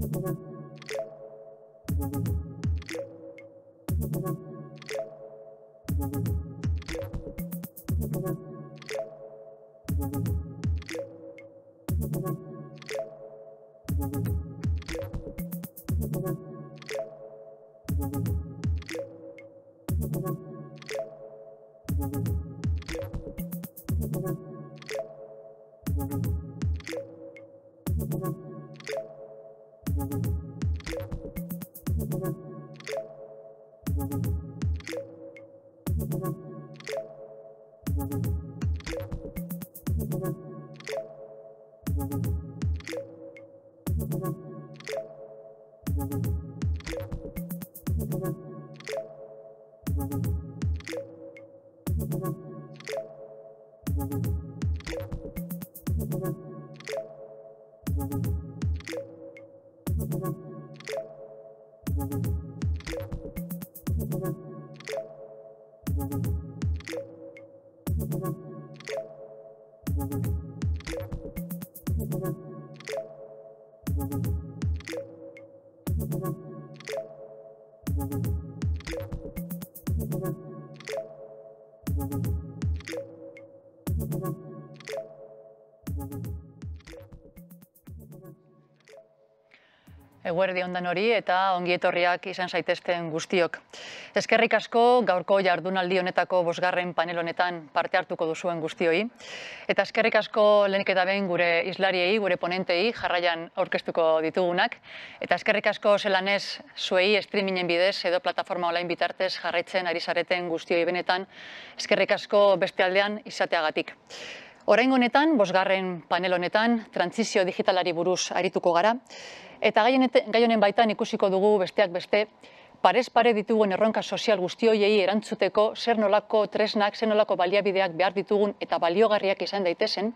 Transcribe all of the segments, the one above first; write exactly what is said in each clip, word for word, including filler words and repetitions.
Eguerdi ondan hori eta ongi etorriak izan zaitezten guztiok. Eskerrik asko gaurko jardunaldi honetako bosgarren panel honetan parte hartuko duzuen guztioi. Eta eskerrik asko lehenik eta behin gure islariei, gure ponentei jarraian aurkeztuko ditugunak. Eta eskerrik asko zelanez zuei streamingen bidez edo plataforma online bitartez jarraitzen ari zareten guztioi benetan. Eskerrik asko beste aldean izateagatik. Oraingo honetan, bosgarren panel honetan, trantsizio digitalari buruz arituko gara. Eta gai honen baitan ikusiko dugu besteak beste, parez pare ditugun erronka sozial guztioiei erantzuteko zer nolako tresnak, zer nolako baliabideak behar ditugun eta baliogarriak izan daitezen.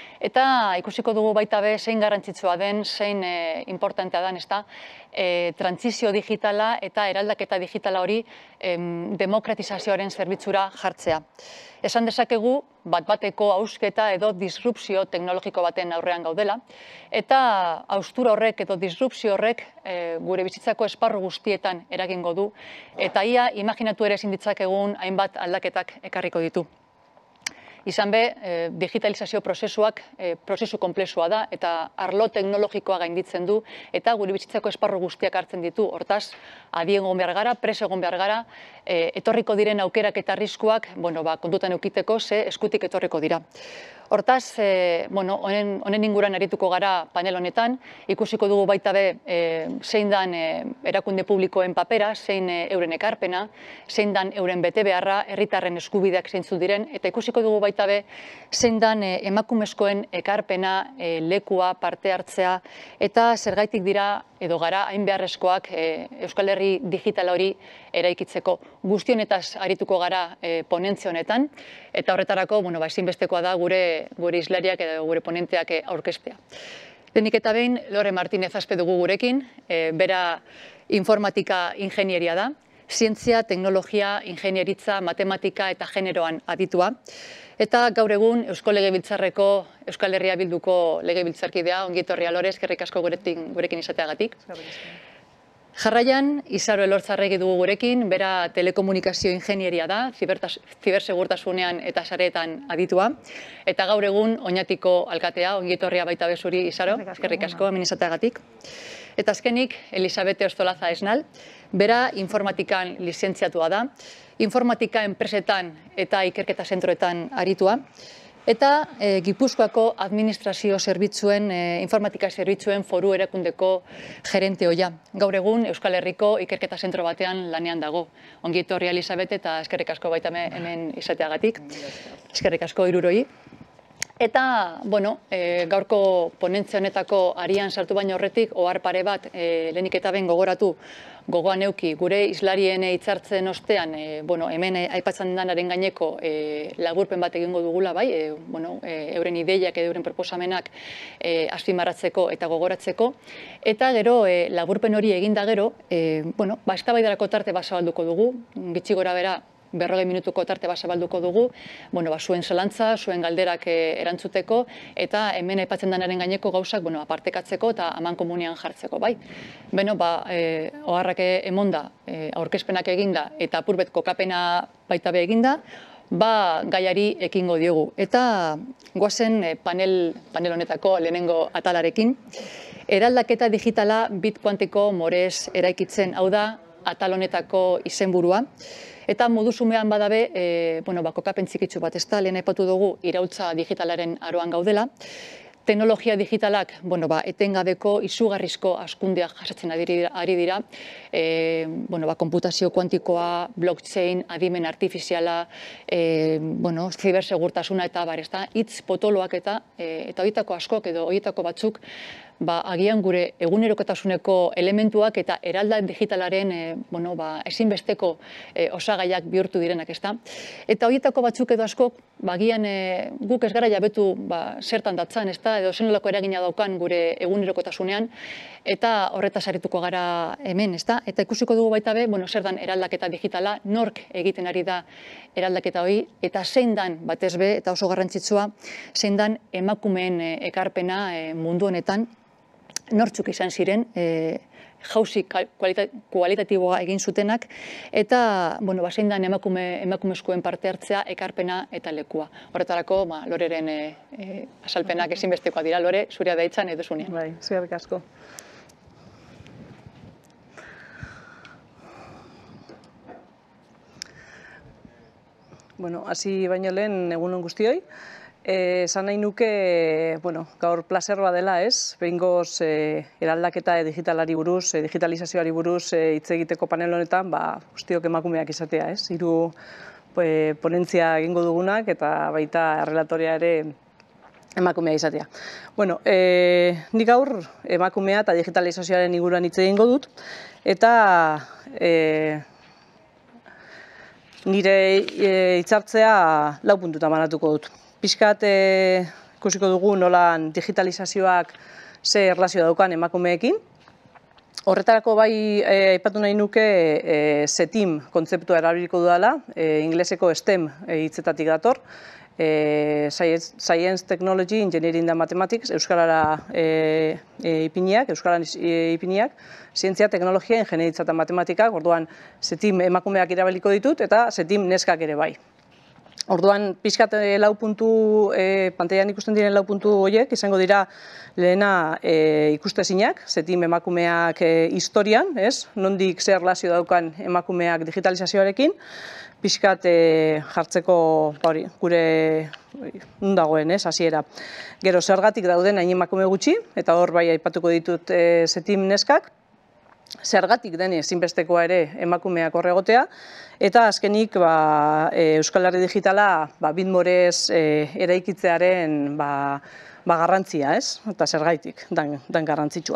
Eta ikusiko dugu baita be zein garrantzitsua den, zein importantea den, ezta, trantsizio digitala eta eraldaketa digitala hori demokratizazioaren zerbitzura jartzea. Esan dezakegu, bat-bateko hausketa edo disrupzio teknologiko baten aurrean gaudela, eta haustura horrek edo disrupzio horrek gure bizitzako esparru guztietan eragingo du, eta ia imaginatu ere ezin ditzakegun hainbat aldaketak ekarriko ditu. Izan be, digitalizazio prozesuak prozesu konplexua da eta arlo teknologikoa gainditzen du eta gure bizitzako esparru guztiak hartzen ditu. Hortaz, adi egon behar gara, preso egon behar gara, etorriko diren aukerak eta arriskuak kontutan eukiteko ze eskutik etorriko dira. Hortaz, honen inguran arituko gara panel honetan, ikusiko dugu baita be zein dan erakunde publikoen papera, zein euren ekarpena, zein dan euren bete beharra, herritarren eskubideak zeintzuk diren, eta ikusiko dugu baita be zein dan emakumezkoen ekarpena, lekua, parte hartzea, eta zergaitik dira edo gara hain beharrezkoak Euskal Herri digitala hori eraikitzeko. Guztionetaz arituko gara ponentzia honetan, eta horretarako ezinbestekoa da gure gure islariak edo gure ponenteak aurkeztea. Lehenik eta behin, Lore Martinez azpe dugu gurekin, bera informatika ingenieria da, zientzia, teknologia, ingenieritza, matematika eta generoan aditua. Eta gaur egun Eusko Legebiltzarreko, Euskal Herria Bilduko legebiltzarkidea, ongi etorria Lore, eskerrik asko gurekin izateagatik. Jarraian, Izaro Elortzarregi dugu gurekin, bera telekomunikazio ingenieria da, zibersegurtasunean eta sareetan aditua. Eta gaur egun, Oñatiko alkatea, ongi etorria baita bezuri, Izaro, eskerrik asko, hemen izateagatik. Eta azkenik, Elisabete Ostolaza Esnal, bera informatikan lizentziatua da, informatika enpresetan eta ikerketa zentroetan aritua, eta Gipuzkoako administrazio zerbitzuen, informatika zerbitzuen foru erakundeko gerente hoia. Gaur egun Euskal Herriko ikerketa zentro batean lanean dago. Ongi etorria Elisabete eta eskerrik asko baita hemen izateagatik. Eskerrik asko hiruroi. Eta, bueno, gaurko ponentzia honetako arian sartu baino horretik, ohar pare bat, lehenik eta behin gogoratu, gogoan euki, gure islarien hitzartzen ostean, hemen aipatzen denaren gaineko laburpen bat egingo dugula, bai, euren ideiak edo euren proposamenak azpimarratzeko eta gogoratzeko, eta gero laburpen hori eginda gero, bueno, eztabaidarako tarte bat zabalduko dugu, gitxi gora bera, berrogei minutuko tarte bat zabalduko dugu, bueno, ba, zuen zelantza, zuen galderak erantzuteko, eta hemen aipatzen denaren gaineko gauzak, bueno, apartekatzeko eta aman komunian jartzeko, bai. Beno, ba, e, oharrak emonda, e, aurkezpenak eginda, eta apurbet kokapena baita be eginda, ba, gaiari ekingo diogu. Eta goazen panel, panel honetako lehenengo atalarekin, eraldaketa digitala bit kuantiko morez eraikitzen, hau da, atal honetako izenburua. Eta modu zumean badabe, e, bueno, ba, kokapen txikitsu bat, ez da, lehen aipatu dugu iraultza digitalaren aroan gaudela. Teknologia digitalak, bueno, ba, etengabeko izugarrizko hazkundea jasatzen ari dira, e, bueno, ba, konputazio kuantikoa, blockchain, adimen artifiziala, e, bueno, zibersegurtasuna eta bar, ez da, hitz potoloak eta, e, eta horietako askok edo horietako batzuk, ba, agian gure egunerokotasuneko elementuak eta eralda digitalaren e, bueno, ba, ezinbesteko e, osagaiak bihurtu direnak, ezta? Eta horietako batzuk edo askok, ba, agian e, guk ez gara jabetu ba, zertan datzan, ezta? Edo zenolako eragina daukan gure egunerokotasunean, eta horretaz arituko gara hemen, ezta? Eta ikusiko dugu baita be, bueno, zer dan eraldaketa digitala, nork egiten ari da eraldaketa hori, eta zein dan, batez be, eta oso garrantzitsua, zein dan emakumeen e, ekarpena e, mundu honetan, nortzuk izan ziren, e, jauzi kualitatiboa egin zutenak, eta, bueno, bazein da emakume, emakumezkoen parte hartzea, ekarpena eta lekua. Horretarako, ba, Loreren e, e, asalpenak ezinbestekoa dira. Lore, zurea daitzan edo zunean. Bai, zureak asko. Bueno, hasi baino lehen egunon guztioi. Esan nahi nuke, bueno, gaur plazer badela, ez? Behingoz eraldaketa digitalari buruz, digitalizazioari buruz hitz egiteko panel honetan, ba, guztiok emakumeak izatea, ez? Hiru ponentzia egingo dugunak eta baita errelatoria ere emakumea izatea. Bueno, nik gaur emakumea eta digitalizazioaren inguruan hitz egingo dut, eta nire hitzartzea lau puntutan banatuko dut. Piskat ikusiko dugu nolan digitalizazioak ze erlazio daukan emakumeekin. Horretarako bai aipatu nahi nuke STEAM kontzeptua erabiliko dudala, ingleseko STEM hitzetatik dator, Science, Technology, Engineering and Mathematics, euskarara ipiniak, euskaran ipiniak, zientzia, teknologia, ingenieritza eta matematikak, orduan STEAM emakumeak irabiliko ditut eta STEAM neskak ere bai. Orduan, pixkat lau puntu, pantailan ikusten diren lau puntu horiek, izango dira lehena ikustezinak, STEAM emakumeak historian, ez? Nondik zer erlazio daukan emakumeak digitalizazioarekin, pixkat jartzeko gure nun dagoen, ez, hasiera. Gero zergatik dauden hain emakume gutxi, eta hor bai aipatuko ditut STEAM neskak, zergatik den ezinbestekoa ere emakumeak hor egotea, eta azkenik Euskal Herri Digitala bitmorez eraikitzearen garrantzia, ez? Eta zergaitik den garrantzitsua.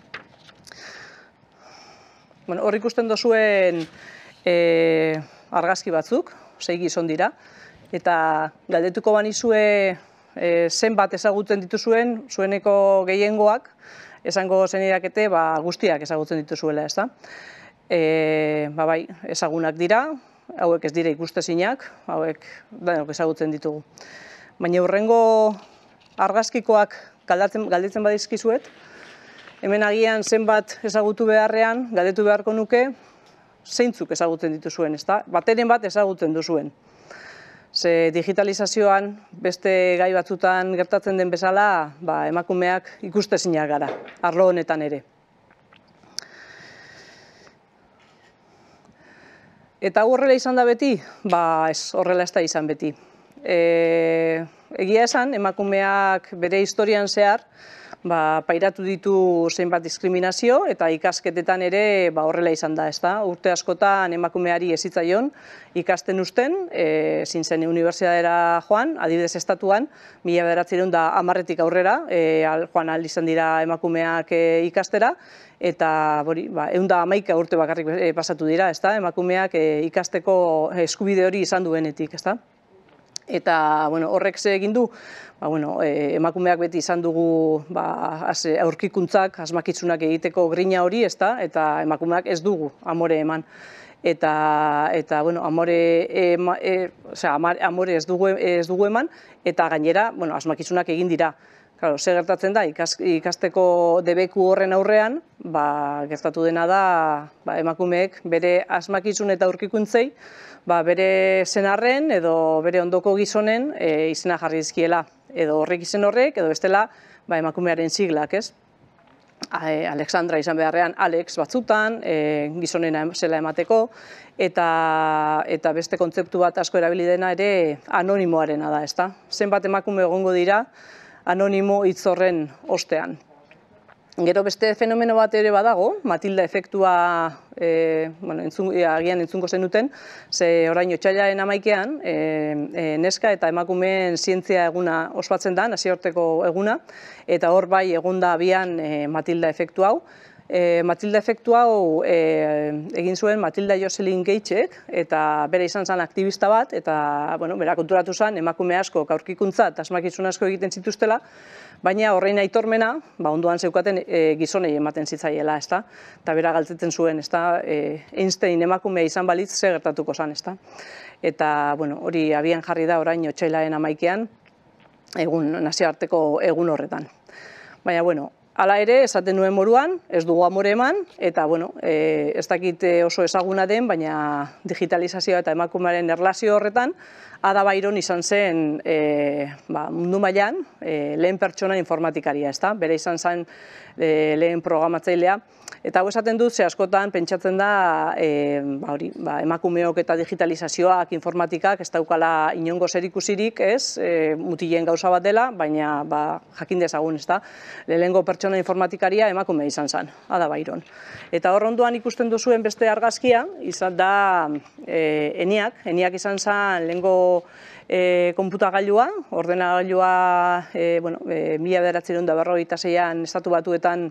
Hor ikusten dozuen argazki batzuk, sei gizon dira, eta galdetuko banizue zenbat ezagutzen dituzuen, zueneko gehiengoak, esango zenirakete guztiak ezagutzen dituzuela, ez da? Ba bai, ezagunak dira, hauek ez dira ikustezinak, hauek denok ezagutzen ditugu. Baina hurrengo argazkikoak galdetzen badizkizuet, hemen agian zenbat ezagutu beharrean, galdetu beharko nuke, zeintzuk ezagutzen dituzuen, ez da? Bateren bat ezagutzen duzuen. Ze digitalizazioan, beste gai batzutan gertatzen den bezala, emakumeak ikustezinak gara, arlo honetan ere. Eta horrela izan da beti? Ba ez, horrela ez da izan beti. Egia esan, emakumeak bere historian zehar, pairatu ditu zenbat diskriminazio eta ikasketetan ere horrela izan da, ez da? Urte askotan emakumeari ezitzaion ikasten usten, ezin zen unibertsitatera joan, adibidez estatuan, mila bederatziehun eta hamarretik aurrera, joan ahal izan dira emakumeak ikastera, eta ehun eta hamaika urte bakarrik pasatu dira, ez da? Emakumeak ikasteko eskubide hori izan duenetik, ez da? Eta horrek ze egin du, emakumeak beti izan dugu aurkikuntzak, asmakitzunak egiteko grina hori, eta emakumeak ez dugu amore eman. eta, eta bueno, amore, e, e, osea, amore ez dugu, ez dugu eman, eta gainera, bueno, asmakizunak egin dira. Claro, ze gertatzen da, ikas, ikasteko debeku horren aurrean, ba, gertatu dena da, ba, emakumeek bere asmakizun eta aurkikuntzei, ba, bere senarren edo bere ondoko gizonen e, izena jarri dizkiela. Edo horrek izen horrek, edo bestela ba, emakumearen siglak, ez? Alexandra izan beharrean Alex batzutan, e, gizonena zela emateko, eta, eta beste kontzeptu bat asko erabili dena ere anonimoarena da, ezta? Zenbat emakume egongo dira anonimo hitz horren ostean. Gero beste fenomeno bat ere badago, Matilda efektua e, bueno, entzun, agian entzungo zenuten, ze orain otsailaren hamaikean e, e, neska eta emakumeen zientzia eguna ospatzen da, nazioarteko eguna, eta hor bai egon da abian e, Matilda efektu hau. E, Matilda efektu hau e, egin zuen Matilda Jocelyn Gaitxek, eta bere izan zen aktivista bat, eta bueno, bera konturatu zen emakume asko aurkikuntza eta asmakizun asko egiten zituztela, baina horrein aitormena, ba, onduan zeukaten e, gizonei ematen zitzaiela, ezta? Eta bera galtzetzen zuen, ezta? E, Einstein emakumea izan balitz ze gertatuko zen, ezta? Eta, bueno, hori abian jarri da orain otsailaren hamaikean, egun nazioarteko egun horretan. Baina, bueno, hala ere, esaten nuen moruan, ez dugu amore eman, eta, bueno, e, ez dakit oso ezaguna den, baina digitalizazioa eta emakumearen erlazio horretan, Ada Byron izan zen e, ba, mundu mailan e, lehen pertsona informatikaria, ezta? Bere izan zen e, lehen programatzailea. Eta hau esaten dut, ze askotan pentsatzen da e, ba, hori, ba, emakumeok eta digitalizazioak, informatikak ez daukala inongo zerikusirik, ez? E, mutilen gauza bat dela, baina ba, jakin dezagun, ezta? Lehenengo pertsona informatikaria emakume izan zen, Ada Byron. Eta hor ondoan ikusten duzuen beste argazkia, izan da e, Eniak, Eniak izan zen lehenengo E, konputagailua, ordenagailua e, bueno, e, mila bederatziehun eta berrogeita seian estatu batuetan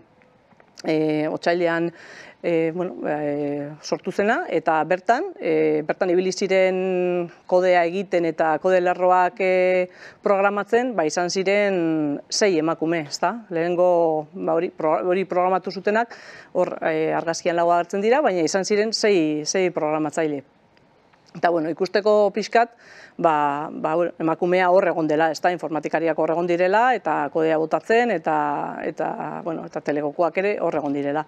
e, otsailean e, bueno, e, sortu zena, eta bertan, e, bertan ibili ziren kodea egiten eta kode lerroak e, programatzen, ba, izan ziren sei emakume, ezta? Lehenengo ba, hori, pro, hori programatu zutenak, hor e, argazkian lau agertzen dira, baina izan ziren sei, sei programatzaile. Eta, bueno, ikusteko pixkat, ba, ba, emakumea hor egon dela, ez da, informatikariak hor egon direla, eta kodea botatzen, eta, eta, bueno, eta telekokoak ere hor egon direla.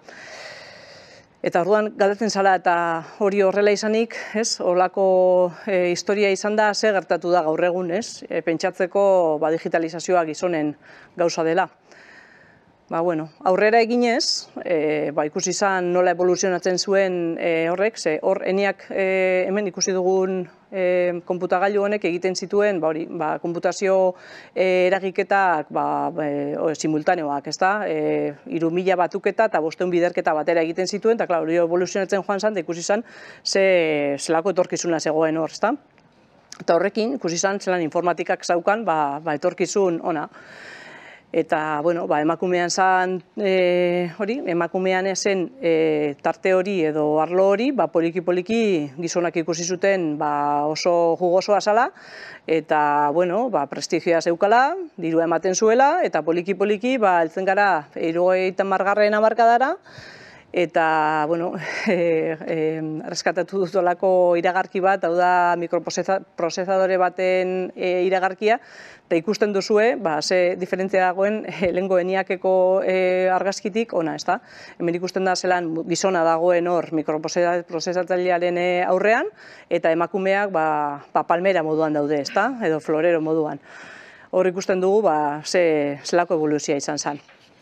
Eta orduan galdetzen zala, eta hori horrela izanik, ez, horlako e, historia izan da, ze gertatu da gaur egun, ez, e, pentsatzeko ba, digitalizazioa gizonen gauza dela. Ba, bueno, aurrera eginez, e, ba, ikusi izan nola evoluzionatzen zuen e, horrek, ze hor Eniak e, hemen ikusi dugun e, konputagailu honek egiten zituen, ba, hori, ba, konputazio e, eragiketak ba, e, o, simultaneoak, ezta? E, hiru mila batuketa eta bosteun biderketa batera egiten zituen, eta klar, hori evoluzionatzen joan zen, da ikusi izan ze, zelako etorkizuna zegoen hor, ezta? Eta horrekin, ikusi izan, zelan informatikak zaukan, ba, ba, etorkizun ona. Eta, bueno, ba, emakumean zen, e, hori, emakumean zen e, tarte hori edo arlo hori, ba, poliki-poliki gizonak ikusi zuten ba, oso jugosoa zala, eta, bueno, ba, prestigioa zeukala, dirua ematen zuela, eta poliki-poliki, ba, heltzen gara, hirurogeita hamargarren hamarkadara, eta, bueno, e, e, reskatatu dutolako iragarki bat, hau da mikroprozesadore baten e, iragarkia, eta ikusten duzue, ba, ze diferentzia dagoen e, lehengo Eniakeko e, argazkitik ona, ezta? Hemen ikusten da zelan gizona dagoen hor mikroprozesatzailearen aurrean, eta emakumeak ba, ba, palmera moduan daude, ezta? Edo florero moduan. Hor ikusten dugu, ba, ze, zelako evoluzioa izan zen.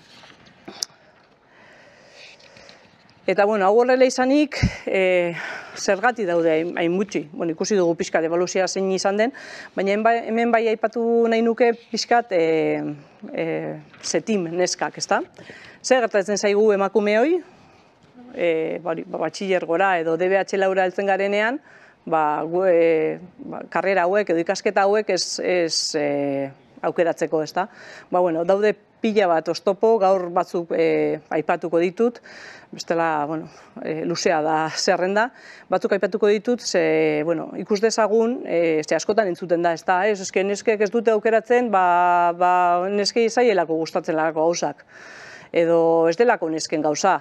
Eta, bueno, hau horrela izanik, e, zergatik daude hain gutxi. Bueno, ikusi dugu pixkat eboluzioa zein izan den, baina hemen bai aipatu nahi nuke pixkat e, e, zetim neskak, ezta? Zer gertatzen zaigu emakumeoi, e, batxiller gora edo D B H laura heltzen garenean, ba, e, ba, karrera hauek edo ikasketa hauek ez, ez e, aukeratzeko, ezta? Ba, bueno, daude pila bat oztopo, gaur batzuk e, aipatuko ditut, bestela, bueno, e, luzea da zerrenda, batzuk aipatuko ditut, ze, bueno, ikus dezagun, e, ze askotan entzuten da, ez da, ez, eske neskek ez dute aukeratzen, ba, ba neskei zaielako gustatzen lako gauzak, edo ez delako nesken gauza,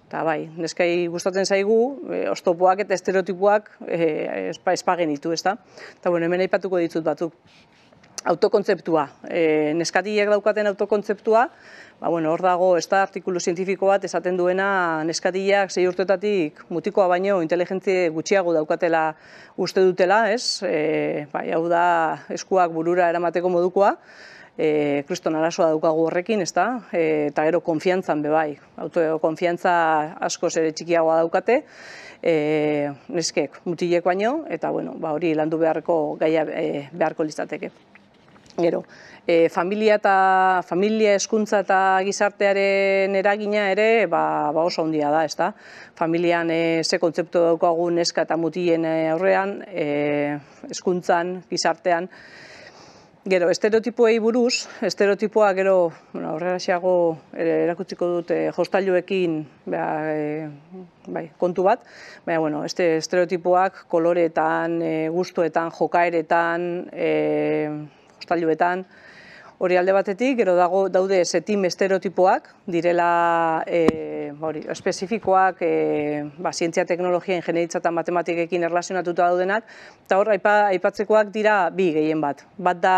Eta bai, neskai gustatzen zaigu, e, oztopoak eta estereotipoak e, espagenitu, ez da? Eta bueno, hemen aipatuko ditut batzuk. Autokontzeptua, e, neskatiek daukaten autokontzeptua, ba, bueno, hor dago, ez da artikulu zientifiko bat esaten duena neskatiak sei urtetatik mutikoa baino inteligentzia gutxiago daukatela uste dutela, ez? E, bai, hau da eskuak burura eramateko modukoa, e, kriston arazoa daukagu horrekin, ez da? E, eta gero konfiantzan be bai, autokonfiantza askoz ere txikiagoa daukate, e, neskek mutilek baino, eta bueno, ba, hori landu beharko gaia e, beharko litzateke. Gero, e, familia eta familia hezkuntza eta gizartearen eragina ere ba, ba oso handia da, ezta? Familian e, ze kontzeptu daukagu neska eta mutilen aurrean, e, hezkuntzan, gizartean. Gero, estereotipoei buruz, estereotipoa gero, bueno, horrelaxeago erakutsiko dut e, jostailuekin ba, e, bai, kontu bat, baina, bueno, este estereotipoak koloreetan, e, gustuetan, jokaeretan, e, jostailuetan, hori alde batetik, gero dago daude setim estereotipoak, direla e, hori, espezifikoak, e, ba, zientzia, teknologia, ingenieritza eta matematikekin erlazionatuta daudenak, eta hor aipa, aipatzekoak dira bi gehien bat. Bat da,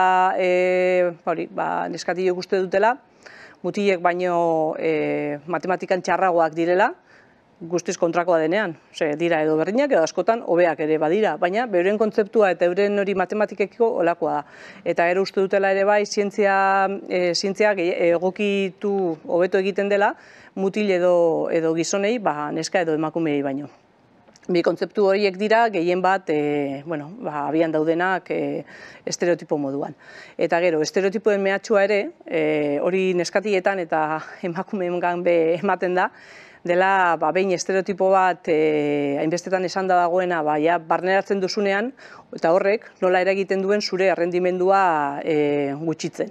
e, hori, ba, neskatilok uste dutela, mutilek baino e, matematikan txarragoak direla, guztiz kontrakoa denean, Ose, dira edo berdinak edo askotan hobeak ere badira, baina beuren kontzeptua eta euren hori matematikekiko olakoa da. Eta gero uste dutela ere bai, zientzia, e, zientziak egokitu hobeto egiten dela, mutil edo, edo gizonei, ba, neska edo emakumei baino. Bi kontzeptu horiek dira, gehien bat, e, bueno, ba, abian daudenak e, estereotipo moduan. Eta gero, estereotipoen mehatxua ere, e, hori neskatietan eta emakumeengan be ematen da, dela ba, behin estereotipo bat e, hainbestetan esan da dagoena ba, ja, barneratzen duzunean, eta horrek nola eragiten duen zure errendimendua e, gutxitzen.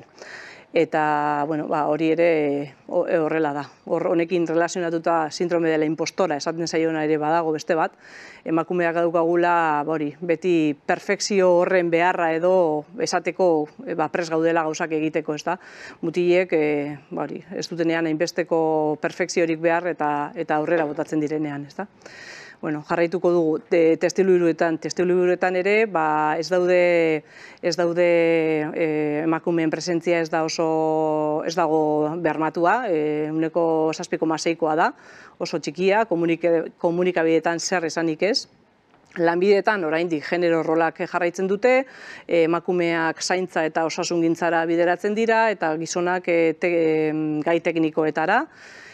Eta bueno, ba, hori ere horrela da. Hor honekin relazionatuta sindrome dela impostora esaten zaiona ere badago beste bat. Emakumeak daukagula ba, hori, beti perfekzio horren beharra edo esateko ba, pres gaudela gauzak egiteko, ez da? Mutilek e, ba, hori, ez dutenean hainbesteko perfekziorik behar eta, eta aurrera botatzen direnean, ez da? Bueno, jarraituko dugu testuliburuetan, testuliburuetan ere, ba, ez daude, ez daude e, emakumeen presentzia ez da oso, ez dago bermatua, ehuneko zazpi koma seikoa da, oso txikia, komunikabideetan zer esanik ez. Lanbideetan oraindik genero rolak jarraitzen dute, emakumeak zaintza eta osasungintzara bideratzen dira, eta gizonak e, te, gai teknikoetara.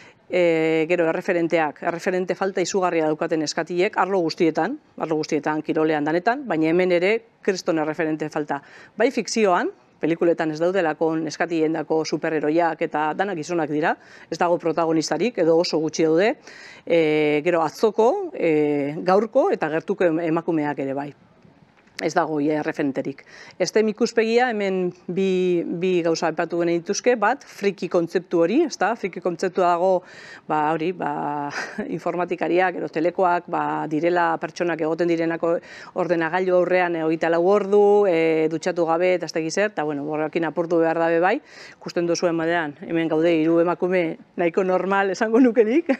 E, gero, erreferenteak, erreferente falta izugarria daukaten eskatilek, arlo guztietan, arlo guztietan, kirolean danetan, baina hemen ere kriston erreferente falta. Bai fikzioan, pelikuletan ez daudelako neskatilen dako superheroiak eta danak gizonak dira, ez dago protagonistarik edo oso gutxi daude, e, gero atzoko, e, gaurko eta gertuko emakumeak ere bai. Ez dago ia referenterik. Estem ikuspegia hemen bi, bi gauza aipatu gene dituzke, bat, friki kontzeptu hori, ez da? Friki kontzeptu dago, ba, hori, ba, informatikariak, ero telekoak, ba, direla pertsonak egoten direnako ordenagailu aurrean hogeita lau ordu, e, dutxatu gabe eta ez da zer, eta, bueno, borrakin apurtu behar dabe bai, ikusten duzuen badean, hemen gaude hiru emakume nahiko normal esango nukerik,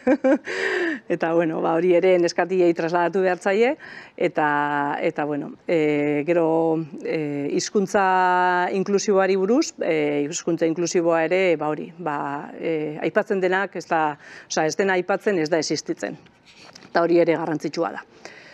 eta, bueno, ba, hori ere neskatiei trasladatu behar zaie, eta, eta, bueno, e, E, gero e, hizkuntza inklusiboari buruz, e, hizkuntza inklusiboa ere, ba hori, ba, e, aipatzen denak, ez da, oza, ez dena aipatzen, ez da existitzen. Eta hori ere garrantzitsua da.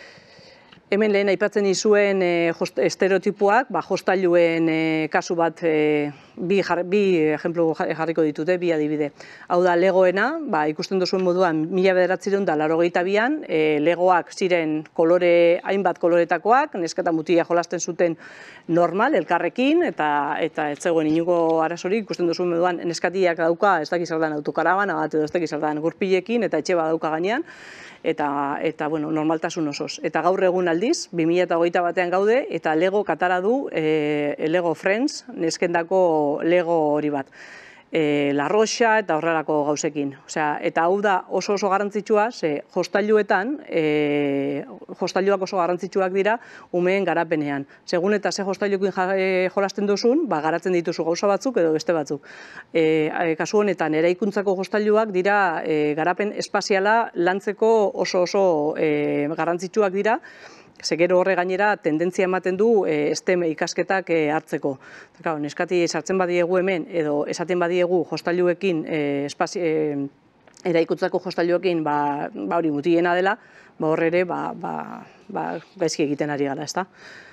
Hemen lehen aipatzen izuen e, estereotipoak, ba, jostailuen e, kasu bat, e, bi, jar, bi ejemplu jarriko ditute, bi adibide. Hau da, legoena, ba, ikusten duzuen moduan, mila bederatziehun eta laurogeita bian, e, legoak ziren kolore, hainbat koloretakoak, neska eta mutila jolasten zuten normal, elkarrekin, eta eta ez zegoen inuko arazorik, ikusten duzuen moduan, neskatiak dauka, ez dakiz erdan autokarabana bat, edo ez dakiz erdan gurpilekin, eta etxe bat dauka gainean, eta, eta bueno, normaltasun osoz. Eta gaur egun aldiz, bi mila hogeita batean gaude, eta Lego katara du, e, Lego Friends, neskendako Lego hori bat. e, larroxa eta horrelako gauzekin. Osea, eta hau da oso oso garrantzitsua, ze hostailuetan, e, hostailuak oso garrantzitsuak dira umeen garapenean. Segun eta ze hostailuekin e, jolasten duzun, ba, garatzen dituzu gauza batzuk edo beste batzuk. E, kasu honetan, eraikuntzako hostailuak dira e, garapen espaziala lantzeko oso oso e, garrantzitsuak dira, ze gero horre gainera tendentzia ematen du e, STEM ikasketak e, hartzeko. Claro, neskati sartzen badiegu hemen edo esaten badiegu hostailuekin e, espazio e, eraikuntzako hostailuekin ba, ba hori mutiena dela, ba hor ere ba, ba, ba, gaizki egiten ari gara, ezta?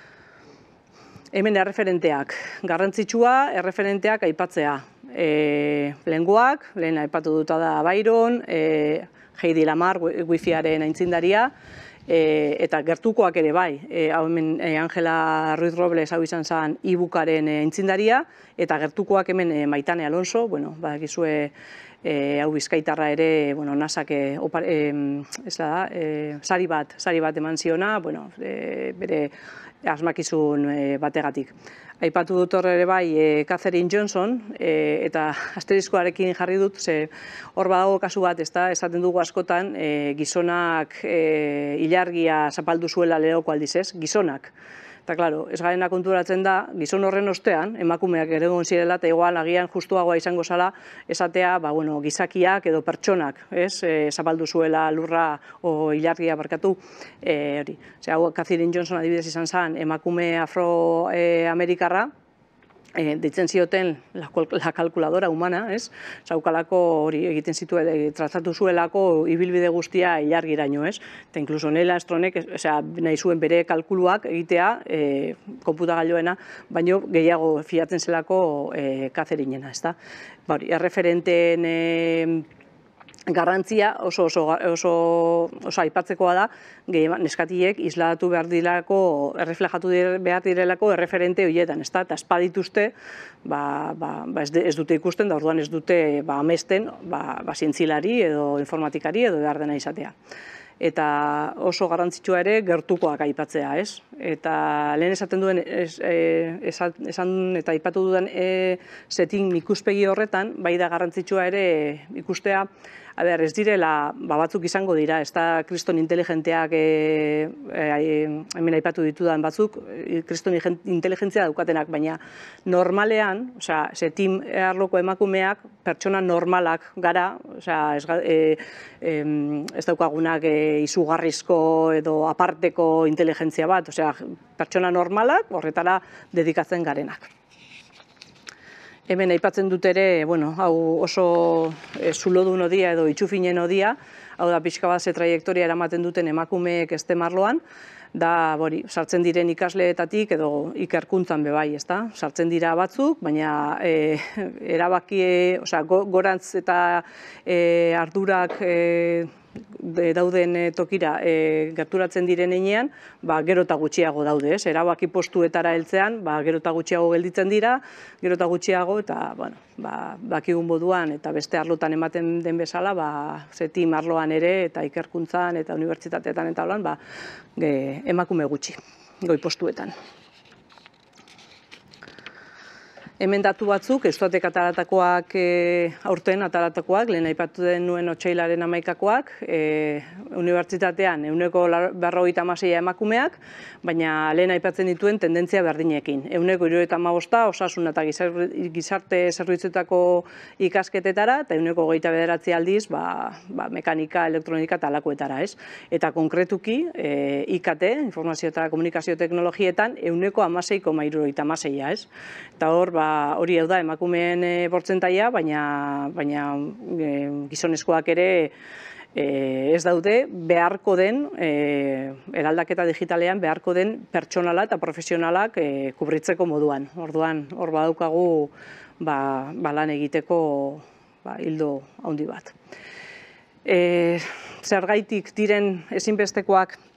Hemen erreferenteak. Garrantzitsua erreferenteak aipatzea. E, lenguak, lehen aipatu duta da Byron, e, Heidi Lamar, wifiaren aintzindaria, E, eta gertukoak ere bai, e, hau hemen e, Angela Ruiz Robles hau izan zen e-bookaren aintzindaria, eta gertukoak hemen e, Maitane Alonso, bueno, badakizue e, hau Bizkaitarra ere, bueno, nasak e, e, ez da, e, sari bat, sari bat eman ziona, bueno, e, bere asmakizun e, bategatik. Aipatu dut hor ere bai e, Katherine Johnson, e, eta asteriskoarekin jarri dut, ze hor badago kasu bat, ez da, esaten dugu askotan, e, gizonak e, ilargia zapaldu zuela lehoko aldiz ez, gizonak. Eta, klaro, ez garena konturatzen da, gizon horren ostean, emakumeak ere egon zirela, eta igual agian justuagoa izango zala, esatea, ba, bueno, gizakiak edo pertsonak, ez, e, zapaldu zuela lurra o ilargia barkatu, e, hori. Zer, hau, Katherine Johnson adibidez izan zen, emakume afroamerikarra, E, deitzen zioten la, la kalkuladora humana, ez? Zaukalako hori egiten zitu, e, tratatu zuelako ibilbide guztia ilargiraino, ez? Eta inkluso Neil Armstrongek, osea, nahi zuen bere kalkuluak egitea, e, konputagailuena, baino gehiago fiatzen zelako e, Katherinena, ez da? Ba, hori, erreferenteen e, garrantzia oso oso, oso, oso aipatzekoa da, neskatiek isladatu behar direlako, erreflejatu behar direlako erreferente horietan, ez da? Eta espadituzte, ba, ba, ba ez, de, ez dute ikusten, da orduan ez dute ba, amesten ba, ba, zientzilari edo informatikari edo behar dena izatea. Eta oso garrantzitsua ere gertukoak aipatzea, ez? Eta lehen esaten duen, es, e, esan, esan eta aipatu dudan e, zetin ikuspegi horretan, bai da garrantzitsua ere ikustea, a ber, ez direla, ba, batzuk izango dira, ez da kriston inteligenteak, e, e, hemen aipatu ditudan batzuk, kriston inteligentzia daukatenak, baina normalean, osea, zetin arloko emakumeak, pertsona normalak gara, osea, ez, e, e, ez daukagunak e, izugarrizko edo aparteko inteligentzia bat, osea, pertsona normalak horretara dedikatzen garenak. Hemen aipatzen dut ere, bueno, hau oso e, zulodun odia edo itxufinen odia, hau da pixka bat ze traiektoria eramaten duten emakumeek STEM arloan, da, bori, sartzen diren ikasleetatik edo ikerkuntzan bebai, ez da? Sartzen dira batzuk, baina e, erabaki, osea, gorantz eta e, ardurak e, de, dauden tokira e, gerturatzen diren heinean, ba, gero eta gutxiago daude, ez? Erabaki postuetara heltzean, ba, gero eta gutxiago gelditzen dira, gero eta gutxiago, eta, bueno, ba, bakigun moduan, eta beste arlotan ematen den bezala, ba, zetim arloan ere, eta ikerkuntzan, eta unibertsitateetan, eta holan, ba, ge, emakume gutxi, goi postuetan. Hemen datu batzuk, Eustatek ataratakoak e, aurten ataratakoak, lehen aipatu den nuen otsailaren hamaikakoak, e, unibertsitatean ehuneko berrogeita hamaseia emakumeak, baina lehen aipatzen dituen tendentzia berdinekin. Ehuneko hirurogeita hamabosta osasun eta gizarte zerbitzuetako ikasketetara, eta ehuneko hogeita bederatzi aldiz, ba, ba, mekanika, elektronika eta alakoetara, ez? Eta konkretuki, e, I K T, informazio eta komunikazio teknologietan, ehuneko hamasei koma hirurogeita hamaseia, ez? Eta hor, ba, hori hau da emakumeen e, portzentaia, baina, baina e, gizonezkoak ere e, ez daude beharko den, e, eraldaketa digitalean beharko den pertsonala eta profesionalak e, kubritzeko moduan. Orduan, hor badaukagu ba, ba lan egiteko ba, hildo handi bat. E, zergaitik diren ezinbestekoak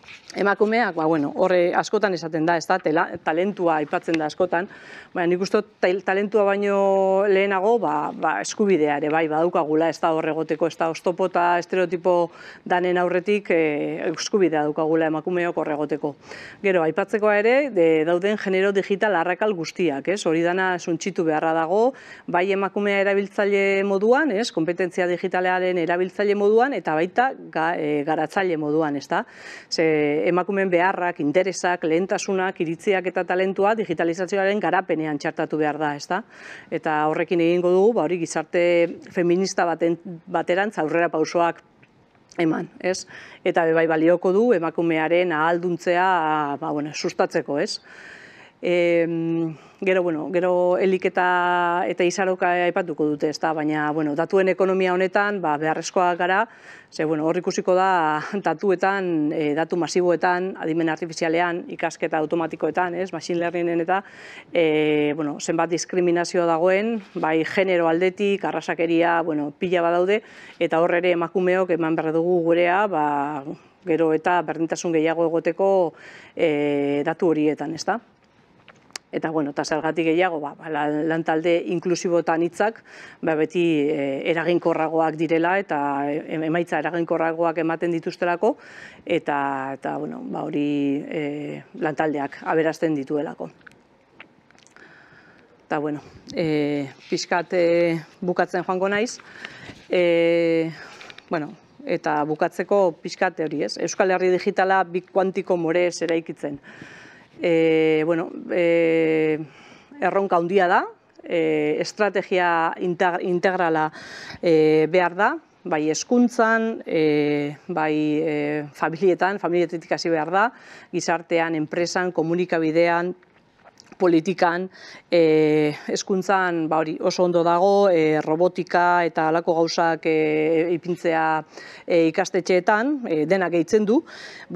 Emakumeak, ba, bueno, horre askotan esaten da, ez da, talentua aipatzen da askotan, baina nik uste talentua baino lehenago, ba, ba, eskubidea ere, bai, badaukagula, ez da horregoteko, ez da oztopota, estereotipo danen aurretik, e, eskubidea daukagula emakumeok horregoteko. Gero, aipatzekoa ere, de, dauden genero digital arrakal guztiak, ez, hori dana suntxitu beharra dago, bai emakumea erabiltzaile moduan, ez, kompetentzia digitalearen erabiltzaile moduan, eta baita ga, e, garatzaile moduan, ez da. Ze, emakumeen beharrak, interesak, lehentasunak, iritziak eta talentua digitalizazioaren garapenean txartatu behar da, ez da? Eta horrekin egingo dugu, ba hori gizarte feminista baten, baterantz aurrera pausoak eman, ez? Eta bai balioko du emakumearen ahalduntzea, ba, bueno, sustatzeko, ez? E, gero, bueno, gero elik eta, eta izaroka aipatuko dute, ez da? Baina, bueno, datuen ekonomia honetan, ba, beharrezkoak gara, ze, bueno, hor ikusiko da datuetan, e, datu masiboetan, adimen artifizialean, ikasketa automatikoetan, ez? Machine learningen eta, e, bueno, zenbat diskriminazio dagoen, bai genero aldetik, arrasakeria, bueno, pila badaude, eta hor ere emakumeok eman behar dugu gurea, ba, gero eta berdintasun gehiago egoteko e, datu horietan, ez da? Eta, bueno, eta zergatik gehiago, ba, lantalde inklusibotan hitzak, ba, beti e, eraginkorragoak direla eta emaitza eraginkorragoak ematen dituztelako, eta, eta bueno, ba, hori e, lantaldeak aberazten dituelako. Eta, bueno, e, pixkat e, bukatzen joango naiz, e, bueno, eta bukatzeko pixkat hori ez, Euskal Herri Digitala bi kuantiko morez eraikitzen. E, bueno, e, erronka handia da, e, estrategia integrala e, behar da, bai hezkuntzan, e, bai e, familietan, familietetik hasi behar da, gizartean, enpresan, komunikabidean, politikan, hezkuntzan ba hori oso ondo dago, e, robotika eta halako gauzak e, ipintzea e, ikastetxeetan, e, denak gehitzen du,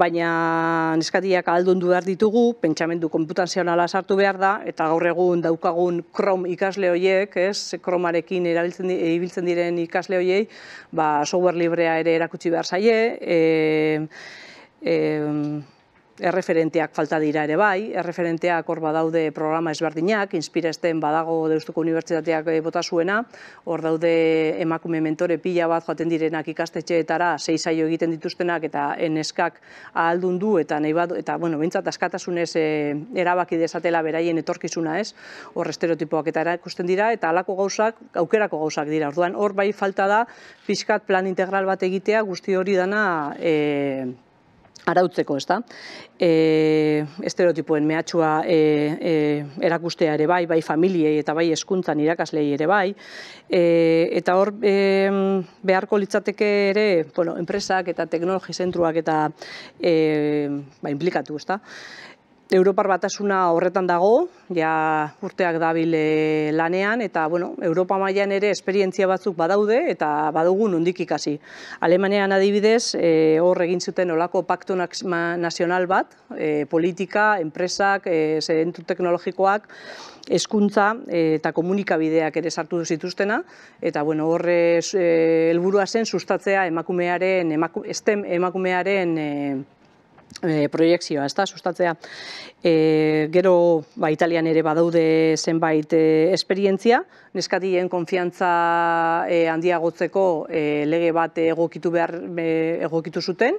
baina neskatiak ahaldundu behar ditugu, pentsamendu konputazionala sartu behar da, eta gaur egun daukagun Chrome ikasle horiek, ez, Chromearekin erabiltzen ibiltzen diren ikasle horiei, ba, software librea ere erakutsi behar zaie, e, e, erreferenteak falta dira ere bai, erreferenteak hor badaude programa ezberdinak, Inspiresten badago Deustuko Unibertsitateak bota zuena, hor daude emakume mentore pila bat joaten direnak ikastetxeetara, sei saio egiten dituztenak eta neskak ahaldundu eta nahi bat, eta bueno, behintzat askatasunez e, erabaki dezatela beraien etorkizuna, ez? Hor estereotipoak eta erakusten dira eta halako gauzak, aukerako gauzak dira. Orduan hor bai falta da pixkat plan integral bat egitea guzti hori dana e, arautzeko, ez da? E, estereotipoen mehatxua e, e, erakustea ere bai, bai familiei eta bai hezkuntzan irakaslei ere bai, e, eta hor e, beharko litzateke ere, bueno, enpresak eta teknologi zentruak eta e, ba, implikatu, ez da? Europar Batasuna horretan dago, ja urteak dabil lanean, eta bueno, Europa mailan ere esperientzia batzuk badaude eta badugu nondik ikasi. Alemanian adibidez, e, hor egin zuten olako pakto nazional bat, e, politika, enpresak, e, zentru teknologikoak, hezkuntza eta komunikabideak ere sartu zituztena, eta bueno, horre helburua zen sustatzea emakumearen, emaku, STEM emakumearen e, E, proiektzioa, ez da, sustatzea. E, gero, ba, Italian ere badaude zenbait e, esperientzia, neskatien konfiantza e, handiagotzeko e, lege bat egokitu behar e, egokitu zuten,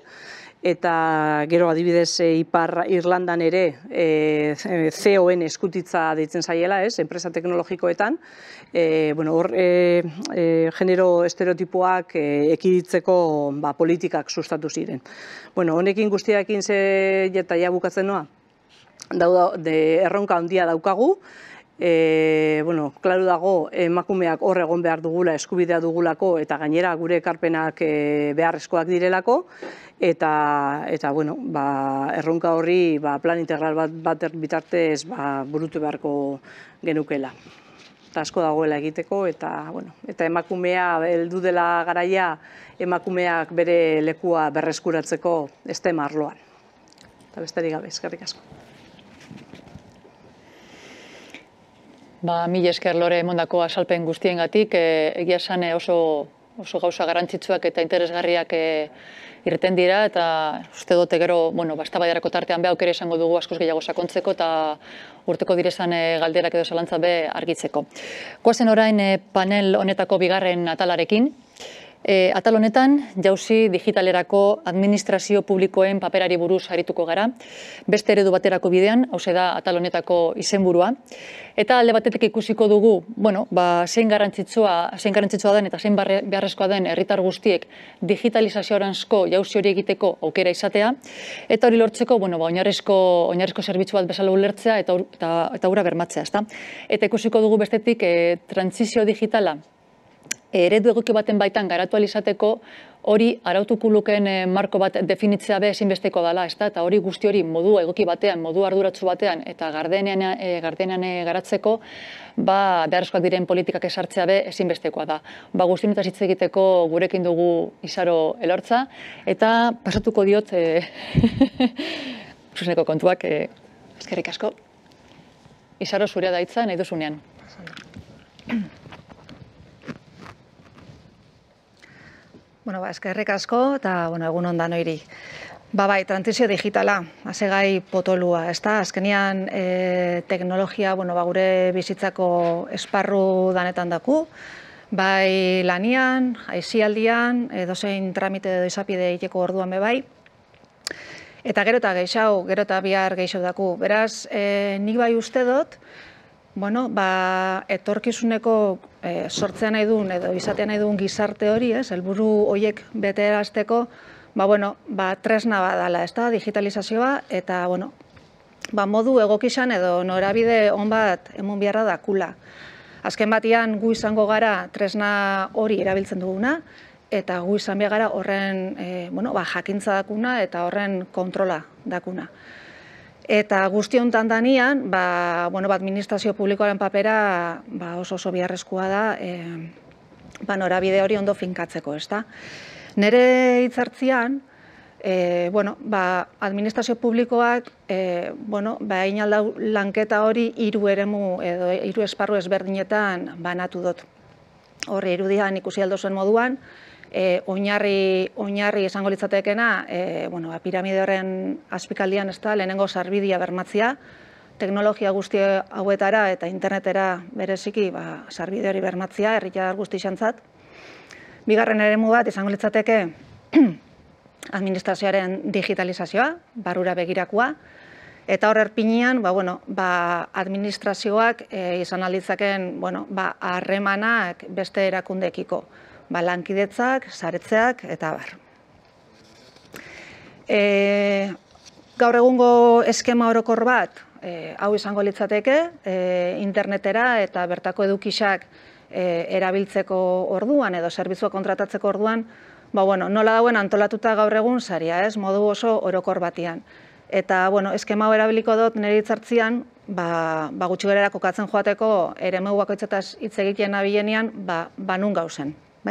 eta gero adibidez e, Ipar Irlandan ere e, C E Oen eskutitza deitzen zaiela, ez, enpresa teknologikoetan, e, bueno, hor e, e, genero estereotipoak e, ekiditzeko ba, politikak sustatu ziren. Bueno, honekin guztiakin ze eta ja bukatzen noa, Dauda, de erronka handia daukagu, e, bueno, klaru dago emakumeak hor egon behar dugula, eskubidea dugulako, eta gainera gure ekarpenak e, beharrezkoak direlako, eta, eta bueno, ba, erronka horri ba, plan integral bat, bat bitartez ba, burutu beharko genukela. Eta asko dagoela egiteko, eta, bueno, eta emakumea heldu dela garaia, emakumeak bere lekua berreskuratzeko STEM arloan. Eta besterik gabe, eskerrik asko. Ba, mila esker Lore emondako azalpen guztiengatik, e, egia esan oso oso gauza garrantzitsuak eta interesgarriak irten dira, eta uste dute gero, bueno, eztabaidarako tartean be aukera izango dugu askoz gehiago sakontzeko eta urteko direzan galderak edo zalantza be argitzeko. Goazen orain panel honetako bigarren atalarekin. E, atal honetan, jauzi digitalerako administrazio publikoen paperari buruz arituko gara, beste eredu baterako bidean, hauze da atal honetako izenburua, eta alde batetik ikusiko dugu, bueno, ba, zein garrantzitsua, zein garrantzitsua den eta zein beharrezkoa den herritar guztiek digitalizazioaranzko jauzi hori egiteko aukera izatea, eta hori lortzeko, bueno, ba, oinarrizko, oinarrizko zerbitzu bat bezala ulertzea eta, eta, eta ura bermatzea, ezta? Eta ikusiko dugu bestetik, e, trantsizio digitala eredu egoki baten baitan garatu ahal izateko hori arautuko lukeen marko bat definitzea be ezinbesteko dela, ezta? Eta hori guzti hori modu egoki batean, modu arduratsu batean eta gardenean, e, gardenean e, garatzeko ba, beharrezkoak diren politikak esartzea be ezinbestekoa da. Ba, guzti honetaz hitz egiteko gurekin dugu Izaro Elortza eta pasatuko diot e, zuzeneko kontuak, e, eskerrik asko. Izaro, zurea da hitza, nahi duzunean. Bueno, ba, eskerrik asko eta bueno, egun ondan oiri. Ba, bai, trantsizio digitala, hasegai potolua, ezta? Azkenian e, teknologia, bueno, ba, gure bizitzako esparru danetan daku, bai lanian, aisialdian, edozein tramite edo izapide egiteko orduan be bai. Eta gero eta gehiago, gero eta bihar gehiago daku. Beraz, e, nik bai uste dut, bueno, ba, etorkizuneko e, sortzea nahi duen edo izatea nahi duen gizarte hori, ez, helburu horiek beterazteko, ba, bueno, ba, tresna badala, ez da, digitalizazioa, eta, bueno, ba, modu egokizan edo norabide on bat emun biharra dakula. Azken batian gu izango gara tresna hori erabiltzen duguna, eta gu izan behar gara horren, e, bueno, ba, jakintza dakuna eta horren kontrola dakuna. Eta guzti honetan danian, ba, bueno, ba, administrazio publikoaren papera ba, oso oso biharrezkoa da e, ba, norabide hori ondo finkatzeko, ez da. Nere hitzartzian, e, bueno, ba, administrazio publikoak e, bueno, ba, inaldau lanketa hori hiru eremu edo hiru esparru ezberdinetan banatu dut. Horri irudian ikusi aldo zuen moduan, E, oinarri, oinarri esango litzatekena, e, bueno, piramide horren azpikaldian ez da, lehenengo sarbidea bermatzea, teknologia guzti hauetara eta internetera bereziki ba, sarbide hori bermatzea, herritar guzti xantzat. Bigarren eremu bat izango litzateke administrazioaren digitalizazioa, barrura begirakoa, eta hor erpinean, ba, bueno, ba, administrazioak e, izan alditzaken, bueno, ba, harremanak beste erakundekiko. Ba, lankidetzak, saretzeak, eta bar. E, gaur egungo eskema orokor bat, e, hau izango litzateke, e, internetera eta bertako edukisak e, erabiltzeko orduan edo zerbitzua kontratatzeko orduan, ba, bueno, nola dauen antolatuta gaur egun saria, ez, modu oso orokor batian. Eta, bueno, eskema hau erabiliko dut nire hitzartzian, ba, ba gutxi gorera kokatzen joateko eremu bakoitzetaz hitz egiten nabilenean, ba, ba nun gauzen. Bai?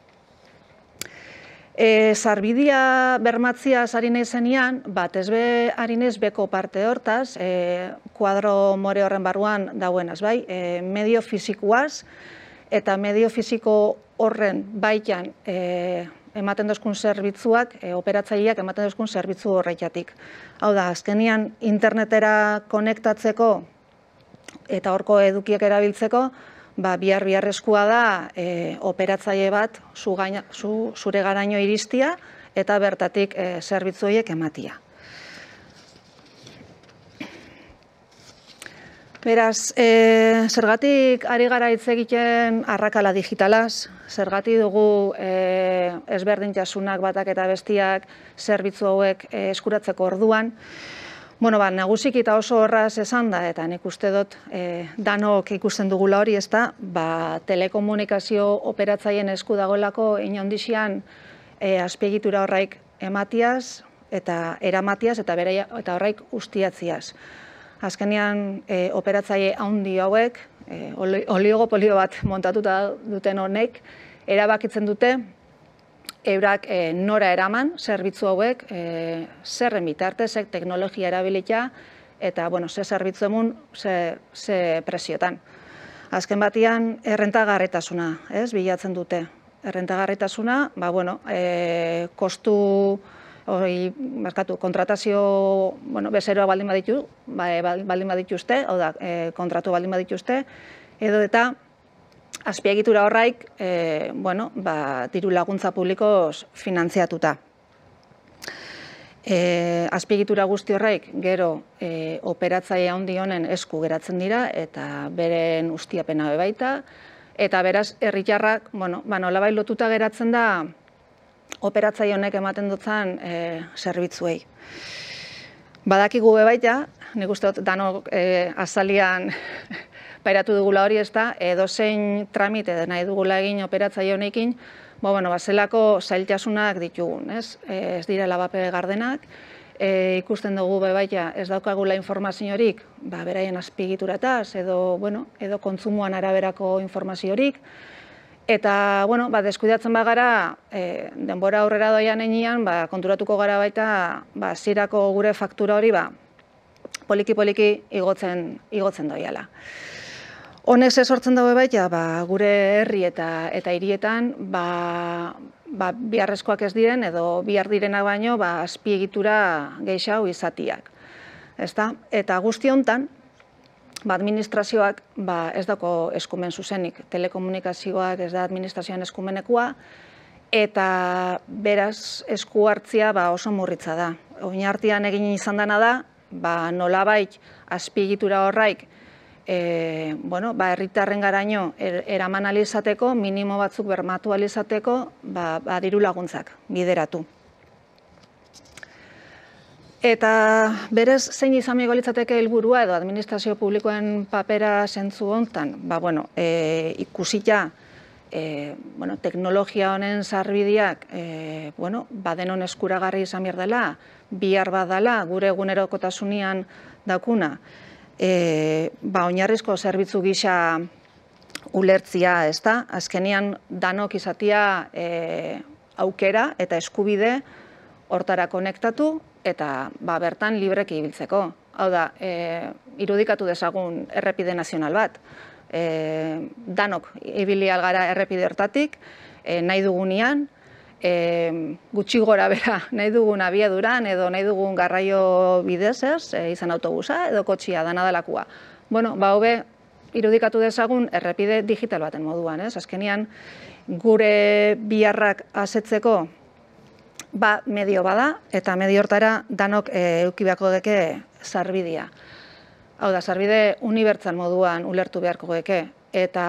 E, Sarbidea bermatzia ari nahi zenian, bat ez be ari naiz beko parte hortaz, e, kuadro more horren barruan dauenaz, bai? E, medio fizikoaz eta medio fiziko horren baitan e, ematen dozkun zerbitzuak, e, operatzaileak ematen dozkun zerbitzu horretatik. Hau da, azkenian internetera konektatzeko eta horko edukiek erabiltzeko, ba, bihar biharrezkoa da e, operatzaile bat zu gaina, zu, zure garaino iristia eta bertatik e, zerbitzu horiek ematia. Beraz, e, zergatik ari gara hitz egiten arrakala digitalaz, zergatik dugu e, ezberdintasunak batak eta bestiak zerbitzu hauek e, eskuratzeko orduan. Bueno, ba, nagusik eta oso horraz esan da, eta nik uste dut e, danok ikusten dugula hori, ez da, ba, telekomunikazio operatzaien esku dagoelako inondixian e, azpiegitura horraik ematiaz eta eramatiaz eta, bere, eta horraik ustiatziaz. Azkenean e, operatzaile handi hauek, e, oligopolio bat montatuta duten honek, erabakitzen dute, eurak e, nora eraman, zerbitzu hauek, e, zerren bitartezek, teknologia erabilita, eta, bueno, ze zerbitzu emun, ze, ze presiotan. Azken batian, errentagarritasuna, ez, bilatzen dute. errentagarritasuna, ba, bueno, e, kostu, hori, markatu, kontratazio, bueno, bezeroa baldin baditu, ba, baldin badituzte, hau da, e, kontratu baldin badituzte, edo eta azpiegitura horraik, e, bueno, ba, diru laguntza publikoz finantziatuta. E, azpiegitura guzti horraik gero e, operatzaile handi honen esku geratzen dira eta beren ustiapena bebaita, eta beraz herritarrak, bueno, ba, nolabait lotuta geratzen da operatzaile honek ematen dutzen e, zerbitzuei. Badakigu bebaita, nik uste dut danok e, azalian pairatu dugula hori, ez da, edozein tramite nahi dugula egin operatzaile honekin, Bo, bueno, bazelako zailtasunak ditugun, ez? E, ez direla bape gardenak, e, ikusten dugu bebaita ez daukagula informaziorik, ba, beraien azpigiturataz, edo, bueno, edo kontsumoan araberako informaziorik, eta, bueno, ba, deskuidatzen bagara, e, denbora aurrera doian enean, ba, konturatuko gara baita, ba, zirako gure faktura hori, ba, poliki-poliki igotzen, igotzen doiala. Honek ze sortzen dago baita, ba, gure herri eta eta hirietan ba, ba, biharrezkoak ez diren edo bihar direnak baino ba, azpiegitura gehiago izatiak. Ezta? Eta guzti hontan, ba, administrazioak ba, ez dako eskumen zuzenik, telekomunikazioak ez da administrazioan eskumenekua, eta beraz esku hartzia ba, oso murritza da. Oinartean egin izan dena da, ba, nolabait azpiegitura horraik E, bueno, ba, herritarren garaino er, eraman alizateko, minimo batzuk bermatu alizateko, ba, ba, diru laguntzak bideratu. Eta berez, zein izan mego litzateke helburua edo administrazio publikoen papera zentzu hontan, ba, bueno, e, ikusita e, bueno, teknologia honen sarbideak e, bueno, ba, denon eskuragarri izan behar dela, bihar badala, gure egunerokotasunean dakuna, E, ba, oinarrizko zerbitzu gisa ulertzia, ez da? Azkenean danok izatia e, aukera eta eskubide hortara konektatu eta ba, bertan libreki ibiltzeko. Hau da, e, irudikatu dezagun errepide nazional bat. E, danok ibili algara errepide hortatik, e, nahi dugunean, E, gutxi gora bera nahi dugun abiaduran edo nahi dugun garraio bidez, ez, e, izan autobusa edo kotxia dana dalakua. Bueno, ba, hobe irudikatu dezagun errepide digital baten moduan, ez? Azkenean gure biharrak asetzeko ba, medio bada eta medio hortara danok e, eduki beharko deke sarbidea. Hau da, sarbide unibertsal moduan ulertu beharko deke eta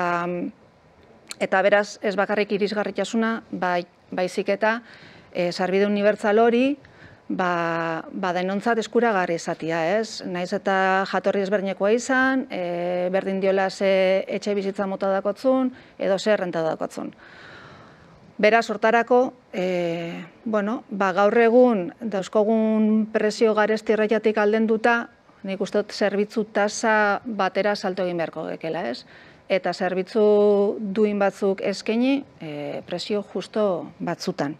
eta beraz ez bakarrik irisgarritasuna, bai baizik eta e, sarbide unibertsal hori ba, ba denontzat eskuragarri izatea, ez? Naiz eta jatorri ezberdinekoa izan, e, berdin diola ze etxe bizitza mota dakotzun, edo ze errenta dakotzun. Beraz, hortarako, e, bueno, ba, gaur egun dauzkogun presio garesti erraiatik aldenduta, nik uste dut zerbitzu tasa batera salto egin beharko gekela, ez? Eta zerbitzu duin batzuk eskaini e, presio justo batzutan.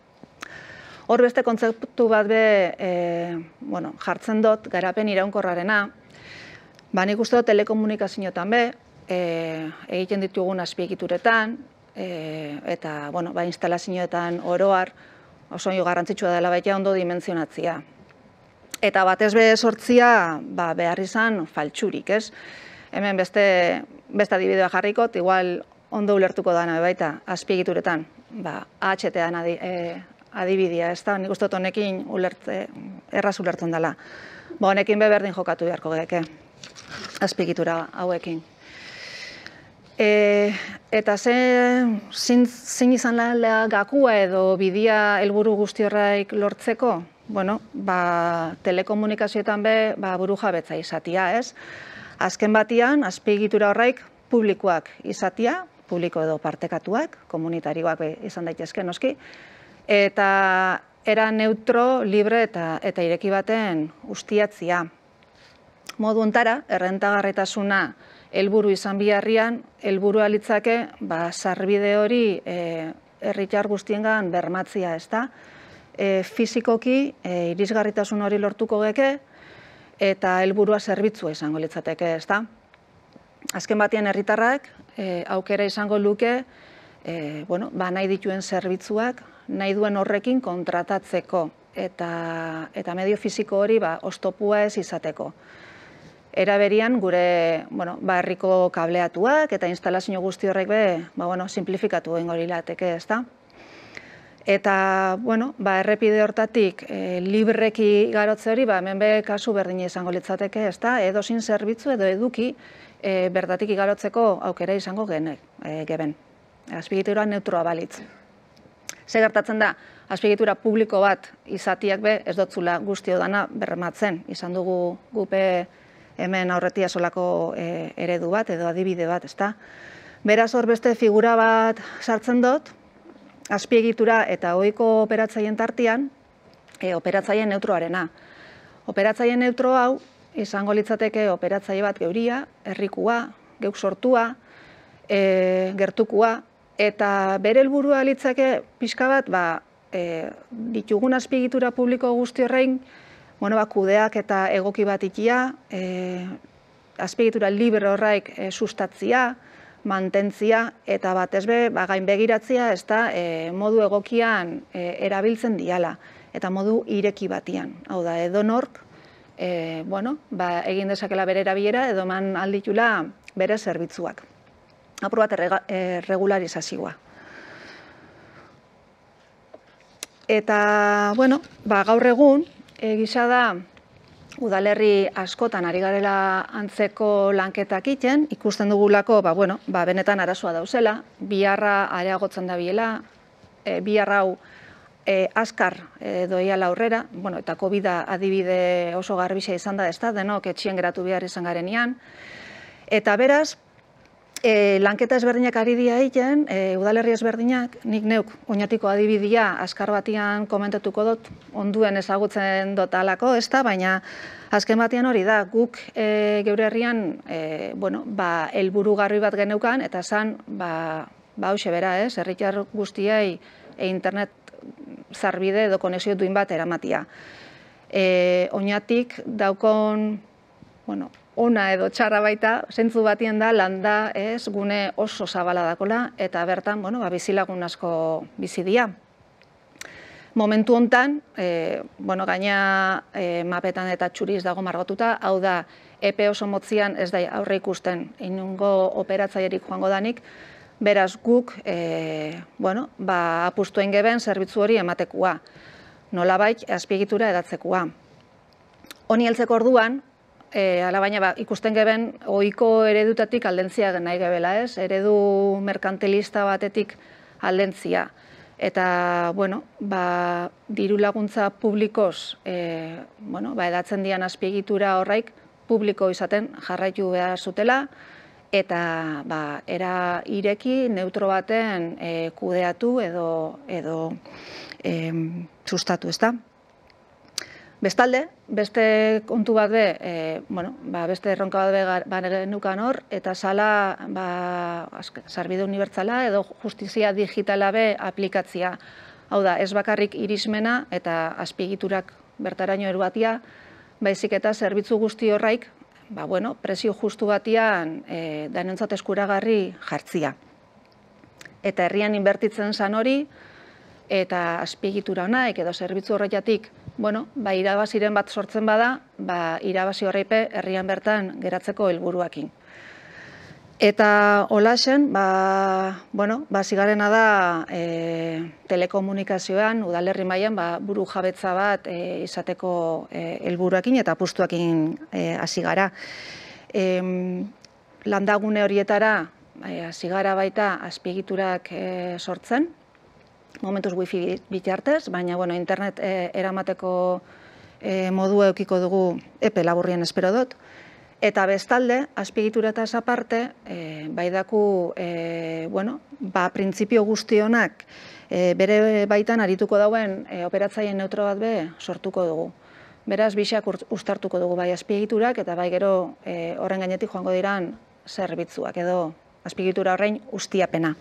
Hor beste kontzeptu bat be, e, bueno, jartzen dut garapen iraunkorrarena, ba nik uste dut telekomunikazioetan be, e, egiten ditugun azpiegituretan, e, eta bueno, ba, instalazioetan oroar oso garrantzitsua dela baita ondo dimentzionatzia. Eta batez be sortzia ba, behar izan faltsurik, ez? Hemen beste, beste adibidea jarrikot, igual ondo ulertuko dana baita azpiegituretan, ba, A H T-an adi, e, adibidea, ez da, nik uste dut honekin ulertze, erraz ulertzen dela. Ba, honekin be berdin jokatu beharko geke, azpiegitura hauekin. E, eta ze, zin, zin izan lehela gakua edo bidia helburu guzti horraik lortzeko? Bueno, ba, telekomunikazioetan be, ba, buru jabetza izatia, ez? Azken batian, azpiegitura horraik publikoak izatia, publiko edo partekatuak, komunitarioak izan daitezke noski, eta era neutro, libre eta, eta ireki baten ustiatzia. Modu hontara, errentagarritasuna helburu izan biharrian, helburua litzake, ba, sarbide hori e, herritar guztiengan bermatzia, ez da? E, fizikoki, e, irisgarritasun hori lortuko geke, eta helburua zerbitzua izango litzateke, ez da? Azken batean herritarrak e, aukera izango luke e, bueno, ba, nahi dituen zerbitzuak, nahi duen horrekin kontratatzeko eta, eta medio fisiko hori ba, oztopua ez izateko. Era berian gure bueno, ba, herriko kableatuak eta instalazio guzti horrek be, ba, bueno, simplifikatu egingo lirateke, ezta? Eta, bueno, ba, errepide hortatik e, libreki garotze hori, ba, hemen be kasu berdina izango litzateke, ezta? Edozin zerbitzu edo eduki e, bertatik igarotzeko aukera izango gene, e, geben. Azpiegitura neutroa balitz. Ze gertatzen da, azpiegitura publiko bat izatiak be, ez dotzula guztio dana bermatzen. Izan dugu gupe hemen aurretia solako e, eredu bat edo adibide bat, ezta? Beraz hor beste figura bat sartzen dut, azpiegitura eta ohiko operatzaien tartean, e, operatzaien neutroarena. Operatzaien neutro hau izango litzateke operatzaile bat geuria, herrikua, geuk sortua, e, gertukua, eta bere helburua litzake pixka bat, ba, e, ditugun azpiegitura publiko guzti horrein, bueno, ba, kudeak eta egoki bat ikia, e, azpiegitura libre horraik e, sustatzia, mantentzia eta batez be ba, gain begiratzea, ez da e, modu egokian e, erabiltzen diala eta modu ireki batian. Hau da, edonork e, bueno, ba, egin dezakela bere erabilera edo eman alditula bere zerbitzuak. Apur bat e, regularizazioa. Eta, bueno, ba, gaur egun, egisa da, udalerri askotan ari garela antzeko lanketak iten, ikusten dugulako, ba, bueno, ba, benetan arazoa dauzela, biharra areagotzen da biela, e, biharra hau e, askar e, doiala aurrera, bueno, eta COVID adibide oso garbisa izan da, ez da, denok etxien geratu behar izan garenean, eta beraz, E, lanketa ezberdinak ari dira egiten, e, udalerri ezberdinak, nik neuk oinatiko adibidia azkar batian komentatuko dut, onduen ezagutzen dut alako, ez da, baina azken batian hori da, guk e, geure herrian, e, bueno, ba, helburu garbi bat geneukan, eta zan, ba, ba, hause bera, ez, herritar guztiei e, internet zarbide edo konexio duin bat eramatia. E, oinatik daukon, bueno, ona edo txarra baita, zentzu batien da, landa, ez, gune oso zabala dakola, eta bertan, bueno, ba, bizilagun asko bizidia. Momentu hontan, e, bueno, gaina e, mapetan eta txuriz dago margotuta, hau da, epe oso motzian ez da aurre ikusten, inungo operatzaierik joango danik, beraz guk, e, bueno, ba, apustuen geben zerbitzu hori ematekua, nolabait azpiegitura edatzekua. Honi heltzeko orduan, E, ala baina ba, ikusten geben ohiko eredutatik aldentzia nahi gebela, ez? Eredu merkantilista batetik aldentzia. Eta, bueno, ba, diru laguntza publikoz, e, bueno, ba, edatzen dian azpiegitura horraik publiko izaten jarraitu behar zutela, eta ba, era ireki neutro baten e, kudeatu edo, edo e, sustatu, ezta? Bestalde, beste kontu bat be, e, bueno, ba, beste erronka bat be genukan hor, eta sala ba, sarbide unibertsala edo justizia digitala be aplikatzia. Hau da, ez bakarrik irismena eta azpiegiturak bertaraino eruatia, baizik eta zerbitzu guzti horraik, ba, bueno, prezio justu batian e, danentzat eskuragarri jartzia. Eta herrian inbertitzen zan hori, eta azpiegitura honaik edo zerbitzu horretatik, bueno, ba, irabaziren bat sortzen bada, ba, irabazi horreipe herrian bertan geratzeko helburuakin. Eta holaxen, ba, bueno, ba, zigarrena da e, telekomunikazioan, udalerri mailan ba, buru jabetza bat e, izateko e, helburuakin eta apustuakin hasi e, gara. E, landagune horietara hasi e, gara baita azpiegiturak e, sortzen, momentuz wifi bitartez, baina bueno, internet e, eramateko e, modu eukiko dugu epe laburrien espero dut. Eta bestalde, azpiegituretaz aparte, e, baidaku, e, bueno, ba, printzipio guztionak e, bere baitan arituko dauen e, operatzaien neutro bat be sortuko dugu. Beraz, bixak uztartuko dugu bai azpiegiturak eta bai gero e, horren gainetik joango diran zerbitzuak edo azpiegitura horrein ustiapena.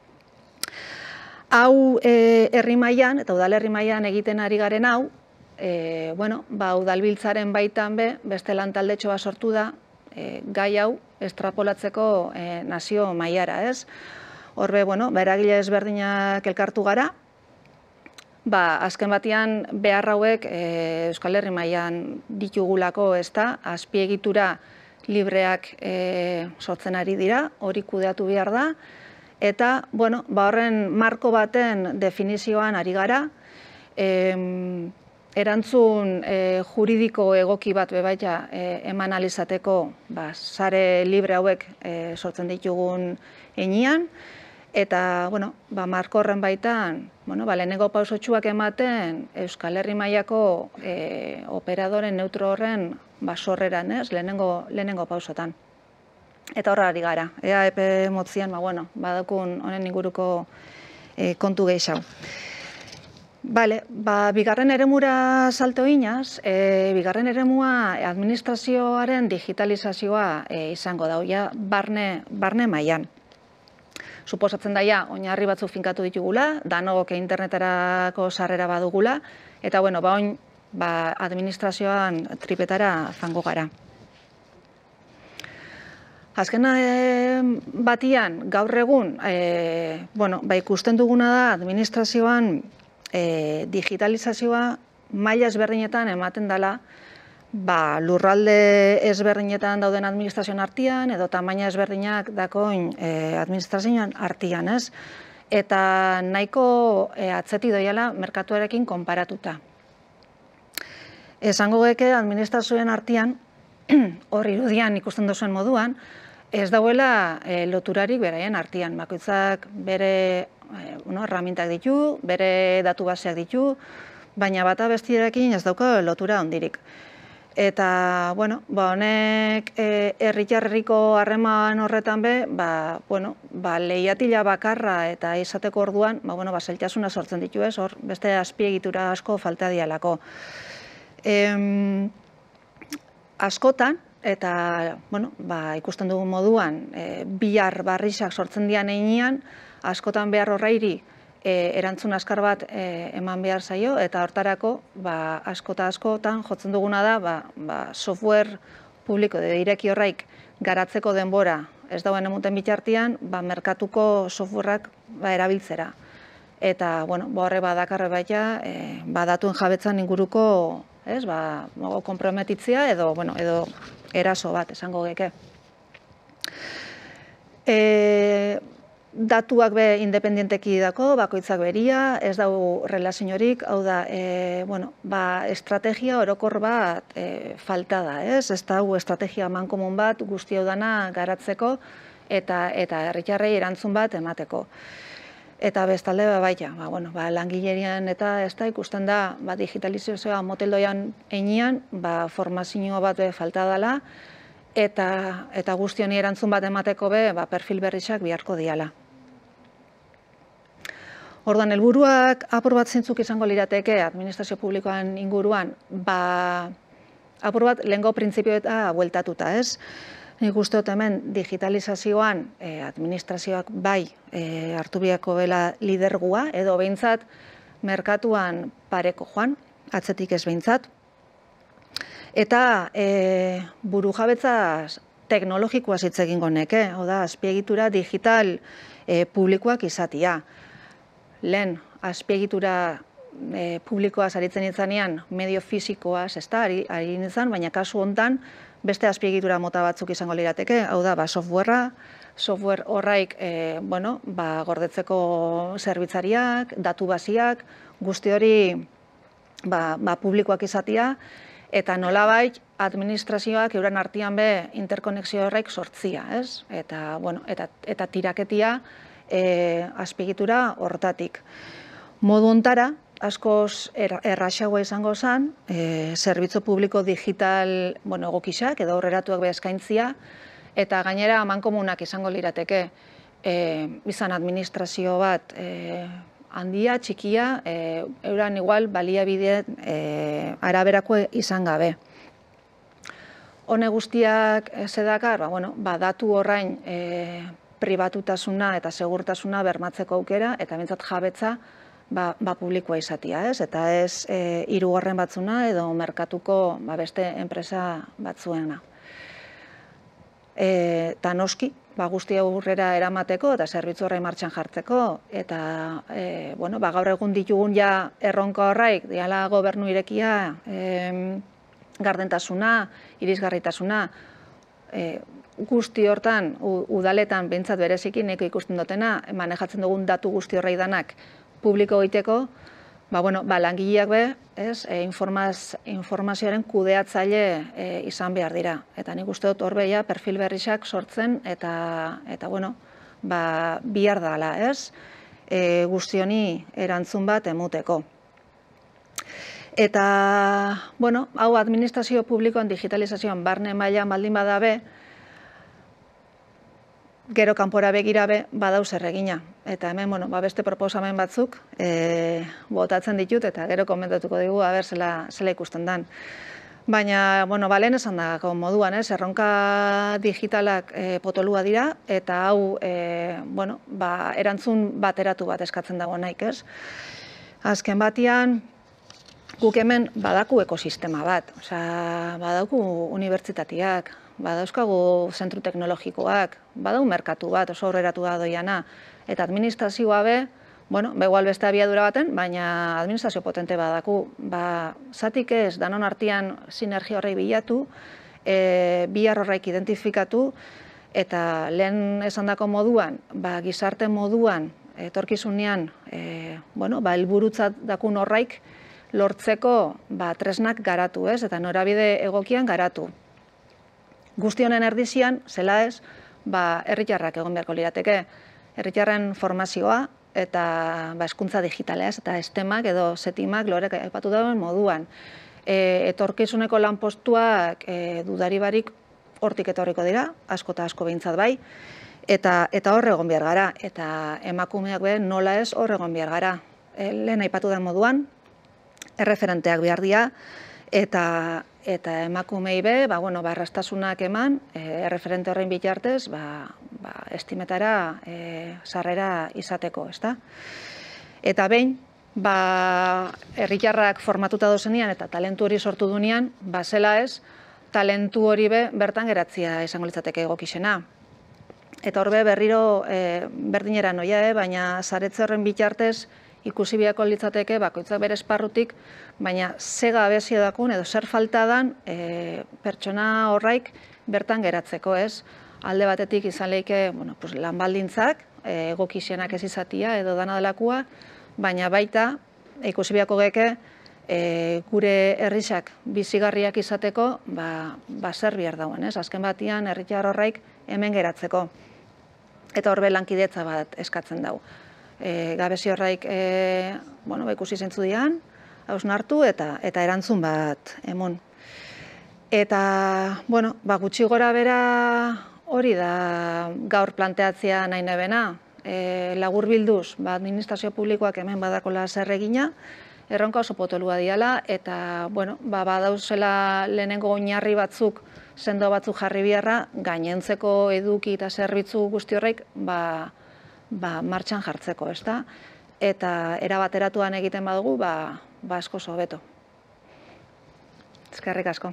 Hau herri mailan eta udalerri mailan egiten ari garen hau, e, bueno, ba, udalbiltzaren baitan be, beste lantaldetxo bat sortu da, e, gai hau estrapolatzeko e, nazio mailara, ez? Horbe, bueno, beragile ezberdinak elkartu gara, ba, azken batean behar hauek Euskal Herri mailan ditugulako, ez da, azpiegitura libreak sortzen ari dira, hori kudeatu behar da, eta, bueno, ba, horren marko baten definizioan ari gara, erantzun juridiko egoki bat bebaita eman alizateko sare libre hauek sortzen ditugun enean, eta, bueno, marko horren baitan, lehenengo pausotxuak ematen Euskal Herri mailako operadoren neutro horren sorreran, lehenengo pausotan. Eta horra ari gara, ea epe motzian, badakun honen inguruko kontu gehiago. Bale, ba, bigarren eremura salto inaz, bigarren eremua administrazioaren digitalizazioa izango da, barne mailan. Suposatzen daia, oinarri batzuk finkatu ditugula, danok internetarako sarrera badugula, eta, bueno, ba, oin, ba, administrazioan tripetara fango gara. Azken batian, gaur egun, bueno, ba, ikusten duguna da administrazioan digitalizazioa maila ezberdinetan ematen dela lurralde ezberdinetan dauden administrazioan artean edo tamaina ezberdinak dakoin administrazioan artean, ez? Eta nahiko atzeti doiala merkatuarekin konparatuta. Esango geke administrazioen artean, hor irudian ikusten duzuen moduan, ez dauela loturarik beraien artean. Bakoitzak bere herramientak ditu, bere datu baseak ditu, baina bata bestiarekin ez dauka lotura hondirik. Eta, bueno, honek herritarriko harreman horretan be, lehiatila bakarra eta izateko orduan, zailtasuna sortzen ditu ez, hor beste azpiegitura asko falta dialako. Askotan, eta ikusten dugun moduan, bihar barrizak sortzen dian einean, askotan behar horreiri erantzun askar bat eman behar zaio, eta hortarako asko eta askotan jotzen duguna da software publiko ireki horreik garatzeko denbora ez dauen emuten bitartean, merkatuko softwareak erabiltzera. Eta horre badakarre baita, datuen jabetzan inguruko konprometitzea edo eraso bat esango geke. Datuak be independenteki dako, bakoitzak beria, ez dau relaziorik, hau da, estrategia orokor bat falta da, ez? Ez dau estrategia mankomun bat guzti hau dana garatzeko eta herritarrei erantzun bat emateko. Eta bestalde, baita, langilerian eta ez da ikusten da digitalizazioa moteldoian einean, formazio bat falta dela, eta guzti honi erantzun bat emateko be perfil berrizak biharko diala. Orduan, helburuak apur bat zintzuk izango lirateke administrazio publikoan inguruan, apur bat lehengo printzipioeta bueltatuta, ez? Nik uste dut hemen digitalizazioan administrazioak bai hartu biako bela lidergua, edo behintzat merkatuan pareko joan, atzetik ez behintzat. Eta buru jabetza teknologikoa hitz egingo neke, hau da, azpiegitura digital publikoak izatia. Lehen, azpiegitura publikoa aritzen itzanean medio fisikoaz, ez da, ari nintzen, baina kasu hontan beste azpiegitura mota batzuk izango lirateke, hau da, softwarea, software horraik gordetzeko zerbitzariak, datu basiak, guzti hori publikoak izatia, eta nolabait administrazioak euren artean be interkonexio horreik sortzia, ez? Eta tiraketia azpiegitura hortatik. Modu hontara, askoz erraxagoa izango zen, zerbitzu publiko digital egokisak edo aurreratuak be eskaintzia, eta gainera amankomunak izango lirateke izan administrazio bat handia, txikia, euran igual baliabide araberako izan gabe. Hone guztiak zedakar, datu horrain pribatutasuna eta segurtasuna bermatzeko aukera, eta bintzat jabetza publikoa izatia, ez? Eta ez hirugarren batzuna edo merkatuko beste enpresa batzuena. Eta noski, ba, guzti aurrera eramateko eta zerbitzu horrei martxan jartzeko. Eta e, bueno, ba, gaur egun ditugun ja erronka horraik, diala gobernu irekia, e, gardentasuna, irisgarritasuna, e, guzti hortan, udaletan behintzat berezikin neko ikusten dutena, manejatzen dugun datu guzti horrei danak publiko egiteko, ba, bueno, ba, langileak be, ez, e, informaz, informazioaren kudeatzaile e, izan behar dira. Eta nik uste dut horbe ja perfil berriak sortzen eta, eta bueno, ba, bihar dala, ez, e, guzti honi erantzun bat emuteko. Eta, bueno, hau administrazio publikoan digitalizazioan barne mailan baldin badabe, gero kanpora begirabe badauz erregina. Eta hemen, bueno, ba, beste proposamen batzuk e, botatzen ditut eta gero komentatuko digu, aber, zela, zela ikusten dan. Baina, bueno, ba, lehen esan dako moduan, ez, erronka digitalak e, potolua dira, eta hau, e, bueno, ba, erantzun bateratu bat eskatzen dago naik, ez. Azken batian, guk hemen badaku ekosistema bat, osea, badauku unibertsitateak, badauzkagu zentru teknologikoak, badau merkatu bat, oso aurreratu da doiana, eta administrazioa be, bueno, begual beste abiadura baten, baina administrazio potente badaku, ba, zatik ez, danon artean sinergia horrei bilatu, e, bihar horreik identifikatu, eta lehen esandako moduan, ba, gizarte moduan, etorkizunean, e, bueno, ba, helburutzat dakun horraik, lortzeko ba, tresnak garatu, ez, eta norabide egokian garatu. Guzti honen erdizian, zela ez, ba, herritarrak egon beharko lirateke. Herritarren formazioa eta ba, hezkuntza digitala, ez, eta estemak edo setimak lorek aipatu dauen moduan. E, etorkizuneko lanpostuak e, dudari barik hortik etorriko dira, asko eta asko behintzat bai, eta, eta hor egon behar gara, eta emakumeak be nola ez hor egon behar gara. E, lehen aipatu den moduan, erreferenteak behar dira, eta, eta emakumei be, ba, bueno, ba, errastasunak eman, e, erreferente horrein bitartez, ba, ba, estimetara e, sarrera izateko, ezta? Eta behin, ba, herritarrak formatuta dozenean eta talentu hori sortu dunean, ba, zela ez, talentu hori be bertan geratzia izango litzateke egokixena. Eta horbe berriro e, berdinera noia, e, baina saretze horren bitartez, ikusi biako litzateke, bakoitzak bere esparrutik, baina ze gabezia dakun edo zer falta dan e, pertsona horraik bertan geratzeko, ez? Alde batetik izan lehike, bueno, pues, lan baldintzak, e, egokixenak ez izatia edo dana delakua, baina baita ikusi biako geke e, gure herrisak bizigarriak izateko, ba, ba zer bihar dauen, ez? Azken batian herritar horraik hemen geratzeko. Eta horbe lankidetza bat eskatzen dau. E, gabezi horraik e, bueno, ba, ikusi zentzu dian, hausnartu eta, eta erantzun bat emon. Eta, bueno, ba, gutxi gora bera hori da gaur planteatzea nahi nebena. E, lagur bilduz, ba, administrazio publikoak hemen badakola zer egina, erronka oso potolua diala, eta, bueno, ba, badauzela lehenengo oinarri batzuk, sendo batzuk jarri biharra, gainentzeko eduki eta zerbitzu guzti horrek, ba, ba, martxan jartzeko, ezta? Eta erabateratuan egiten badugu, ba, ba asko hobeto. Eskerrik asko.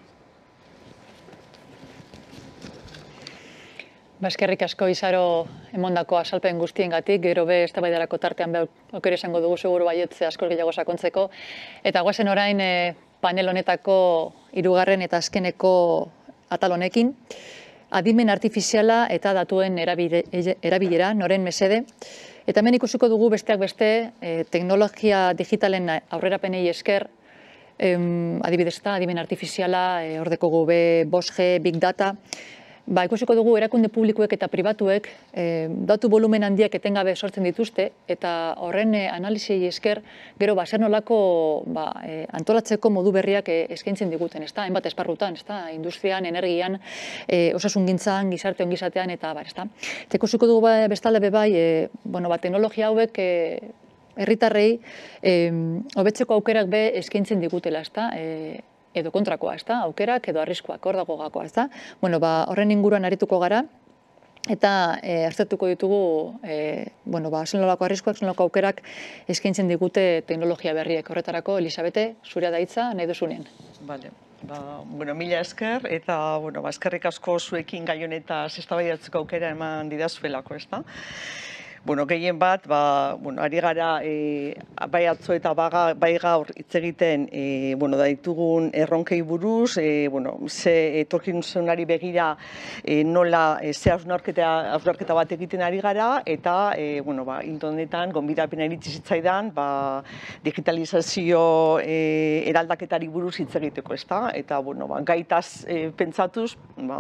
Ba, eskerrik asko Izaro emondako azalpen guztiengatik, gero be eztabaidarako tartean be aukera izango dugu seguru baietze asko gehiago sakontzeko. Eta goazen orain e, panel honetako hirugarren eta azkeneko atal honekin. Adimen artifiziala eta datuen erabilera, noren mesede. Eta hemen ikusiko dugu besteak beste, e, teknologia digitalen aurrerapenei esker, em, adibidez eta adimen artifiziala, e, hor dekogu be bost G, Big Data, ba, ikusiko dugu erakunde publikoek eta pribatuek e, datu volumen handiak etengabe sortzen dituzte, eta horren e, analiziei esker, gero ba, zer nolako ba, e, antolatzeko modu berriak e, eskaintzen diguten, ezta? Hainbat esparrutan, ezta? Industrian, energian, e, osasungintzan, gizarte ongizatean, eta bar, ezta? Eta ikusiko dugu ba, bestalde be bai, e, bueno, ba, teknologia hauek e, herritarrei e, hobetzeko aukerak be eskaintzen digutela, ezta? E, edo kontrakoa, ezta? Aukerak edo arriskuak, hor dago gakoa, ezta? Bueno, ba, horren inguruan arituko gara, eta e, aztertuko ditugu, e, bueno, ba, zenolako arriskuak, zenolako aukerak eskaintzen digute teknologia berriek. Horretarako, Elisabete, zurea da hitza, nahi duzunean. Vale. Ba, bueno, mila esker, eta, bueno, ba, eskerrik asko zuekin gai honetaz eztabaidatzeko aukera eman didazuelako, ezta? Bueno, gehien bat, ba, bueno, ari gara e, bai atzo eta baga, bai gaur hitz egiten e, bueno, da ditugun erronkei buruz, e, bueno, ze etorkizunari begira e, nola e, ze hausnarketa hausnarketa bat egiten ari gara, eta e, bueno, ba, ildo honetan gonbidapena iritsi zitzaidan, ba, digitalizazio e, eraldaketari buruz hitz egiteko, ezta? Eta bueno, ba, gaitaz e, pentsatuz, ba,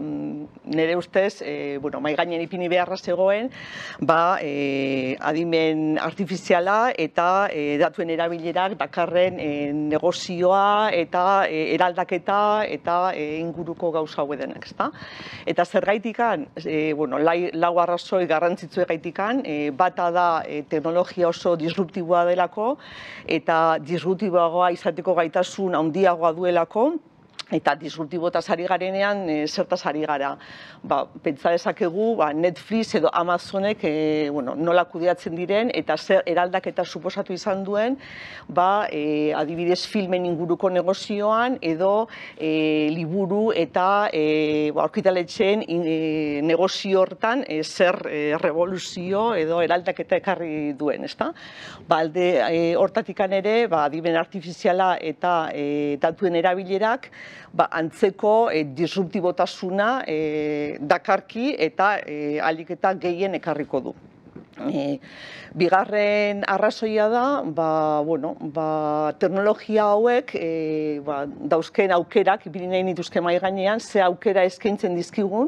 nire ustez, e, bueno, mai gainen ipini beharra zegoen, ba, E, adimen artifiziala eta e, datuen erabilerak dakarren e, negozioa eta e, eraldaketa eta e, inguruko gauza hauek denak, ezta? Eta zergaitikan, e, bueno, lai, lau arrazoi garrantzitsu gaitikan, e, bata da e, teknologia oso disruptiboa delako eta disruptiboagoa izateko gaitasun handiagoa duelako. Eta disruptibotaz ari garenean, e, zertaz ari gara. Ba, pentsa dezakegu ba, Netflix edo Amazonek e, bueno, nola kudeatzen diren eta zer eraldaketa suposatu izan duen, ba, e, adibidez filmen inguruko negozioan edo e, liburu eta e, ba, aurkitaletxeen e, negozio hortan e, zer e, revoluzio edo eraldaketa ekarri duen, ezta? Ba, alde e, hortatikan ere, ba, adimen artifiziala eta e, datuen erabilerak, ba, antzeko e, disruptibotasuna e, dakarki eta e, ahalik eta gehien ekarriko du. E, bigarren arrazoia da, ba, bueno, ba, teknologia hauek e, ba, dauzken aukerak, ipini nahi nituzke mahai gainean, ze aukera eskaintzen dizkigun,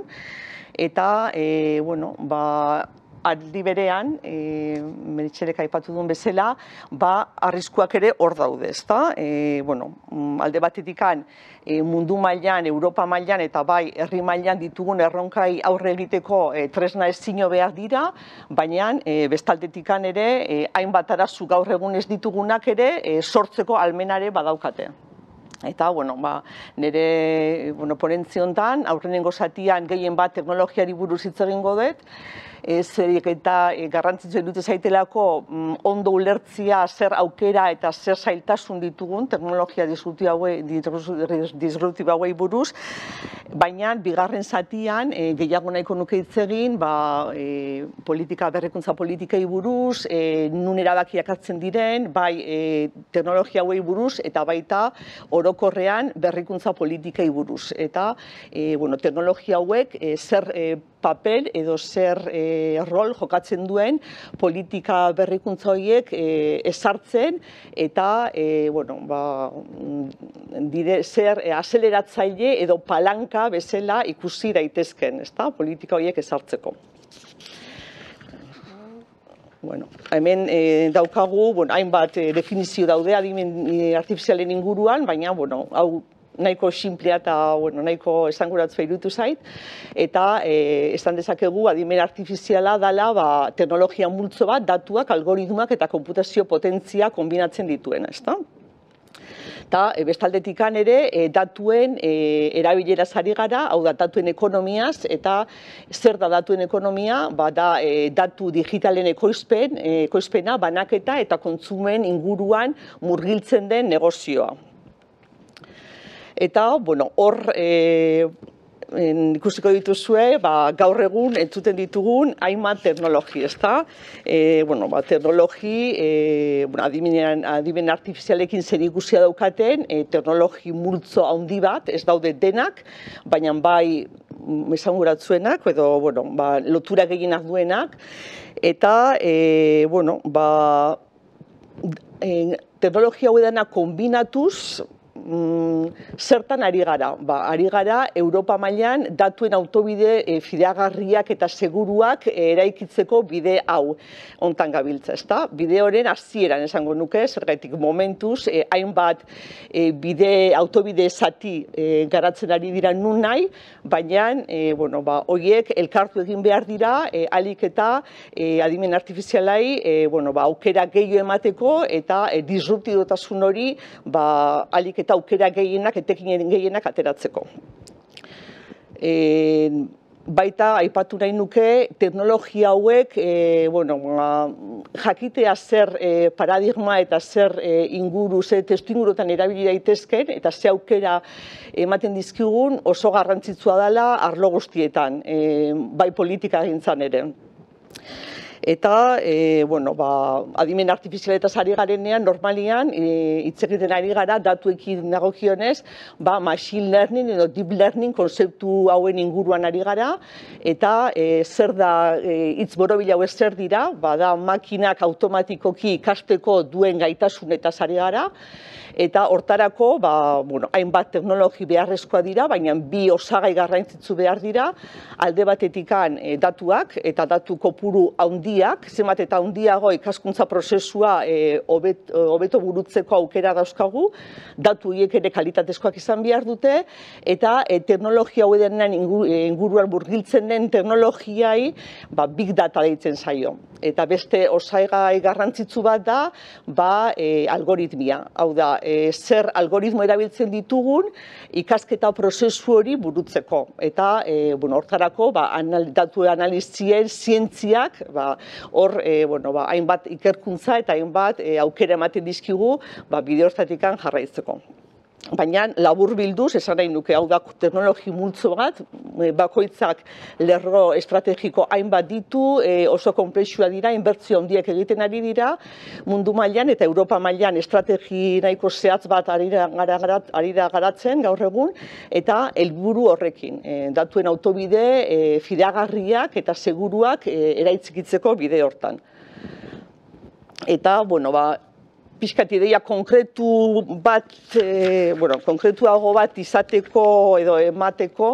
eta e, bueno, ba, aldi berean, e, Meritxerek aipatu duen bezala, ba, arriskuak ere hor daude, ezta? E, bueno, alde batetikan e, mundu mailan, Europa mailan eta bai herri mailan ditugun erronkai aurre egiteko e, tresna ezino behar dira, baina e, bestaldetikan ere e, hainbat arazo gaur egun ez ditugunak ere e, sortzeko almenare badaukate. Eta, bueno, ba, nire bueno, ponentzio hontan, aurrenengo zatian gehien bat teknologiari buruz hitz egingo dut, zerik eta garrantzitsu dute zaitelako ondo ulertzia zer aukera eta zer zailtasun ditugun teknologia disruptibo hauei buruz, baina bigarren zatian gehiago nahiko nuke hitz egin, ba, e, politika, berrikuntza politikei buruz, e, nun erabakiak hartzen diren, bai e, teknologia hauei buruz eta baita orokorrean berrikuntza politikei buruz. Eta e, bueno, teknologia hauek e, zer e, papel edo zer e, rol jokatzen duen politika berrikuntza horiek e, ezartzen eta e, bueno, ba, dire, zer e, azeleratzaile edo palanka bezala ikusi daitezken, ezta? Politika horiek ezartzeko. Bueno, hemen e, daukagu, bueno, hainbat e, definizio daude adimen artifizialen inguruan, baina bueno, hau nahiko simplea eta bueno, nahiko esanguratzua iruditu zait, eta e, esan dezakegu adimen artifiziala dela ba, teknologia multzo bat, datuak, algoritmoak eta konputazio potentzia kombinatzen dituena, ezta? Eta e, bestaldetikan ere e, datuen e, erabileraz ari gara, hau da datuen ekonomiaz, eta zer da datuen ekonomia, ba, da e, datu digitalen ekoizpen, e, ekoizpena, banaketa eta kontsumen inguruan murgiltzen den negozioa. Eta, bueno, hor e, ikusiko dituzue, ba, gaur egun entzuten ditugun hainbat teknologi, ezta? E, bueno, ba, teknologi, e, bueno, adimen, adimen artifizialekin zer ikusia daukaten, e, teknologi multzo handi bat, ez daude denak, baina bai esanguratzuenak, edo, bueno, ba, lotura gehienak duenak, eta, e, bueno, ba, e, teknologia hau edana kombinatuz, zertan ari gara? Ba, ari gara Europa mailan datuen autobide e, fidagarriak eta seguruak e, eraikitzeko bide hau hontan gabiltza, ezta? Bide horren hasieran esango nuke, zergatik momentuz e, hainbat e, bide autobide zati e, garatzen ari dira nun nahi, baina e, bueno, ba, horiek elkartu egin behar dira e, alik eta e, adimen artifizialai e, bueno, ba, aukera gehiago emateko eta e, disruptibotasun hori ba, alik eta aukera gehienak, etekin gehienak ateratzeko. E, baita aipatu nahi nuke teknologia hauek jakitea zer paradigma eta zer inguru, ze testuingurutan erabili daitezken eta ze aukera ematen dizkigun oso garrantzitsua dela arlo guztietan, bai politika egintzan ere. Eta, adimen artifizialetaz ari garenean, normalian, hitz egiten ari gara, datuekin dagokionez, machine learning edo deep learning konzeptu hauen inguruan ari gara, eta zer da, hitz borobila hauek zer dira, da makinak automatikoki ikasteko duen gaitasunetaz ari gara, eta hortarako, hainbat teknologi beharrezkoa dira, baina bi osagai garrantzitsu behar dira, alde batetikan datuak eta datu kopuru handiak, zenbat eta handiago ikaskuntza prozesua hobeto burutzeko aukera dauzkagu, datu horiek ere kalitatezkoak izan behar dute, eta teknologia hauetan inguruan burgiltzen den teknologiai big data deitzen zaio. Eta beste osagai garrantzitsu bat da algoritmia. Hau da, zer algoritmo erabiltzen ditugun ikasketa prozesu hori burutzeko. Eta hortarako datu analizien zientziak hor hainbat ikerkuntza eta hainbat aukera ematen dizkigu bide horretatik jarraitzeko. Baina labur bilduz, esan nahi nuke, hau da teknologi multzo bat, bakoitzak lerro estrategiko hainbat ditu, oso konplexua dira, inbertsio handiak egiten ari dira, mundu mailan eta Europa mailan estrategi nahiko zehatz bat ari da garatzen gaur egun, eta helburu horrekin, datuen autobide fidagarriak eta seguruak eraitzikitzeko bide hortan. Eta, bueno, ba, pixkat ideia konkretu bat, konkretuago bat izateko edo emateko,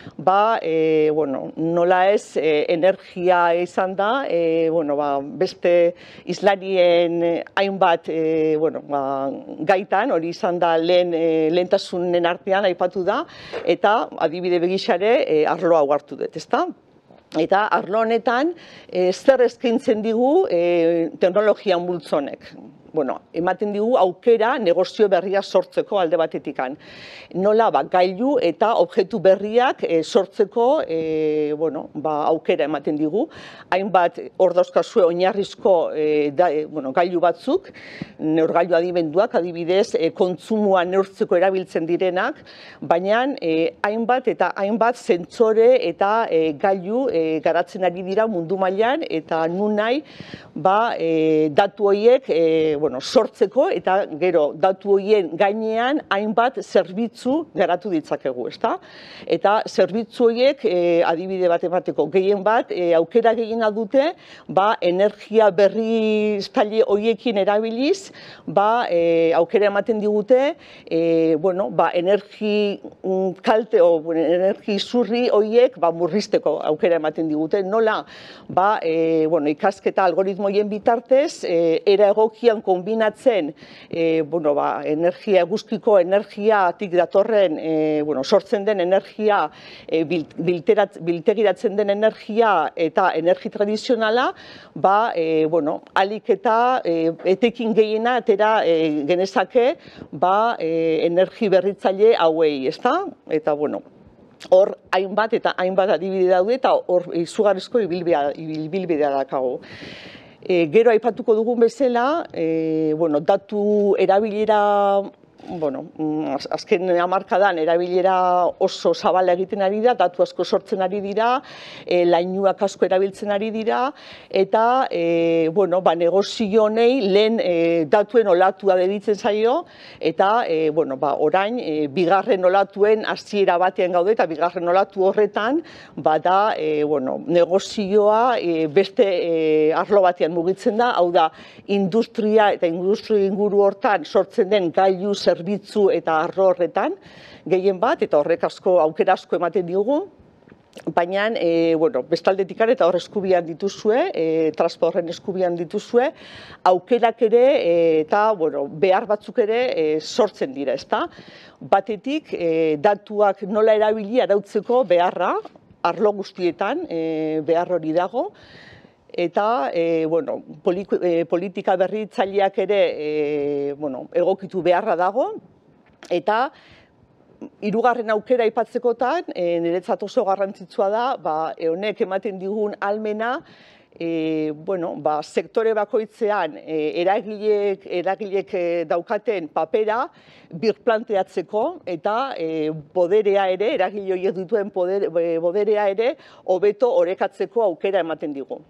nola ez energia izan da, beste islarien hainbat gaitan, hori izan da lehentasunen artean aipatu da, eta adibide begixare arlo hau hartu dut, ezta? Eta arlo honetan zer eskaintzen digu teknologia multzonek. Bueno, ematen digu aukera negozio berriak sortzeko alde batetikan. Nola, gailu eta objektu berriak sortzeko aukera ematen digu. Hainbat hor dauzkazue oinarrizko gailu batzuk, neurgailu adimenduak, adibidez, kontsumoa neurtzeko erabiltzen direnak, baina hainbat eta hainbat zentzore eta gailu garatzen ari dira mundu mailan eta nun nahi datu horiek sortzeko eta gero datu horien gainean hainbat zerbitzu garatu ditzakegu, ezta? Eta zerbitzu horiek adibide bat emateko gehien bat aukera gehiena dute energia berriztaile horiekin erabiliz aukera ematen digute energi kalte o energi zurri horiek murrizteko aukera ematen digute. Nola ikasketa algoritmo horien bitartez era egokian kombinatzen energia eguzkiko energiatik datorren sortzen den energia, biltegiratzen den energia eta energi tradizionala alik eta etekin gehiena atera genezake energi berritzaile hauei, ezta? Eta bueno, hor hainbat eta hainbat adibide daude eta hor izugarrizko ibilbidea dakago. Gero aipatuko dugun bezala, datu erabilera, azken hamarkadan erabilera oso zabala egiten ari da, datu asko sortzen ari dira, lainuak asko erabiltzen ari dira, eta negozio honei lehen datuen olatua deritzen zaio, eta orain bigarren olatuen hasiera batean gaude, eta bigarren olatu horretan bada negozioa beste arlo batean mugitzen da, hau da industria eta industria inguru hortan sortzen den gailu zerbitzu eta arlo horretan gehien bat, eta horrek asko aukera asko ematen diogu. Baina, bestaldetik eta hor eskubian dituzue, transpo horren eskubian dituzue, aukerak ere eta behar batzuk ere sortzen dira, ezta? Batetik, datuak nola erabili arautzeko beharra, arlo guztietan behar hori dago, eta politika berritzaileak ere egokitu beharra dago, eta hirugarren aukera aipatzekotan, e, niretzat oso garrantzitsua da, ba, honek ematen digun ahalmena, E, bueno, ba, sektore bakoitzean e, eragilek, eragilek e, daukaten papera birplanteatzeko eta e, boderea ere, eragile horiek dituen poder, e, boderea ere hobeto orekatzeko aukera ematen digu.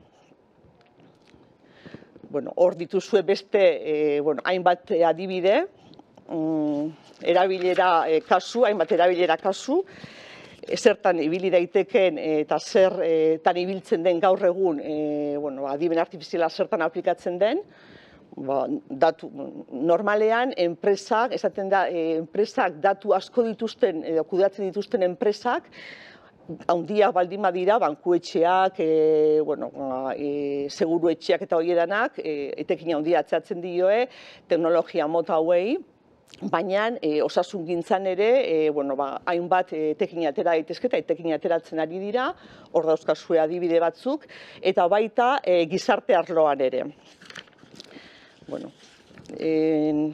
Bueno, hor dituzue beste e, bueno, hainbat adibide, mm, erabilera e, kasu, hainbat erabilera kasu, zertan ibili daiteken eta zertan ibiltzen den gaur egun e, bueno, adimen artifiziala zertan aplikatzen den, ba, datu, normalean enpresak, esaten da, e, enpresak datu asko dituzten, edo kudeatzen dituzten enpresak, handiak baldin badira, bankuetxeak, e, bueno, e, seguruetxeak eta horiedanak, e, etekin handia atzeatzen dioe, teknologia mota hauei, baina e, osasungintzan ere, e, bueno, ba, hainbat e, etekin atera daitezke eta etekin ateratzen ari dira, hor dauzkazue adibide batzuk, eta baita e, gizarte arloan ere. Bueno, en...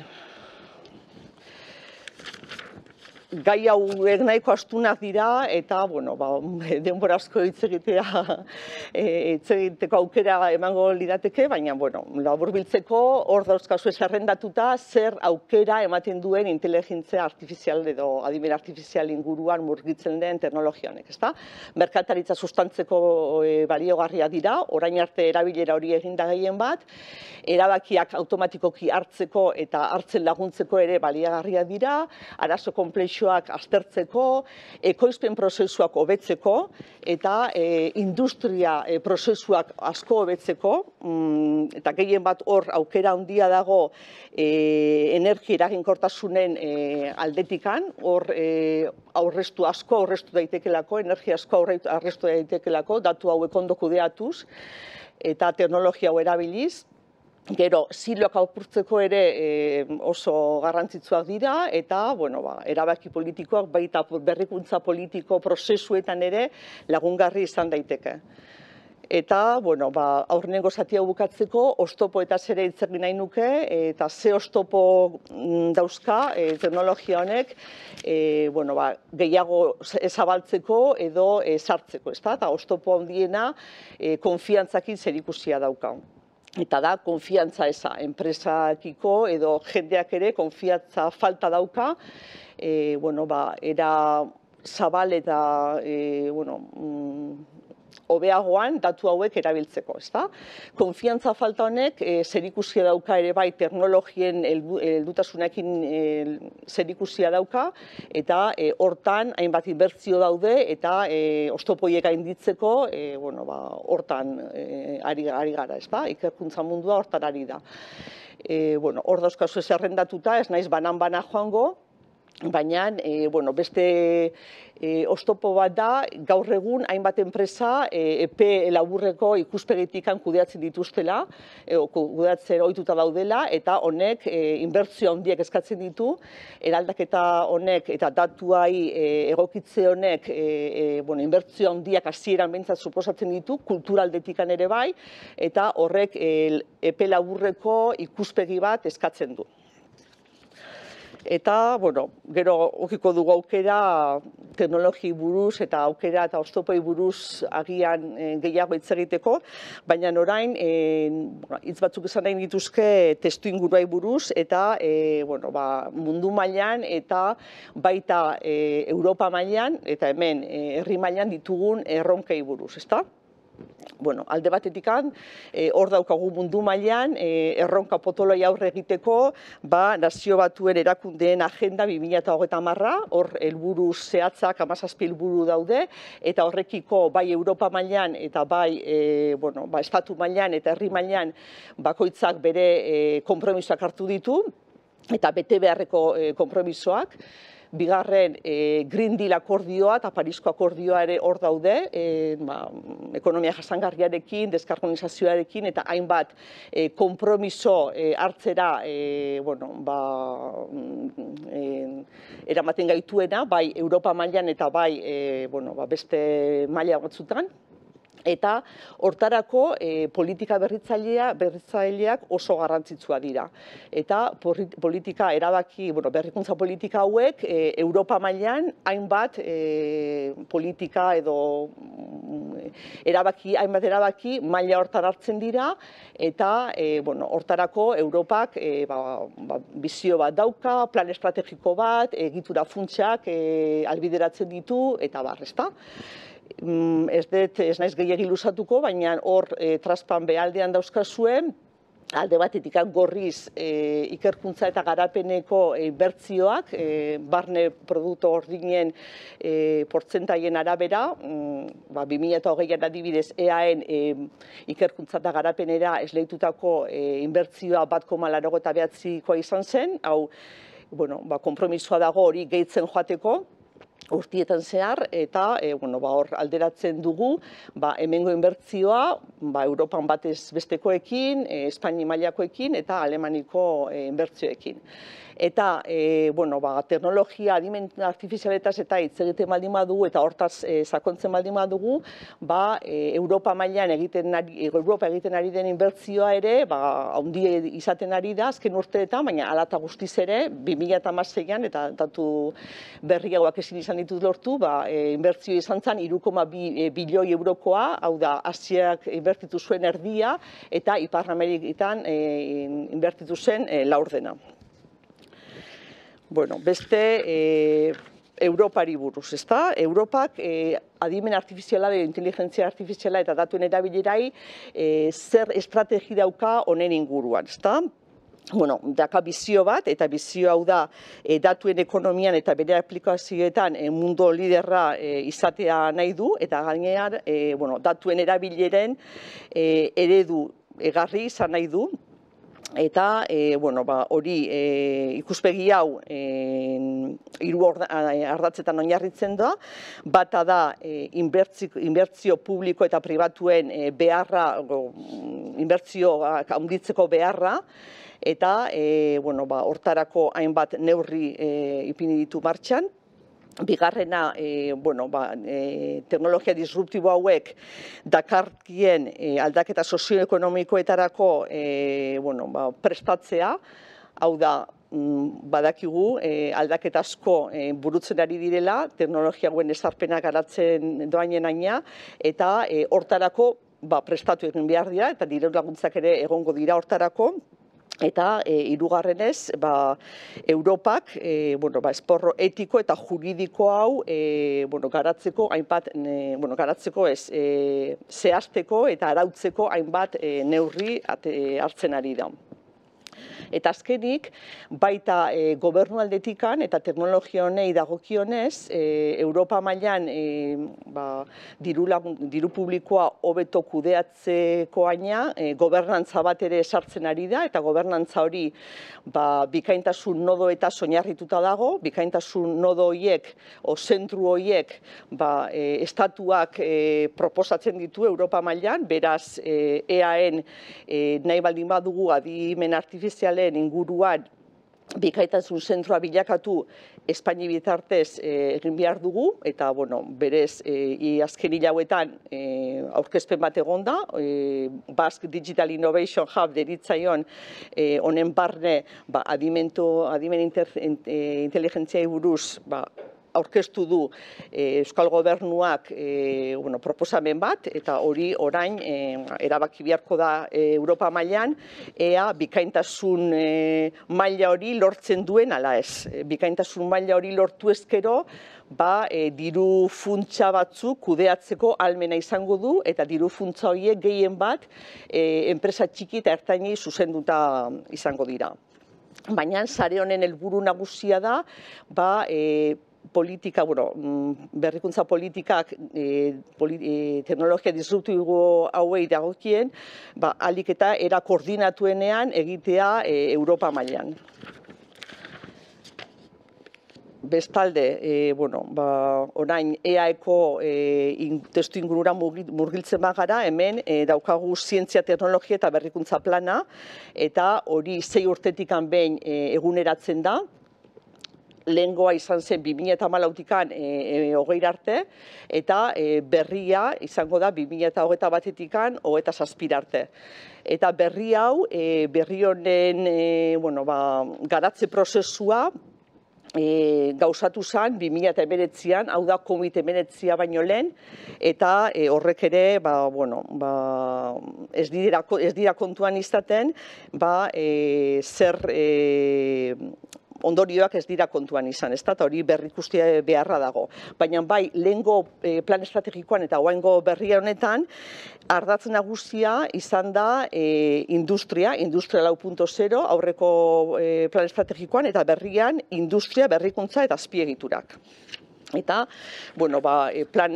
gai hauek nahiko astunak dira eta, bueno, ba, denbora asko hitz egitea, hitz egiteko aukera emango lirateke, baina, bueno, laburbiltzeko hor dauzkazue zerrendatuta zer aukera ematen duen inteligentzia artifizial edo adimen artifizial inguruan murgitzen den teknologia honek, ezta? Merkataritza sustantzeko e, baliogarria dira, orain arte erabilera hori eginda gehien bat, erabakiak automatikoki hartzeko eta hartzen laguntzeko ere baliagarria dira, arazo konplexuak aztertzeko, ekoizpen prozesuak hobetzeko eta e, industria e, prozesuak asko hobetzeko, mm, eta gehien bat hor aukera handia dago e, energia eraginkortasunen e, aldetikan, hor e, aurreztu asko aurreztu daitekelako, energia asko aurreztu daitekelako, datu hauek ondo kudeatuz eta teknologia hau erabiliz. Gero, siloak apurtzeko ere e, oso garrantzitsuak dira eta, bueno, ba, erabaki politikoak baita berrikuntza politiko prozesuetan ere lagungarri izan daiteke. Eta, bueno, ba, aurrenengo zatia bukatzeko, oztopo eta zere hitz egin nahi nuke, eta ze oztopo dauzka e, teknologia honek e, bueno, ba, gehiago zabaltzeko edo e, sartzeko, ezta? Eta oztopo handiena e, konfiantzakin zerikusia dauka. Eta da, konfiantza eza, enpresakiko edo jendeak ere konfiantza falta dauka, e, bueno, ba, era zabal eta, e, bueno, mm, hobeagoan datu hauek erabiltzeko, ezta? Konfiantza falta honek e, zerikusia dauka ere bai teknologien heldutasunekin e, zerikusia dauka eta e, hortan hainbat inbertsio daude eta e, oztopoiek gainditzeko e, bueno, ba, hortan e, ari, ari gara, ezta? Ikerkuntza mundua hortan ari da. E, bueno, hor dauzkazu zerrendatuta, ez naiz banan-bana joango, baina, e, bueno, beste e, oztopo bat da, gaur egun hainbat enpresa e, epe laburreko ikuspegitikan kudeatzen dituztela, e, kudeatzen ohituta daudela, eta honek e, inbertsio handiak eskatzen ditu, eraldaketa honek eta datuai e, egokitze honek e, e, bueno, inbertsio handiak hasieran behintzat suposatzen ditu, kulturaldetikan ere bai, eta horrek e, epe laburreko ikuspegi bat eskatzen du. Eta, bueno, gero okiko dugu aukera teknologi buruz eta aukera eta oztopoi buruz agian e, gehiago hitz egiteko, baina orain e, hitz batzuk izan nahi dituzke testu inguruai buruz eta e, bueno, ba, mundu mailan eta baita e, Europa mailan eta hemen e, herri mailan ditugun erronkei buruz, ezta? Bueno, alde batetikan, e, hor daukagu mundu mailan, e, erronka potoloi aurre egiteko, ba, nazio batuen erakundeen agenda bi mila hogeita hamarra, hor helburu zehatzak hamazazpi helburu daude, eta horrekiko bai Europa mailan eta bai e, bueno, ba, estatu mailan eta herri mailan bakoitzak bere e, konpromisoak hartu ditu, eta bete beharreko e, konpromisoak. Bigarren, e, Green Deal akordioa eta Parisko akordioa ere hor daude, e, ba, ekonomia jasangarriarekin, deskarbonizazioarekin eta hainbat e, konpromiso e, hartzera e, bueno, ba, e, eramaten gaituena, bai Europa mailan eta bai e, bueno, ba, beste maila batzutan. Eta hortarako e, politika berritzailea, berritzaileak oso garrantzitsua dira. Eta politika erabaki, bueno, berrikuntza politika hauek e, Europa mailan hainbat e, politika edo erabaki, hainbat erabaki maila hortan hartzen dira, eta e, bueno, hortarako Europak e, ba, ba, bizio bat dauka, plan estrategiko bat, egitura funtsak e, albideratzen ditu, eta bar, ezta? Ez dut, ez naiz gehiegi luzatuko, baina hor e, traspan behaldean dauzkazuen, alde batetik gorriz e, ikerkuntza eta garapeneko e, bertzioak, e, barne produktu gordinen e, portzentaien arabera, mm, ba, bi mila hogeian adibidez E A en e, ikerkuntza eta garapenera esleitutako e, inbertzioa bat koma laurogeita bederatzikoa izan zen, hau, bueno, ba, konpromisoa dago hori gehitzen joateko, urtietan zehar, eta e, bueno, ba, hor alderatzen dugu ba, hemengo inbertzioa ba, Europan batez bestekoekin, e, Espaini mailakoekin eta Alemaniko e, inbertzioekin. Eta e, bueno, ba, teknologia adimen artifizialetaz eta hitz egiten baldin badugu eta hortaz e, sakontzen baldin badugu, ba, e, Europa mailan egiten ari, Europa egiten ari den inbertzioa ere, ba, handia izaten ari da azken urteetan, baina hala eta guztiz ere, bi mila hamaseian eta datu berriagoak ezin izan ditut lortu, ba, e, inbertzio izan zen hiru koma bi bilioi eurokoa, hau da, Asiak inbertitu zuen erdia, eta Ipar Ameriketan e, inbertitu zen e, laurdena. Bueno, beste e, Europari buruz, ezta? Europak e, adimen artifiziala, inteligentzia artifiziala eta datuen erabilerai e, zer estrategi dauka honen inguruan, ezta? Bueno, daka bizio bat, eta bizio hau da e, datuen ekonomian eta bere aplikazioetan e, mundu liderra e, izatea nahi du, eta gainean e, bueno, datuen erabileren e, eredu egarri izan nahi du. Eta e, bueno, ba, hori e, ikuspegi hau e, hiru ardatzetan oinarritzen da, bata da e, inbertzio publiko eta pribatuen e, beharra, inbertzioak handitzeko beharra, eta e, bueno, ba, hortarako hainbat neurri e, ipini ditu martxan. Bigarrena, e, bueno, ba, e, teknologia disruptibo hauek dakarkien e, aldaketa sozioekonomikoetarako e, bueno, ba, prestatzea, hau da, badakigu e, aldaketa asko e, burutzen ari direla, teknologia hauen ezarpena garatzen doainen aina, eta e, hortarako ba, prestatu egin behar dira, eta diru laguntzak ere egongo dira hortarako. Eta e, hirugarrenez, ba, Europak e, bueno, ba, esporro etiko eta juridiko hau e, bueno, garatzeko hainbat, e, bueno, garatzeko ez, e, zehazteko eta arautzeko hainbat e, neurri ate, hartzen ari da. Eta azkenik, baita e, gobernu aldetikan eta teknologia honei dagokionez, e, Europa mailan e, ba, diru, lagun, diru publikoa hobeto kudeatzeko aina, e, gobernantza bat ere sartzen ari da, eta gobernantza hori ba, bikaintasun nodo eta oinarrituta dago, bikaintasun nodo horiek, o zentru horiek, ba, e, estatuak e, proposatzen ditu Europa mailan, beraz e, E A en e, nahi baldin badugu adimen artifizialen inguruan bikaitasun zentroa bilakatu Espaini bitartez e, egin behar dugu, eta bueno, berez e, azken hilauetan e, aurkezpen bat egon da, e, Basque Digital Innovation Hub deritzaion e, honen barne ba, adimento, adimen inter, e, inteligentziai buruz ba, aurkeztu du e, Euskal Gobernuak e, bueno, proposamen bat, eta hori orain e, erabaki beharko da e, Europa mailan, ea bikaintasun e, maila hori lortzen duen ala ez. E, bikaintasun maila hori lortu ezkero, ba, e, diru funtsa batzuk kudeatzeko almena izango du, eta diru funtsa horiek gehien bat e, enpresa txiki eta ertainei zuzenduta izango dira. Baina sare honen helburu nagusia da, ba, e, politika, bueno, berrikuntza politikak e, poli, e, teknologia disruptibo hauei dagokien, ba, ahalik eta era koordinatuenean egitea e, Europa mailan. Bestalde, e, bueno, ba, orain E A eko e, in, testu ingurura murgiltzen bagara, hemen e, daukagu zientzia, teknologia eta berrikuntza plana, eta hori sei urtetik behin e, eguneratzen da. lehengoa izan zen bi mila hamalautikan hogeira arte, eta berria izango da bi mila hogeita batetikan hogeita zazpira arte. Eta berri hau, berri honen garatze prozesua, E, gauzatu zen bi mila hemeretzian, hau da COVID hemeretzia baino lehen, eta e, horrek ere ba, bueno, ba, ez, dira, ez dira kontuan izaten ba, e, zer e, ondorioak ez dira kontuan izan, ez da, eta hori berrikustea beharra dago. Baina bai, lehengo e, plan estrategikoan eta oraingo berria honetan, ardatz nagusia izan da e, industria, industria lau puntu zero, aurreko e, plan estrategikoan, eta berrian industria, berrikuntza eta azpiegiturak. Eta, bueno, ba, plan,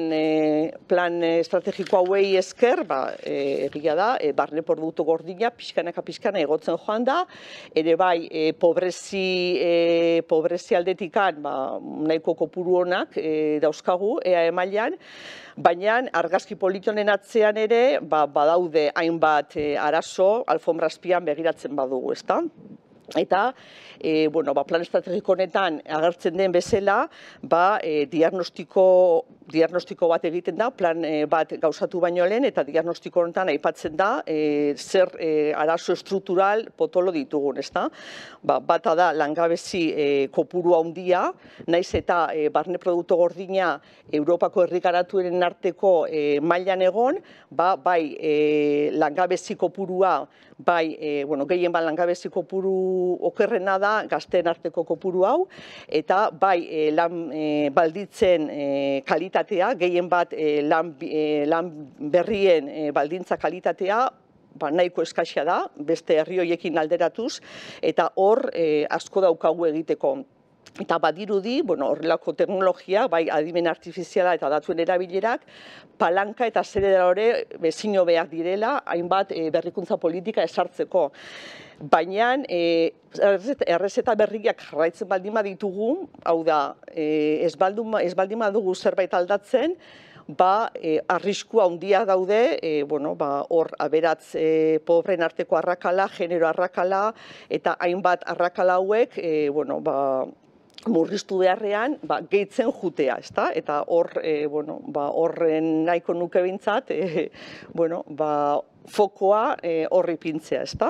plan estrategiko hauei esker, ba, egia da, barne produktu gordina, pixkanaka pixkana egotzen joan da, ere bai, e, pobrezi, e, pobrezi aldetikan, ba, nahiko kopuru honak e, dauzkagu, ea emailan, baina argazki politonen atzean ere, ba, badaude hainbat e, arazo, alfombra azpian begiratzen badugu, ezta? Eta, e, bueno, ba, plan estrategiko honetan agertzen den bezala, ba, e, diagnostiko, diagnostiko bat egiten da, plan e, bat gauzatu baino lehen, eta diagnostiko honetan aipatzen da e, zer e, arazo estruktural potolo ditugun, ezta? Ba, bata da langabezi e, kopuru handia, naiz eta e, barne produktu gordina Europako herri garatuenen arteko e, mailan egon, ba, bai e, langabezi kopurua, bai, e, bueno, gehien bat langabezi kopuru okerrena da gazteen arteko kopuru hau, eta bai e, lan e, balditzen e, kalitatea, gehien bat e, lan, e, lan berrien e, baldintza kalitatea, ba, nahiko eskasia da, beste herri horiekin alderatuz, eta hor e, asko daukagu egiteko. Eta badirudi, bueno, horrelako teknologia, bai adimen artifiziala eta datuen erabilerak, palanka eta azelerore bezin hobeak direla, hainbat e, berrikuntza politika esartzeko. Baina e, errezeta berriak jarraitzen baldin baditugu, hau da, e, ez baldin, ez baldin badugu zerbait aldatzen, ba, e, arriskua handia daude, e, bueno, ba, hor aberatz e, pobren arteko arrakala, genero arrakala, eta hainbat arrakala hauek, e, bueno, ba, murriztu beharrean, ba, gehitzen jutea, ezta? Eta hor, e, bueno, ba, horren nahiko nuke bintzat, e, bueno, ba, fokoa e, horri pintzea, ezta?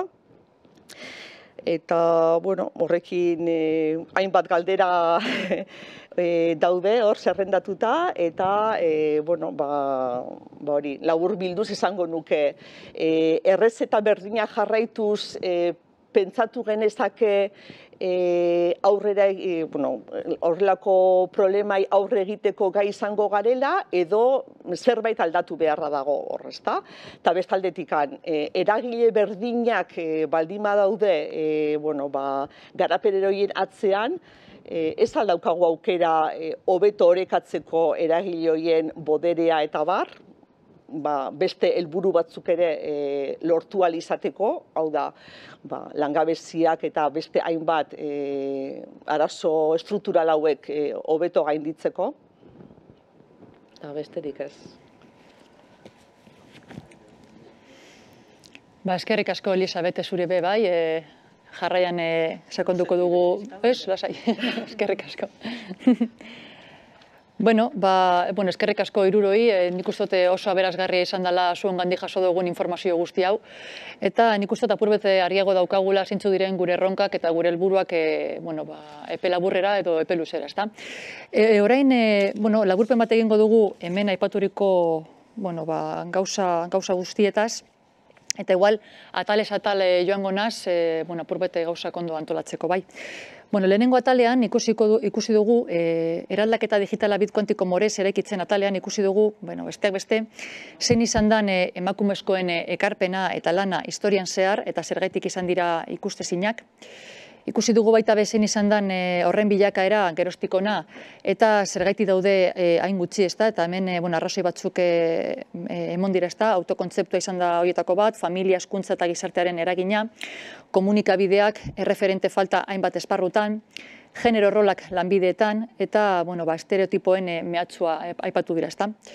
Eta, bueno, horrekin e, hainbat galdera e, daude hor zerrendatuta, eta, e, bueno, ba, ba hori, labur bilduz izango nuke. E, errezeta berdina jarraituz, e, pentsatu genezake e, aurrera, e, bueno, horrelako problemai aurre egiteko gai izango garela, edo zerbait aldatu beharra dago hor, ezta? Eta bestaldetikan, e, eragile berdinak e, baldima daude, e, bueno, ba, garapeneroien atzean, e, ez aldaukagu aukera hobeto e, orekatzeko eragile horien boderea eta bar, ba, beste helburu batzuk ere e, lortu ahal izateko, hau da, ba, langabeziak eta beste hainbat e, arazo estruktural hauek hobeto e, gainditzeko. Eta besterik ez. Ba, eskerrik asko, Elisabete, zure be bai, e, jarraian e, sakonduko dugu, ez, lasai, eskerrik asko. Bueno, ba, bueno, eskerrik asko hiruroi, e, nik uste oso aberasgarria izan dela zuen gandik jaso dugun informazio guzti hau, eta nik uste apur bete ariago daukagula zintzu diren gure erronkak eta gure helburuak e, bueno, ba, epe laburrera edo epe luzera, ezta? E, orain, e, bueno, laburpen bat egingo dugu hemen aipaturiko, bueno, ba, gauza, gauza guztietaz, eta igual, atalez atale joango naz, e, bueno, apur bete gauzak ondo antolatzeko bai. Bueno, lehenengo atalean ikusiko du, ikusi dugu e, eraldaketa digitala bit kuantiko morez eraikitzen atalean ikusi dugu, bueno, besteak beste, zein izan dan e, emakumezkoen e, ekarpena eta lana historian zehar eta zergaitik izan dira ikustezinak. Ikusi dugu baita bezen izan dan e, horren bilakaera gerostikona eta zergaiti daude e, hain gutxi, ezta? Eta hemen e, bueno, arrazoi batzuk e, e, emon dira, ezta? Autokontzeptua izan da horietako bat, familia, hezkuntza eta gizartearen eragina, komunikabideak, erreferente falta hainbat esparrutan, genero rolak lanbideetan eta bueno, ba, estereotipoen e, mehatxua aipatu dira, ezta?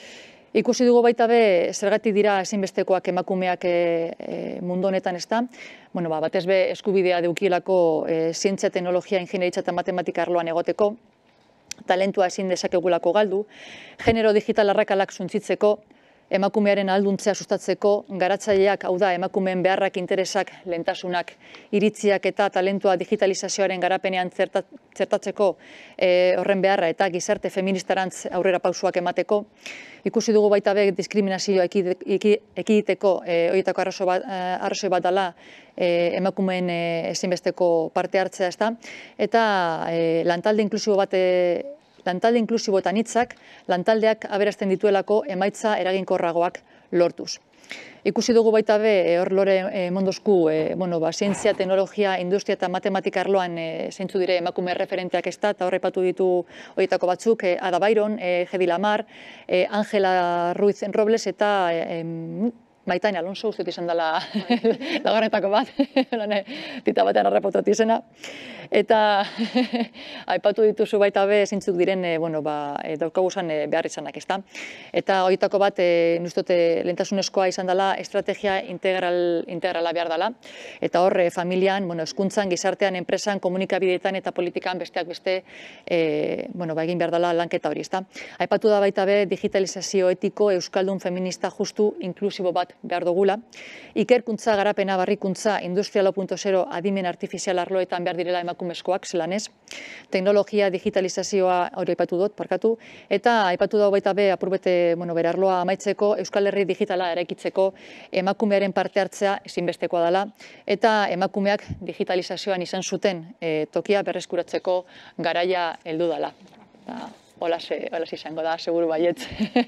Ikusi dugu baita be, zergatik dira ezinbestekoak emakumeak mundu honetan ez da. Bueno, ba, batez be eskubidea deukielako zientzia, teknologia, ingenieritza eta matematika arloan egoteko, talentua ezin dezakegulako galdu, genero digital arrakalak suntsitzeko, emakumearen ahalduntzea sustatzeko, garatzaileak, hau da, emakumeen beharrak, interesak, lehentasunak, iritziak eta talentua digitalizazioaren garapenean zertatzeko horren beharra eta gizarte feministarantz aurrera pausuak emateko. Ikusi dugu baita be diskriminazioa ekiditeko horietako arrazoi bat dela emakumeen ezinbesteko parte hartzea ez da, eta lantalde inklusibo bat lantalde inklusiboetan hitzak, lantaldeak aberazten dituelako emaitza eraginkorragoak lortuz. Ikusi dugu baita be, hor lore mondosku, zientzia, teknologia, industria eta matematika arloan zeintzu dire emakume referenteak ez da, eta horrepatu ditu horietako batzuk, Ada Byron, Hedy Lamarr, Ángela Ruiz Robles eta Maitane Alonso, uste izan dela lagarretako bat, tita batean arrepotatu izena. Eta aipatu dituzu baita be, zintzuk diren, daukaguzan behar izanak ez da. Eta horietako bat, nuztote lehentasunezkoa izan dela, estrategia integrala behar dela. Eta hor, familian, hezkuntzan, gizartean, enpresan, komunikabideetan eta politikan besteak beste egin behar dela lanketa hori ez da. Aipatu da baita be, digitalizazio etiko, euskaldun, feminista, justu, inklusibo bat behar dugula. Ikerkuntza, garapena, barrikuntza, industria lau puntu zero, adimen artifizial arloetan behar direla emakumezkoak, zelan ez. Teknologia, digitalizazioa hori aipatu dut, parkatu. Eta aipatu da baita be, apurbete bere arloa amaitzeko, Euskal Herri digitala eraikitzeko emakumearen parte hartzea ezinbestekoa dela. Eta emakumeak digitalizazioan izan zuten tokia berreskuratzeko garaia heldu dela. Hola izango da, seguru baietz.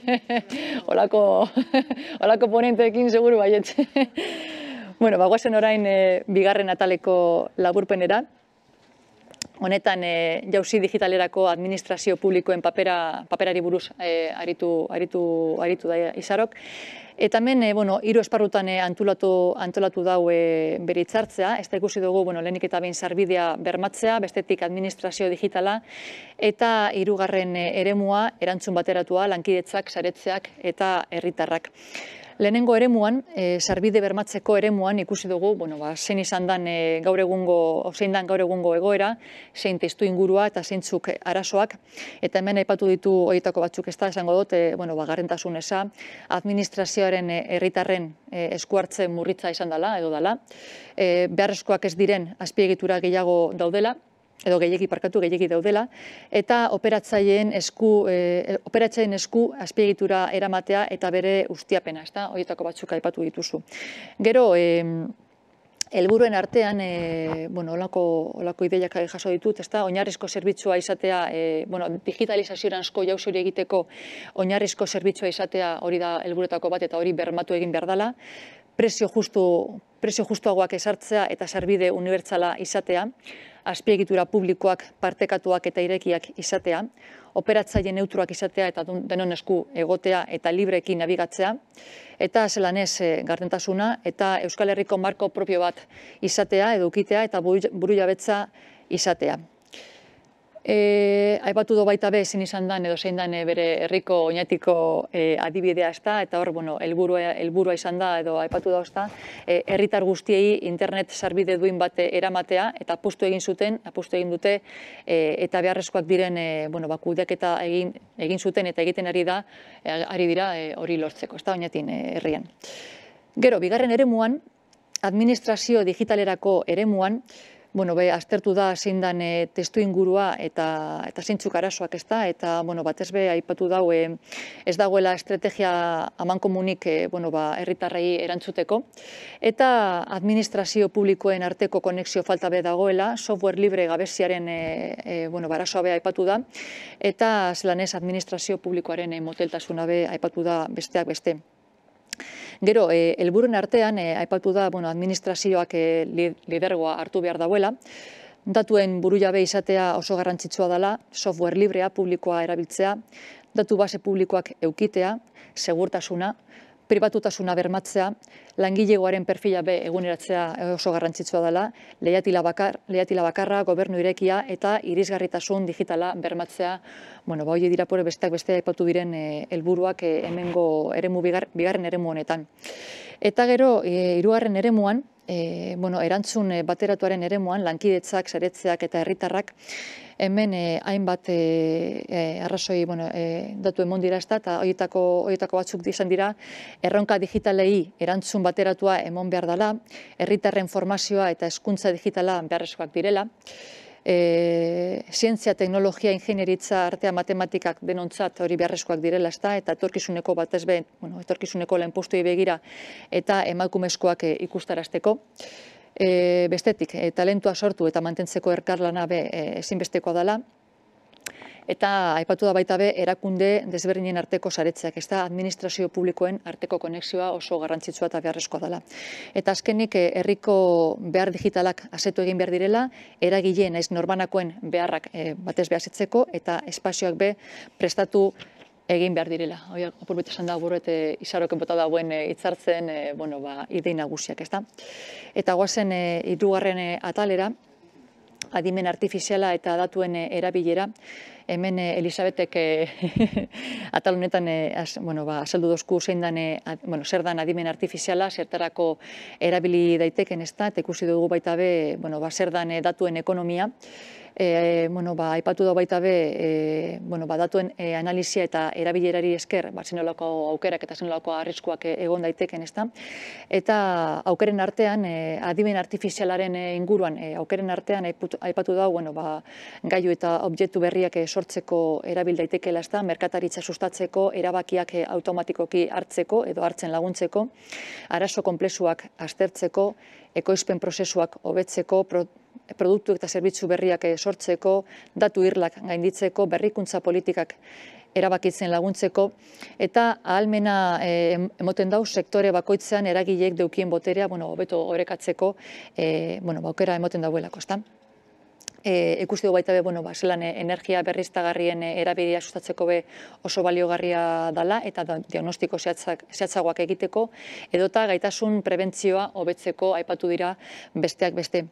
Holako ponenteekin seguru baietz. Bueno, bagoazen orain bigarren ataleko laburpenera. Honetan, jauzi digitalerako administrazio publikoen paperari buruz aritu da Izarok. Eta hemen, hiru esparrutan antolatu dau bere hitzartzea, ez da ikusi dugu lehenik eta behin sarbidea bermatzea, bestetik administrazio digitala, eta hirugarren eremua erantzun bateratua, lankidetzak, saretzeak eta herritarrak. Lehenengo eremuan, sarbide bermatzeko eremuan ikusi dugu, zein izan den gaur egungo, zein den gaur egungo egoera, zein testu ingurua eta zeintzuk arazoak, eta hemen aipatu ditu horietako batzuk ez da, esango dut, garrentasun eza, administrazioaren herritarren eskuartze murritza izan dela, edo dela, beharrezkoak ez diren azpiegitura gehiago daudela, edo gehiegi parkatu, gehiegi daudela, eta operatzaileen esku, operatzaileen esku azpiegitura eramatea eta bere ustiapena, ez da, horietako batzuk aipatu dituzu. Gero, helburuen artean, olako ideiak jaso ditut, ez da, oinarrizko zerbitzua izatea, digitalizazioranzko jauzi hori egiteko oinarrizko zerbitzua izatea hori da helburuetako bat eta hori bermatu egin behar dela, prezio justuagoak ezartzea eta sarbide unibertsala izatea, azpiegitura publikoak, partekatuak eta irekiak izatea, operatzaile neutruak izatea eta denon esku egotea eta librekin nabigatzea, eta zelan ez gardentasuna eta Euskal Herriko marko propio bat izatea, edukitea eta burujabetza izatea. Aipatu do baita be ezin izan dan edo zein dan bere herriko oinatiko adibidea ez da, eta hor, helburua izan da edo aipatu da ez da, herritar guztiei internet sarbide duin bat eramatea eta apustu egin zuten, apustu egin dute eta beharrezkoak diren kudeaketa egin zuten eta egiten ari da, ari dira hori lortzeko, ez da, oinatin herrian. Gero, bigarren eremuan, administrazio digitalerako eremuan, Bueno, be, aztertu da zein dan testu ingurua eta zeintzuk arazoak ez da, eta batez be, aipatu dau, ez dagoela estrategia amankomunik herritarrei erantzuteko, eta administrazio publikoen arteko konexio falta be dagoela, software libre gabeziaren arazoa be aipatu da, eta zelan ez administrazio publikoaren moteltasuna be aipatu da besteak beste. Gero, helburuen artean, aipatu da, administrazioak lidergoa hartu behar dauela, datuen burujabe izatea oso garrantzitsua dela, software librea, publikoa erabiltzea, datu base publikoak eukitea, segurtasuna, pribatutasuna bermatzea, langilegoaren perfila be eguneratzea oso garrantzitsua dela, leihatila bakar, leihatila bakarra, gobernu irekia eta irisgarritasun digitala bermatzea, bueno, ba, hori dira pore besteak beste aipatu diren helburuak e, hemengo eremu bigar, bigarren eremu honetan. Eta gero, e, hirugarren eremuan, e, bueno, erantzun bateratuaren eremuan, lankidetzak, saretzeak eta herritarrak, hemen eh, hainbat eh, eh, arrazoi bueno, eh, datu emon dira ezta, eta horietako, horietako batzuk izan dira, erronka digitalei erantzun bateratua emon behar dela, herritarren formazioa eta hezkuntza digitala beharrezkoak direla, e, zientzia, teknologia, ingenieritza, artea, matematikak denontzat hori beharrezkoak direla ezta, eta etorkizuneko batez be, bueno, etorkizuneko lanpostuei begira eta emakumezkoak eh, ikustarazteko. E, bestetik, e, talentua sortu eta mantentzeko elkarlana be e, ezinbestekoa dela, eta aipatu da baita be erakunde desberdinen arteko saretzeak, ez da administrazio publikoen arteko konexioa oso garrantzitsua eta beharrezkoa dela. Eta azkenik, herriko behar digitalak asetu egin behar direla, eragileen naiz norbanakoen beharrak e, batez behazitzeko eta espazioak be prestatu egin behar direla. Hoi, apurbet esan da, buruet izaroken bota dagoen hitzartzen, e, bueno, ba, idei nagusiak, ez da. Eta guazen e, hirugarren e, atalera, adimen artifiziala eta datuen e, erabilera, hemen e, Elisabetek e, atal honetan e, az, bueno, ba, azaldu dozku zein dan, e, ad, bueno, zer dan adimen artifiziala, zertarako erabili daiteken, ez da, eta ikusi dugu baita be, bueno, ba, zer dan e, datuen ekonomia, E, bueno, ba, aipatu da baita be, e, bueno, ba, datuen e, analizia eta erabilerari esker, ba, zenolako aukerak eta zenolako arriskuak egon daiteken, ezta? Eta aukeren artean, e, adimen artifizialaren inguruan, e, aukeren artean aipatu, aipatu da, bueno, ba, gailu eta objektu berriak sortzeko erabil daitekeela, ezta? Merkataritza sustatzeko, erabakiak automatikoki hartzeko edo hartzen laguntzeko, arazo konplexuak aztertzeko, ekoizpen prozesuak hobetzeko, pro, produktu eta zerbitzu berriak sortzeko, datu irlak gainditzeko, berrikuntza politikak erabakitzen laguntzeko, eta ahalmena e, emoten dau sektore bakoitzean eragileek deukien boterea, bueno, hobeto orekatzeko, e, bueno, aukera emoten dauelako, ezta? E, ikusti dugu baita be, bueno, ba, zelan energia berriztagarrien erabilia sustatzeko be oso baliogarria dala eta diagnostiko zehatzak, zehatzagoak egiteko, edota gaitasun prebentzioa hobetzeko aipatu dira besteak beste.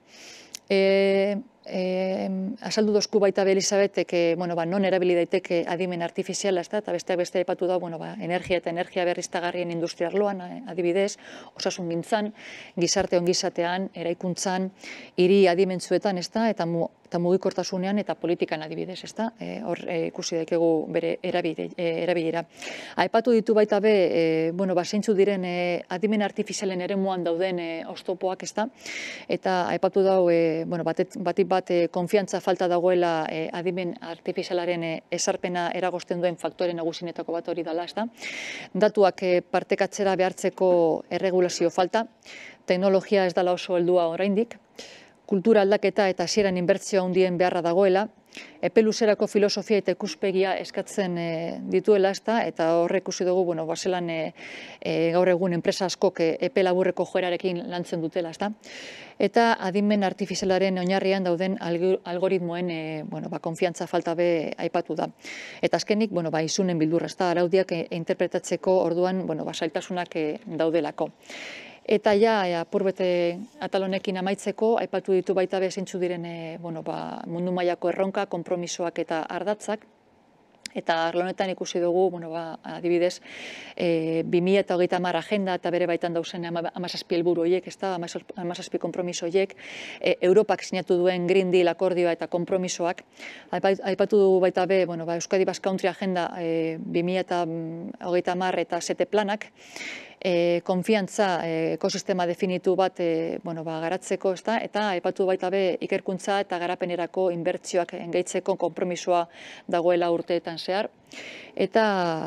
E, e, azaldu dozku baita be Elisabetek, e, bueno, ba, non erabili daiteke adimen artifiziala, ez da, eta besteak beste aipatu da, bueno, ba, energia eta energia berriztagarrien industria arloan, adibidez, osasun gintzan, gizarte ongizatean, eraikuntzan, hiri adimentzuetan, ez da, eta mu, eta mugikortasunean eta politikan adibidez, ez da, e, hor e, ikusi daikegu bere erabile, e, erabilera. Aipatu ditu baita be, e, bueno, ba, zeintzu diren e, adimen artifizialen eremuan dauden e, oztopoak, ez da, eta aipatu dau, e, bueno, batet, batik bat e, konfiantza falta dagoela e, adimen artifizialaren e, esarpena eragosten duen faktore nagusinetako bat hori dela, ez da. Datuak e, partekatzera behartzeko erregulazio falta, teknologia ez dela oso heldua oraindik, kultura aldaketa eta hasieran inbertzio handien beharra dagoela, epe luzerako filosofia eta ikuspegia eskatzen e, dituela, ezta, eta horrek ikusi dugu, bueno, baselan e, e, gaur egun enpresa askok e, epe laburreko joerarekin lantzen dutela, ezta. Eta adimen artifizialaren oinarrian dauden algoritmoen e, bueno, ba, konfiantza falta be aipatu da. Eta azkenik, bueno, ba, isunen bildurra, ezta, araudiak e, interpretatzeko orduan, bueno, ba, zailtasunak e, daudelako. Eta ja, apurbete atal honekin amaitzeko, aipatu ditu baita be zeintzu diren e, bueno, ba, mundu mailako erronka, konpromisoak eta ardatzak. Eta arlo honetan ikusi dugu, bueno, ba, adibidez, e, bi mila hogeita hamar agenda eta bere baitan dauzen hamazazpi helburu horiek, ez da, hamazazpi konpromiso horiek, e, Europak sinatu duen Green Deal akordioa eta konpromisoak. Aipatu dugu baita be, bueno, ba, Euskadi Basque Country agenda e, bi mila hogeita hamar eta sete planak, E, konfiantza e, ekosistema definitu bat e, bueno, ba, garatzeko, ezta, eta aipatu baita be ikerkuntza eta garapenerako inbertsioak engaitzeko konpromisoa dagoela urteetan zehar. Eta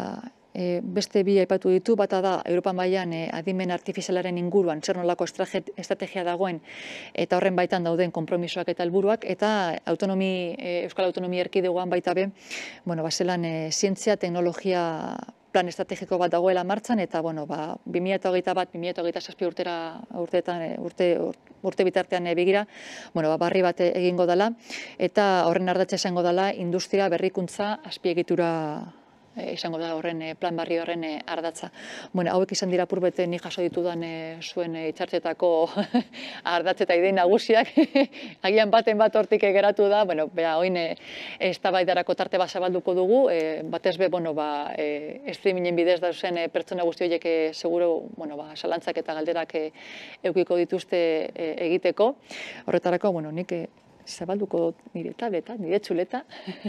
e, beste bi aipatu ditu, bata da Europa mailan e, adimen artifizialaren inguruan zer nolako estrategia dagoen eta horren baitan dauden konpromisoak eta helburuak, eta autonomi, e, Euskal Autonomia Erkidegoan baita be, bueno, ba, zelan e, zientzia, teknologia plan estrategiko bat dagoela martxan, eta bueno, ba, bi mila hogeita bat, bi mila hogeita zazpi urtera, urteetan, urte, urte bitartean begira, bueno, ba, barri bat egingo dela, eta horren ardatza izango dela industria berrikuntza azpiegitura izango da horren plan barri horren ardatza. Bueno, hauek izan dira purbete nik jaso ditudan zuen hitzartzetako ardatz eta idei nagusiak. Agian baten bat hortik geratu da, bueno, bea, oin eztabaidarako tarte bat zabalduko dugu, batez be, bueno, ba, streamingen bidez da zen pertsona guzti horiek seguro, bueno, ba, salantzak eta galderak eukiko dituzte egiteko. Horretarako, bueno, nik zabalduko nire tableta, nire txuleta.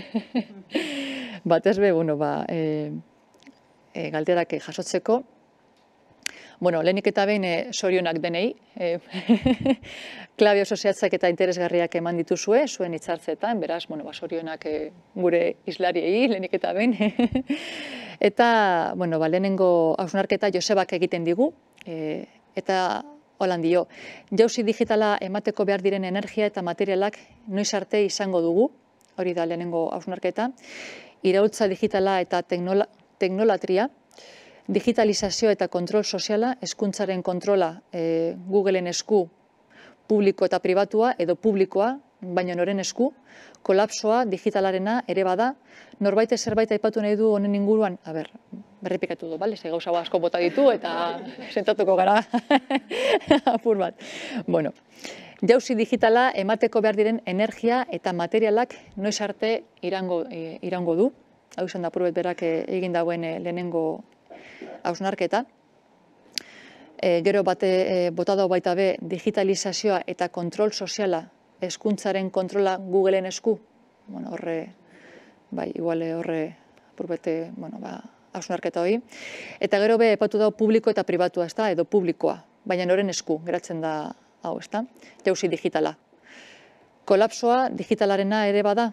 Batez be, bueno, ba, e, e, galderak jasotzeko. Bueno, lehenik eta behin sorionak denei. E, klabe oso zehatzak eta interesgarriak eman dituzue, zuen hitzartzetan, beraz, bueno, ba, sorionak e, gure islariei, lehenik eta behin. Eta, bueno, ba, lehenengo hausnarketa Josebak egiten digu, e, eta holan dio, jauzi digitala emateko behar diren energia eta materialak noiz arte izango dugu, hori da lehenengo hausnarketa, iraultza digitala eta teknola, teknolatria, digitalizazioa eta kontrol soziala, hezkuntzaren kontrola e, Googleen esku publiko eta pribatua edo publikoa, baina noren esku, kolapsoa digitalarena ere bada, norbait zerbait aipatu nahi du honen inguruan, a ber, berrepikatu du, bale, ze gauza asko bota ditu eta sentatuko gara apur bat. Bueno, jauzi digitala emateko behar diren energia eta materialak noiz arte irango, e, irango du, hau izan da apurbet berak egin dauen lehenengo hausnarketa. E, gero bate e, bota dago baita be digitalizazioa eta kontrol soziala, hezkuntzaren kontrola Googleen esku, bueno, horre, bai, iguale horre apurbete, bueno, ba, hausnarketa hori. Eta gero be, epatu dago publiko eta pribatua, ez da, edo publikoa, baina noren esku, geratzen da hau, ez da, jauzi digitala. Kolapsoa digitalarena ere bada,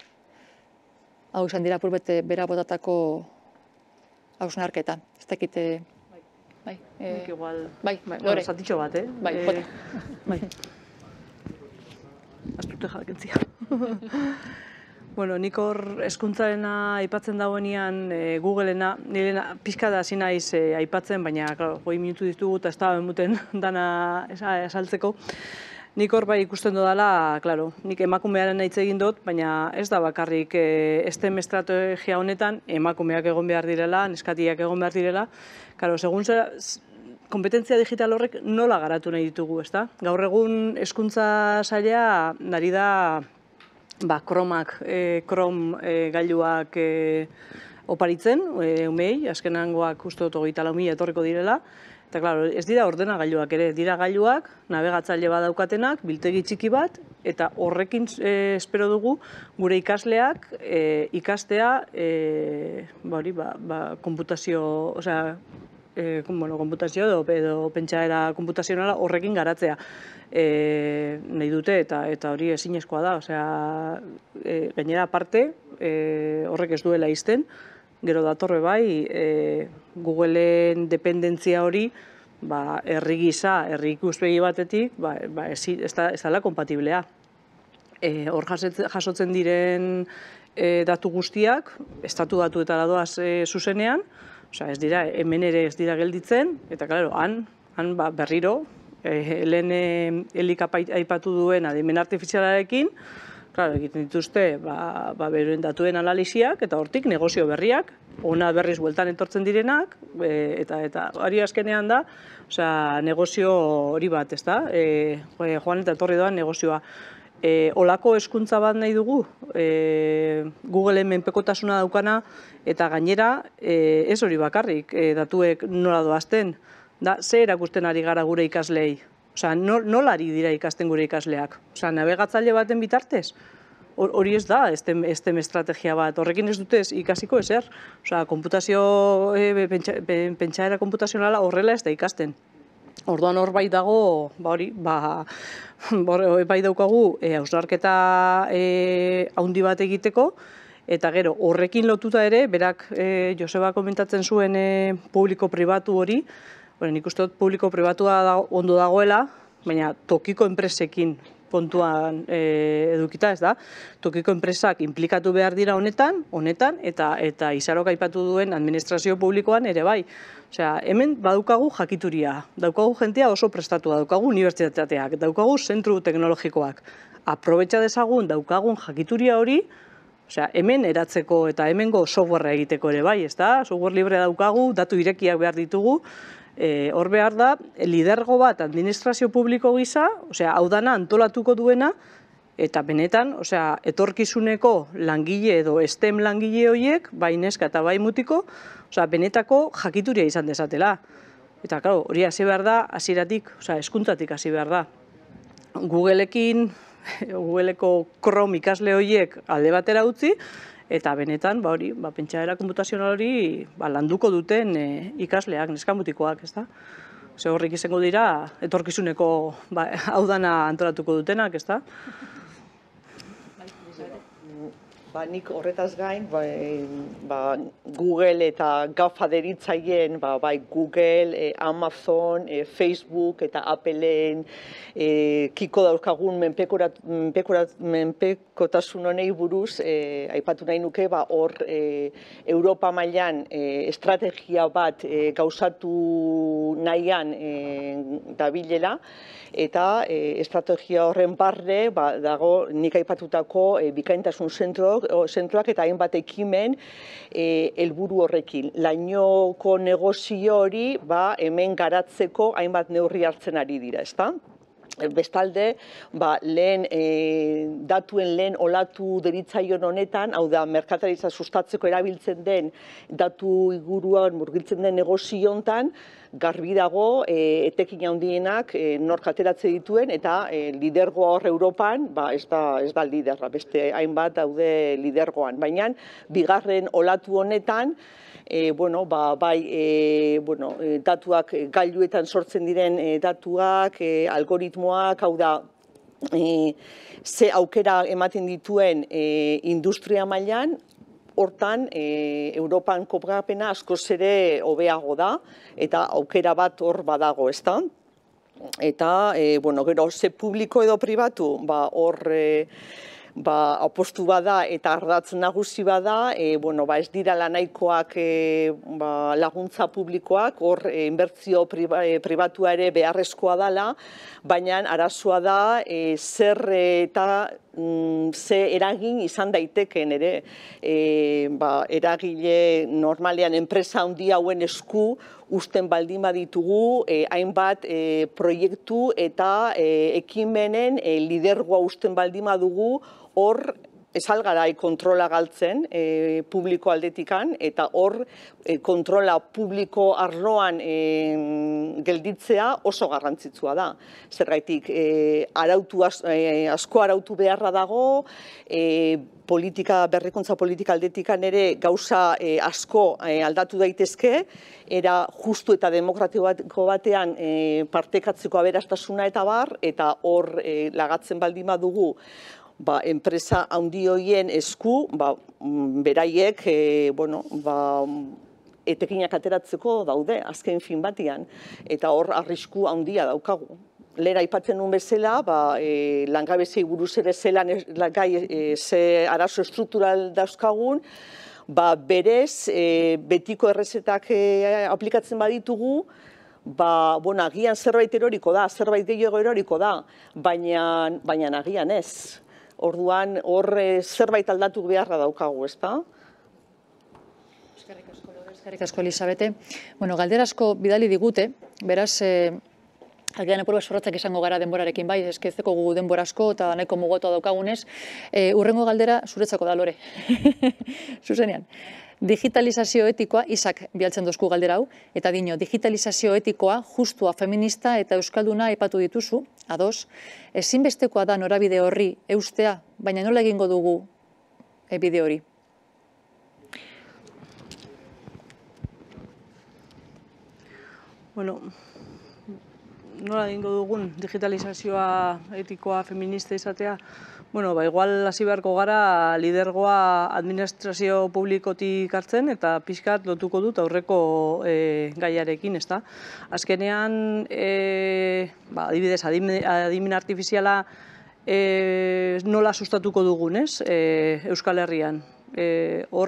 hau izan dira apurbete bera botatako hausnarketa, ez dakite, bai, e, igual, bai, bai, lore, zatitxo bat, eh? bai, Eh, bota. bai. Astute jakentzia. Bueno, nik hor hezkuntzarena aipatzen dagoenean e, Googleena, nirena pixka da hasi naiz e, aipatzen, baina claro, hogei minutu ditugu eta ez da emuten dana esaltzeko. Nik hor bai ikusten dudala, claro, nik emakumearen hitz egin dut, baina ez da bakarrik e, STEM estrategia honetan emakumeak egon behar direla, neskatiak egon behar direla. Claro, segun zera, kompetentzia digital horrek nola garatu nahi ditugu, ezta? Gaur egun hezkuntza saila nari da ba, Chromak, e, Chrome e, gailuak e, oparitzen, e, umei, azkenangoak uste dut hogeita lau mila etorriko direla. Eta, klaro, ez dira ordenagailuak ere, dira gailuak, navegatzaile badaukatenak, biltegi txiki bat, eta horrekin e, espero dugu gure ikasleak e, ikastea, e, ba, hori, ba, ba, konputazio, osea, E, bueno, konputazio edo, edo pentsaera konputazionala horrekin garatzea e, nahi dute eta eta hori ezinezkoa da, osea, e, gainera aparte e, horrek ez duela izten, gero datorre bai e, Googleen dependentzia hori ba, herri gisa, herri ikuspegi batetik, ba, ba, ez, ez, da, ez dela kompatiblea. E, hor jasotzen diren e, datu guztiak, estatu datu eta doaz e, zuzenean, osea, ez dira, hemen ere ez dira gelditzen, eta, klaro, han, han ba, berriro, eh, lehen eh, helik aipatu duen adimen artifizialarekin, klaro, egiten dituzte, ba, ba, beruen datuen analisiak, eta hortik negozio berriak, ona berriz bueltan etortzen direnak, e, eta, eta hori azkenean da, osea, negozio hori bat, ez da, e, joan eta etorri doan negozioa. E, olako hezkuntza bat nahi dugu, e, Googleen menpekotasuna daukana, eta gainera e, ez hori bakarrik, e, datuek nola doazten, da ze erakusten ari gara gure ikaslei, osea, nola ari dira ikasten gure ikasleak, osea, navegatzaile baten bitartez, hori ez da, STEM, STEM estrategia bat, horrekin ez dute ikasiko ezer, osea, konputazio, e, pentsa, pentsaera konputazionala horrela ez da ikasten. Orduan hor bai dago, ba hori, ba, bai daukagu e, hausnarketa e, haundi bat egiteko, eta gero horrekin lotuta ere, berak e, Joseba komentatzen zuen e, publiko-pribatu hori, bueno, nik uste dut publiko-pribatua da, ondo dagoela, baina tokiko enpresekin kontuan e, edukita, ez da? Tokiko enpresak implikatu behar dira honetan, honetan, eta eta Izarok aipatu duen administrazio publikoan ere bai. Osea, hemen badaukagu jakituria, daukagu jentea oso prestatua, daukagu unibertsitateak, daukagu zentru teknologikoak. Aprobetxa dezagun daukagun jakituria hori, Osea, hemen eratzeko eta hemengo softwarea egiteko ere bai, ezta? Software libre daukagu, datu irekiak behar ditugu, hor behar da, lidergo bat administrazio publiko gisa, osea, hau dana antolatuko duena, eta benetan, osea, etorkizuneko langile edo STEM langile horiek, bai neska eta bai mutiko, osea, benetako jakituria izan dezatela. Eta, claro, hori hasi behar da, hasieratik, osea, hezkuntzatik hasi behar da. Googleekin, Googleeko Chrome ikasle horiek alde batera utzi, eta benetan, ba hori, ba, pentsaera konputazional hori ba, landuko duten e, ikasleak, neskamutikoak, ez da? Ze horrik izango dira, etorkizuneko ba, hau dana antolatuko dutenak, ez da? Ba, nik horretaz gain, ba, ba, Google eta GAFA deritzaien, ba, bai Google, eh, Amazon, eh, Facebook eta Appleen eh, kiko dauzkagun menpekorat, menpekorat, menpekotasun honei buruz, eh, aipatu nahi nuke, ba, hor eh, Europa mailan eh, estrategia bat eh, gauzatu nahian eh, dabilela, eta eh, estrategia horren barre ba, dago nik aipatutako eh, bikaintasun zentroak, zentroak eta hainbat ekimen helburu horrekin. Lainoko negozio hori ba, hemen garatzeko hainbat neurri hartzen ari dira, ezta? Bestalde, ba, lehen, e, datuen lehen olatu deritzaion honetan, hau da, merkataritza sustatzeko erabiltzen den datu inguruan murgiltzen den negozio hontan, garbi dago e, etekin handienak e, nork ateratzen dituen eta e, lidergoa hor Europan, ba, ez da, ez da liderra, beste hainbat daude lidergoan. Baina, bigarren olatu honetan, E, bueno, ba, bai, e, bueno, e, datuak, e, gailuetan sortzen diren e, datuak, e, algoritmoak, hau da, e, ze aukera ematen dituen e, industria mailan, hortan, e, Europan kopgapena askoz ere hobeago da, eta aukera bat hor badago, ez da? Eta, e, bueno, gero, ze publiko edo pribatu, ba, hor, e, ba, apostu bada eta ardatz nagusi bada, e, bueno, ba, ez dira nahikoak e, ba, laguntza publikoak, hor e, inbertzio priba, e, pribatua ere beharrezkoa dela, baina arazoa da e, zer eta mm, ze eragin izan daiteken ere, e, ba, eragile normalean enpresa handi hauen esku usten baldin baditugu, eh, hainbat eh, proiektu eta eh, ekimenen eh, lidergoa usten baldin badugu, hor esalgarai kontrola galtzen eh, publiko aldetikan, eta hor eh, kontrola publiko arloan eh, gelditzea oso garrantzitsua da. Zergaitik, eh, arautu as, eh, asko arautu beharra dago, eh, politika, berrikuntza politika aldetikan ere gauza eh, asko eh, aldatu daitezke, era justu eta demokratiko batean eh, partekatzeko aberastasuna eta bar, eta hor eh, lagatzen baldin badugu, ba, enpresa handi horien esku, ba, beraiek, e, bueno, ba, etekinak ateratzeko daude, azken fin batian, eta hor arrisku handia daukagu. Lehen aipatzen nuen bezala, ba, e, langabezei buruz ere zelan gai e, ze arazo estruktural dauzkagun, ba, berez, e, betiko errezetak e, aplikatzen baditugu, ba, bueno, agian zerbait eroriko da, zerbait gehiago eroriko da, baina, baina agian ez. Orduan, hor zerbait aldatu beharra daukagu, ez da? Eskerrik asko, eskerrik asko, Elisabete. Bueno, galderasko bidali digute, beraz, eh, agian apur bat zorratzak izango gara denborarekin bai, eskezeko gu denbora asko eta nahiko mugotua daukagunez. Eh, urrengo galdera zuretzako da, Lore. Zuzenean. Digitalizazio etikoa, Isak bialtzen dozku galdera hau, eta dino, digitalizazio etikoa, justua, feminista eta euskalduna aipatu dituzu, ados, ezinbestekoa da norabide horri eustea, baina nola egingo dugu e, bide hori? Bueno, nola egingo dugun digitalizazioa etikoa, feminista izatea? Bueno, ba, igual hasi beharko gara lidergoa administrazio publikotik hartzen eta pixkat lotuko dut aurreko e, gaiarekin, ezta? Azkenean, e, ba, adibidez, adimen, adimen artifiziala e, nola sustatuko dugun, ez? E, Euskal Herrian. E, hor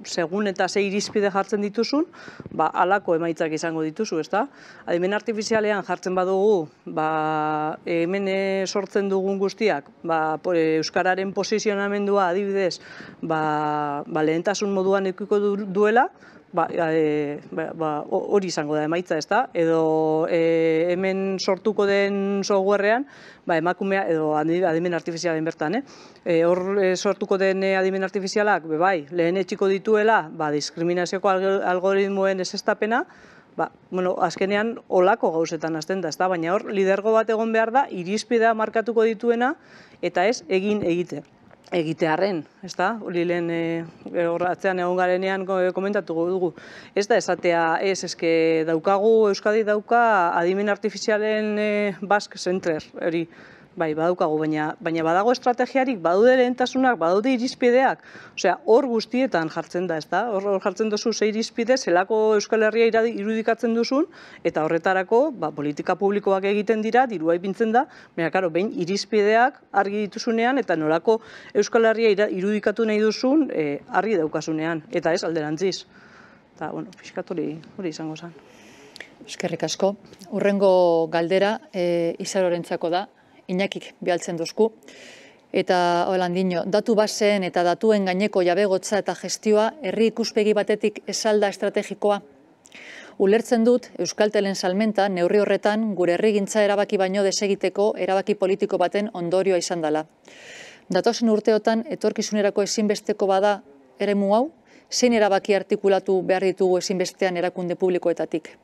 segun eta ze irizpide jartzen dituzun, ba, halako emaitzak izango dituzu, ezta? Adimen artifizialean jartzen badugu, ba, hemen sortzen dugun guztiak, ba, euskararen posizionamendua adibidez, ba, ba, lehentasun moduan edukiko duela, Ba, e, ba, hori izango da emaitza, ezta? Edo e, hemen sortuko den softwarean, ba, emakumea, edo adimen artifizialen bertan, eh? E, hor e, sortuko den adimen artifizialak, be, bai, lehen etxiko dituela, ba, diskriminazioko algoritmoen ezestapena, ba, bueno, azkenean olako gauzetan hasten da, ezta? Baina hor, lidergo bat egon behar da, irizpidea markatuko dituena, eta ez egin egite. Egitearren, ez da? Hori lehen horratzean egon garenean komentatuko dugu. Ez da esatea, ez, eske daukagu, Euskadi dauka adimen artifizialen Basque Center, hori, bai, badaukagu, baina, baina badago estrategiarik, badaude lehentasunak, badaude irizpideak, osea, hor guztietan jartzen da, ez da? Hor jartzen duzu ze irizpide, zelako Euskal Herria irudikatzen duzun, eta horretarako, ba, politika publikoak egiten dira, dirua ipintzen da, baina, karo, behin irizpideak argi dituzunean, eta nolako Euskal Herria irudikatu nahi duzun, e, argi daukasunean, eta ez alderantziz. Eta, bueno, pixkat hori izango zen. Eskerrik asko. Hurrengo galdera, e, Izarorentzako da, Iñakik bialtzen duzku. Eta holandino, datu baseen eta datuen gaineko jabegotza eta gestioa herri ikuspegi batetik esalda estrategikoa. Ulertzen dut, Euskaltelen salmenta neurri horretan gure herrigintza erabaki baino desegiteko erabaki politiko baten ondorioa izan dela. Datozen urteotan etorkizunerako ezinbesteko bada eremu hau, zein erabaki artikulatu behar ditugu ezinbestean erakunde publikoetatik?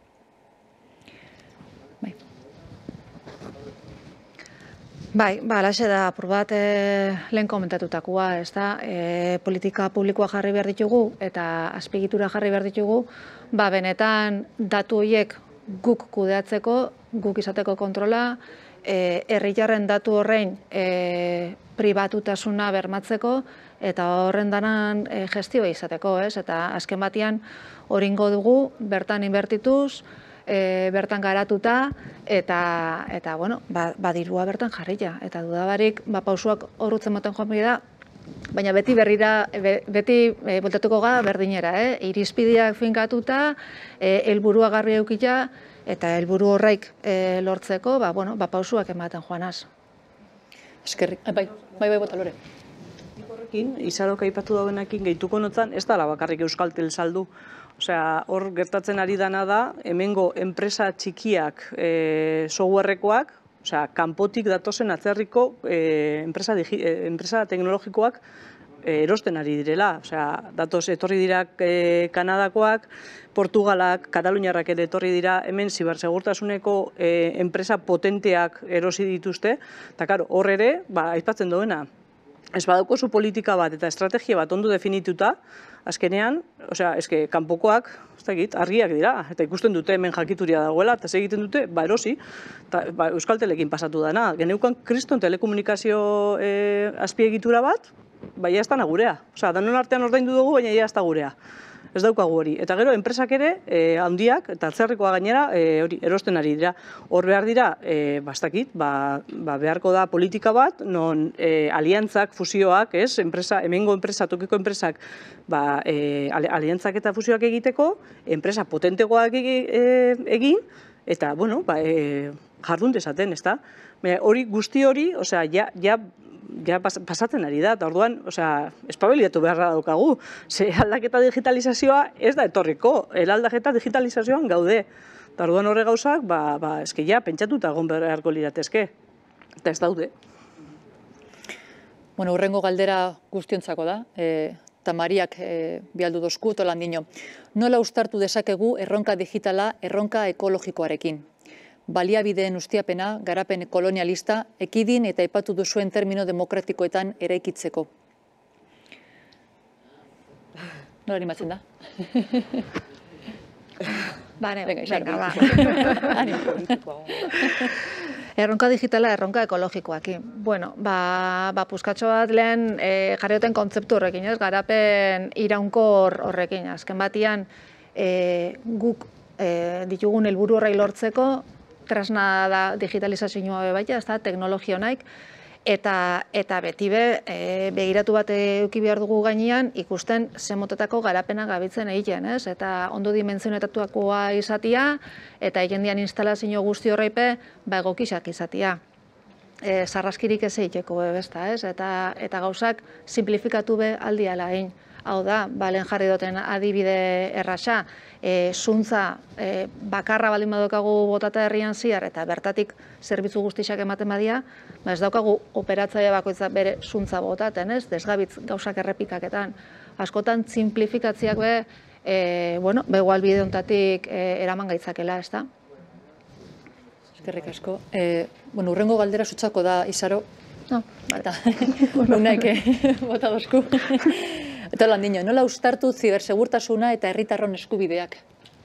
Bai, ba, alaxe da, apur bat lehen komentatutakoa, ez da, politika publikoa jarri behar ditugu eta azpiegitura jarri behar ditugu, ba, benetan datu horiek guk kudeatzeko, guk izateko kontrola, herritarren datu horrein pribatutasuna bermatzeko, eta horren danan gestioa izateko, ez? Eta azken batean horingo dugu, bertan inbertituz, bertan garatuta, eta, bueno, badirua bertan jarria. Eta dudabarik, pausuak horretzen moten joan da, baina beti berrira, beti voltatuko gara berdinera, irizpideak finkatuta, helburua garbi eukita, eta helburu horreik lortzeko, pausuak ematen joanaz. Eskerrik, bai, bai, bai, bota lore. Horrekin, Izarok aipatu daudenekin gehituko notzan, ez dala bakarrik Euskaltel saldu. Osea, hor gertatzen ari dana da, hemengo enpresa txikiak softwarekoak, osea, kanpotik datozen atzerriko enpresa teknologikoak erosten ari direla. Osea, datoz etorri dira Kanadakoak, Portugalak, Kataluniarrak ere etorri dira, hemen zibersegurtasuneko enpresa potenteak erosi dituzte, eta karo, hor ere, aipatzen duena, ez badaukozu politika bat eta estrategia bat ondo definituta, azkenean, osea, eske, kanpokoak, ez dakit, argiak dira, eta ikusten dute hemen jakituria dagoela, eta egiten dute, ba, erosi, eta Euskaltelekin pasatu dana. Geneukan kriston telekomunikazio azpiegitura bat, bai, ez da nagurea. Osea, danon artean ordaindu dugu, baina ez da gurea. Ez daukagu hori. Eta gero, enpresak ere, handiak, eta atzerrikoa gainera, hori, erosten ari dira. Hor behar dira, bastakit, beharko da politika bat, non aliantzak, fusioak, ez, hemengo enpresa, tokiko enpresak, aliantzak eta fusioak egiteko, enpresa potentegoak egin, eta, bueno, jardun dezaten, ez da? Hori, guzti hori, osea, ja, ja, ja pasatzen ari da, eta orduan, osea, espabiliatu beharra daukagu. Ze aldaketa digitalizazioa ez da etorriko, eraldaketa digitalizazioan gaude. Eta orduan horre gauzak, ba, ba, eske ja, pentsatuta egon beharko liratezke. Eta ez daude. Bueno, hurrengo galdera guztiontzako da, eta Mariak bialdu dozku, tolandino. Nola uztartu dezakegu erronka digitala erronka ekologikoarekin? Baliabideen ustiapena, garapen kolonialista, ekidin eta aipatu duzuen termino demokratikoetan eraikitzeko. Nola animatzen da? Bane, venga, ba. Erronka digitala, erronka ekologikoakin. Bueno, ba, puskatxo bat lehen jarrioten kontzeptu horrekin, ez? Garapen iraunkor horrekin. Azken batian, guk ditugun helburu horrei lortzeko, tresna da digitalizazioa baita, ez da, teknologio naik, Eta, eta beti be, e, begiratu bat eduki behar dugu gainean, ikusten zemotetako garapena gabitzen egiten, ez? Eta ondo dimentzionetatuakoa izatia, eta egendian instalazio guzti horreipe, ba egokisak izatia. E, zarraskirik ez egiteko besta, ez? Eta, eta gauzak simplifikatu be aldiala egin. Hau da, balen jarri duten adibide erraxa, e, zuntza e, bakarra baldin badokagu botata herrian ziar, eta bertatik zerbitzu guztiak ematen badia, ba ez daukagu operatzaile bakoitza bere zuntza botaten, ez? Desgabitz gauzak errepikaketan. Askotan simplifikatziak be, e, bueno, begoal bide honetatik e, eraman gaitzakela, ez da? Eskerrik asko. E, bueno, urrengo galdera zutzako da, Izaro. No, bale. Unaik, bota dozku. Eta Landino, nola uztartu zibersegurtasuna eta herritarron eskubideak?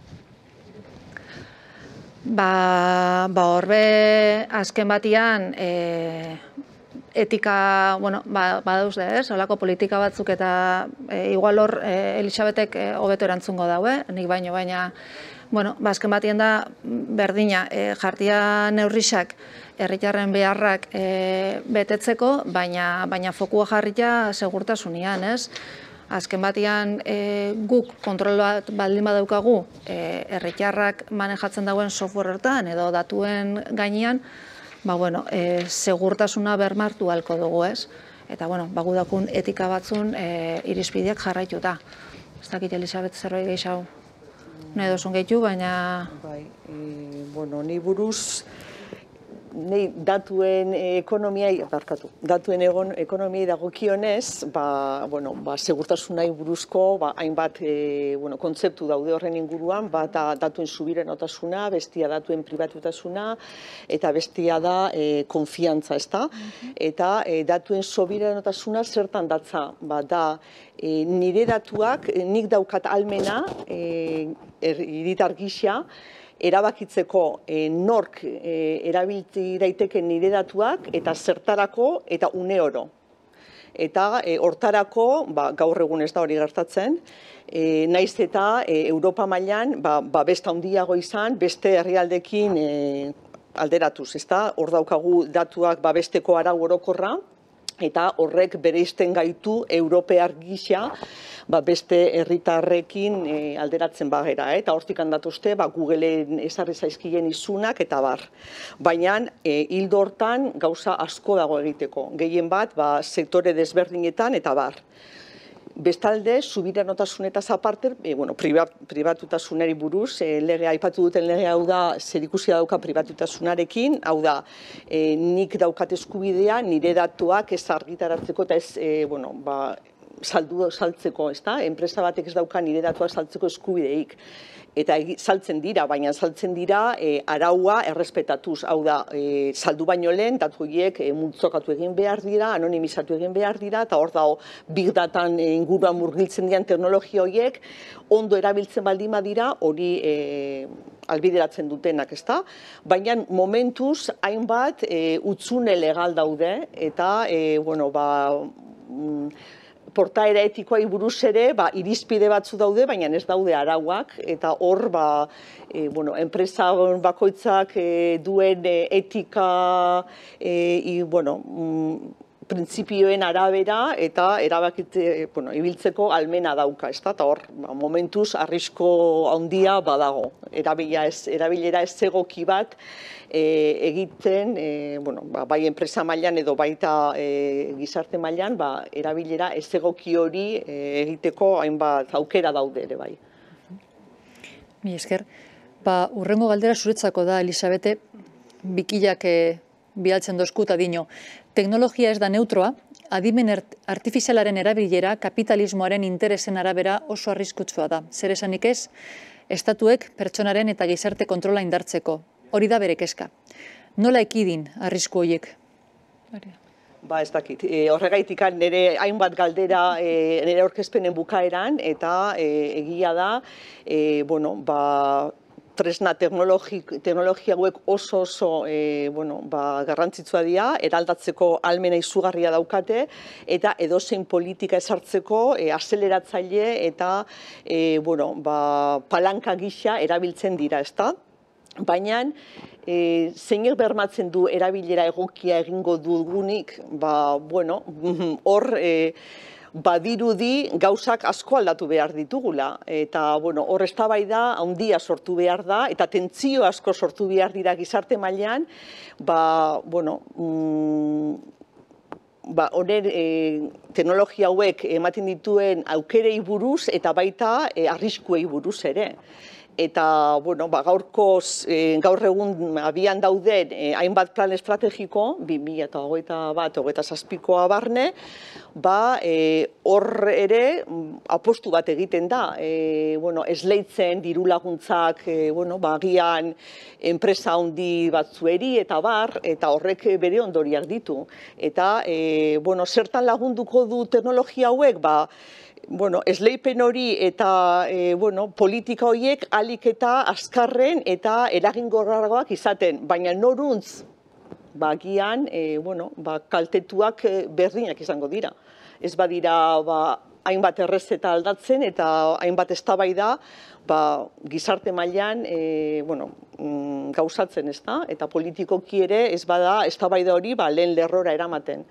Ba, ba horbe azken batian e, etika, bueno, ba, badauz da ez, holako politika batzuk eta e, igual hor e, Elisabetek e, hobeto erantzungo daue, nik baino, baina, bueno, ba azken batian da berdina, e, jartia neurrisak herritarren beharrak e, betetzeko, baina, baina fokua jarria segurtasunian, ez? Azken batian e, guk kontrol bat baldin badaukagu e, herritarrak manejatzen dauen software hortan edo datuen gainean, ba bueno, e, segurtasuna bermartu halko dugu, ez? Eta bueno, bagu dakun etika batzun e, irizpideak jarraituta. Ez dakit Elisabet zerbait gehiago nahi dozun gehiago, baina... Bai, e, bueno, ni buruz, nei datuen ekonomiai, barkatu, datuen egon ekonomiai dagokionez, ba, bueno, ba, segurtasunai buruzko, ba, hainbat, e, bueno, kontzeptu daude horren inguruan, bata datuen subiranotasuna, bestia datuen pribatutasuna, eta bestia da e, konfiantza, ezta? Eta e, datuen subiranotasuna zertan datza, ba, da, e, nire datuak, e, nik daukat almena, e, er, hiritar gisa, erabakitzeko e, nork e, erabiltzi daiteke nire datuak eta zertarako eta une oro. Eta e, hortarako, ba, gaur egun ez da hori gertatzen, e, naiz eta e, Europa mailan ba, ba beste handiago izan, beste herrialdekin e, alderatuz, ezta? Hor daukagu datuak babesteko arau orokorra, eta horrek bereizten gaitu europear gisa ba, beste herritarrekin e, alderatzen bagera. Eh? Eta hortik handatuzte ba, Googleen ezarri zaizkien izunak eta bar. Baina e, hildo hortan gauza asko dago egiteko. Gehien bat ba, sektore desberdinetan eta bar. Bestalde, subiranotasunetaz aparte, e, bueno, pribatutasunari buruz, e, lege aipatu duten lege hau da, zerikusia dauka pribatutasunarekin, hau da, e, nik daukat eskubidea, nire datuak ez argitaratzeko eta ez, e, bueno, ba, saldu saltzeko, ez da? Enpresa batek ez dauka nire datuak saltzeko eskubideik. Eta saltzen dira, baina saltzen dira e, araua errespetatuz. Hau da, e, saldu baino lehen, datu horiek e, multzokatu egin behar dira, anonimizatu egin behar dira, eta hor dago big datan e, inguruan murgiltzen dian teknologia horiek, ondo erabiltzen baldin badira, hori e, albideratzen dutenak, ezta? Baina momentuz, hainbat, e, utzune legal daude, eta, e, bueno, ba... Mm, portaera etikoai buruz ere, ba, irizpide batzu daude, baina ez daude arauak, eta hor, ba, e, bueno, enpresa bakoitzak e, duen e, etika, e, i, bueno, mm, printzipioen arabera eta erabakitze, bueno, ibiltzeko almena dauka, ezta? Eta hor, ba, momentuz, arrisko handia badago. Erabilera ez, erabilera ez egoki bat e, egiten, e, bueno, ba, bai enpresa mailan edo baita e, gizarte mailan, ba, erabilera ez egoki hori e, egiteko hainbat aukera daude ere bai. Mi esker. Ba, urrengo galdera zuretzako da, Elisabete, bikilak e, bialtzen dozku eta dino. Teknologia ez da neutroa, adimen artifizialaren erabilera kapitalismoaren interesen arabera oso arriskutsua da. Zer esanik ez, estatuek pertsonaren eta gizarte kontrola indartzeko. Hori da bere kezka. Nola ekidin arrisku horiek? Ba, ez dakit. E, horregaitik nire hainbat galdera e, nire aurkezpenen bukaeran, eta e, egia da, e, bueno, ba, tresna teknologia hauek oso oso e, bueno, ba, garrantzitsua dira, eraldatzeko almena izugarria daukate, eta edozein politika ezartzeko e, azeleratzaile eta e, bueno, ba, palanka gisa erabiltzen dira, ezta? Baina e, zeinek bermatzen du erabilera egokia egingo dugunik, ba, bueno, hor e, badirudi gauzak asko aldatu behar ditugula. Eta, bueno, hor eztabaida handia sortu behar da, eta tentsio asko sortu behar dira gizarte mailan, ba, bueno, mm, ba, honen e, teknologia hauek ematen dituen aukerei buruz eta baita e, arriskuei buruz ere. Eta, bueno, ba, gaurkoz, e, gaur egun abian dauden e, hainbat plan estrategiko, bi mila hogeita bat, hogeita zazpikoa barne, ba, e, hor ere apostu bat egiten da. E, bueno, esleitzen, diru laguntzak, e, bueno, ba, agian enpresa handi batzueri eta bar, eta horrek bere ondoriak ditu. Eta, e, bueno, zertan lagunduko du teknologia hauek, ba, bueno, esleipen hori eta e, bueno, politika horiek alik eta azkarren eta eragingorragoak izaten, baina noruntz bagian e, bueno, ba, kaltetuak berdinak izango dira. Ez badira ba, hainbat errezeta aldatzen eta hainbat eztabaida ba, gizarte mailan e, bueno, mm, gauzatzen, ez da? Eta politikoki ere ez bada eztabaida hori ba, lehen lerrora eramaten.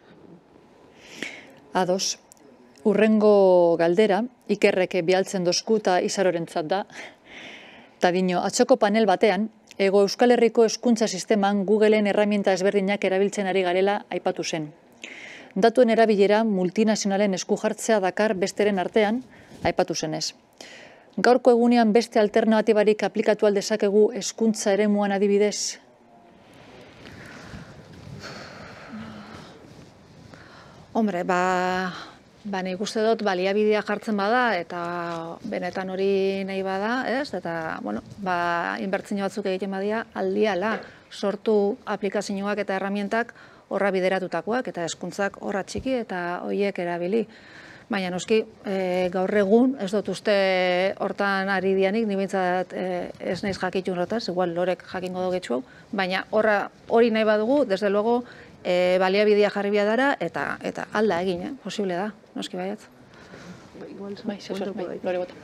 Ados. Urrengo galdera, Ikerrek bialtzen dozku eta Izarorentzat da. Ta dino, atzoko panel batean, Ego Euskal Herriko hezkuntza sisteman Googleen erramienta ezberdinak erabiltzen ari garela aipatu zen. Datuen erabilera multinazionalen esku jartzea dakar besteren artean, aipatu zenez. Gaurko egunean beste alternatibarik aplikatu aldezakegu hezkuntza eremuan adibidez? Hombre, ba... Ba, nik uste dut baliabidea jartzen bada eta benetan hori nahi bada, ez? Eta, bueno, ba, inbertsio batzuk egiten badia aldiala sortu aplikazioak eta erramientak horra bideratutakoak eta hezkuntzak horra txiki eta horiek erabili. Baina noski, e, gaur egun ez dut uste hortan ari dianik, ni behintzat e, ez naiz jakitun rotaz, igual lorek jakingo dogetxu hau, baina horra hori nahi badugu, desde luego, E, baliabidea jarri dara eta eta alda egin, eh? Posible da, noski baiat. Bai, zesor, bai, lore bota.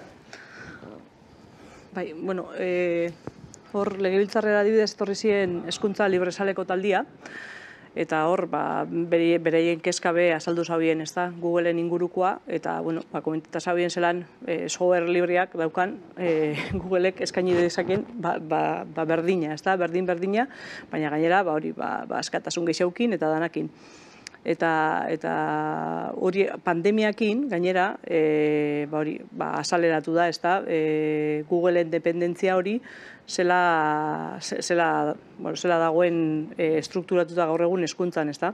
Bai, bueno, e, hor legebiltzarrera adibidez etorri ziren hezkuntza libresaleko taldia, eta hor, ba, bere, bereien kezkabe azaldu zabien, ez da, Googleen ingurukoa, eta, bueno, ba, komenteta zabien zelan e, software libreak daukan e, Googleek eskaini dezakeen ba, ba, ba berdina, ez da, berdin-berdina, baina gainera, ba, hori, ba, ba, askatasun gehiaukin eta danakin. Eta, eta hori pandemiakin, gainera, e, ba, hori, ba, azaleratu da, ez da, e, Googleen dependentzia hori, zela, zela, bueno, zela dagoen e, strukturatuta gaur egun hezkuntzan, ez da.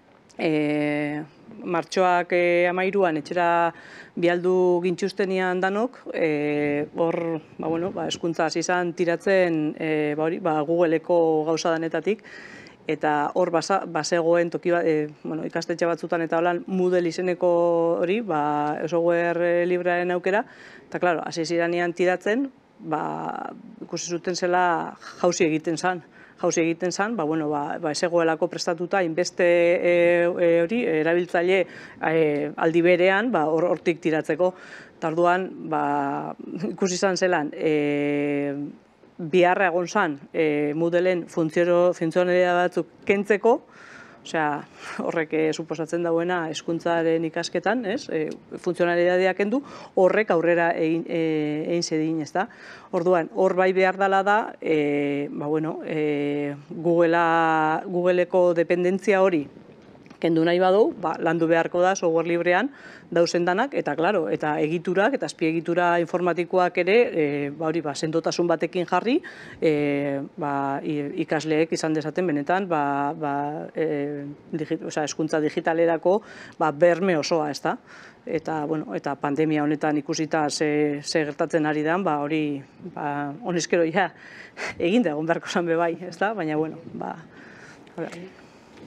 E, martxoak e, amairuan etxera bialdu gintxustenian danok, e, hor, ba, bueno, ba, hezkuntza hasi izan tiratzen e, ba, hori, ba, Googleeko gauza danetatik, eta hor bazegoen toki bat, e, bueno, ikastetxe batzutan eta holan Moodle izeneko hori, ba, software librearen aukera, eta, klaro, hasi ziranean tiratzen, ba, ikusi zuten zela jauzi egiten zan. Jauzi egiten zan, ba, bueno, ba, ba, ez egoelako prestatuta, inbeste e, e, hori, erabiltzaile e, aldi berean, ba, hortik tiratzeko. Tarduan, ba, ikusi zan zelan, e, biharra egon zan, e, Moodleen funtzionalia batzuk kentzeko, osea, horrek e, suposatzen dauena hezkuntzaren ikasketan, ez? E, funtzionalitatea kendu, horrek aurrera egin, e, egin zedin, ez da? Orduan, hor bai behar dela da, e, ba, bueno, e, Google'a, Googleeko dependentzia hori kendu nahi badu, ba, landu beharko da software librean dauzen danak, eta klaro, eta egiturak, eta azpiegitura informatikoak ere, e, ba, hori, ba, sendotasun batekin jarri, e, ba, ikasleek izan dezaten benetan, ba, ba, e, digi, oza, eskuntza digitalerako ba, berme osoa, ez da? Eta, bueno, eta pandemia honetan ikusita ze, ze gertatzen ari dan, ba, hori, ba, honezkero ja, egin da egon beharko zan bebai, ez da? Baina, bueno, ba, a ber.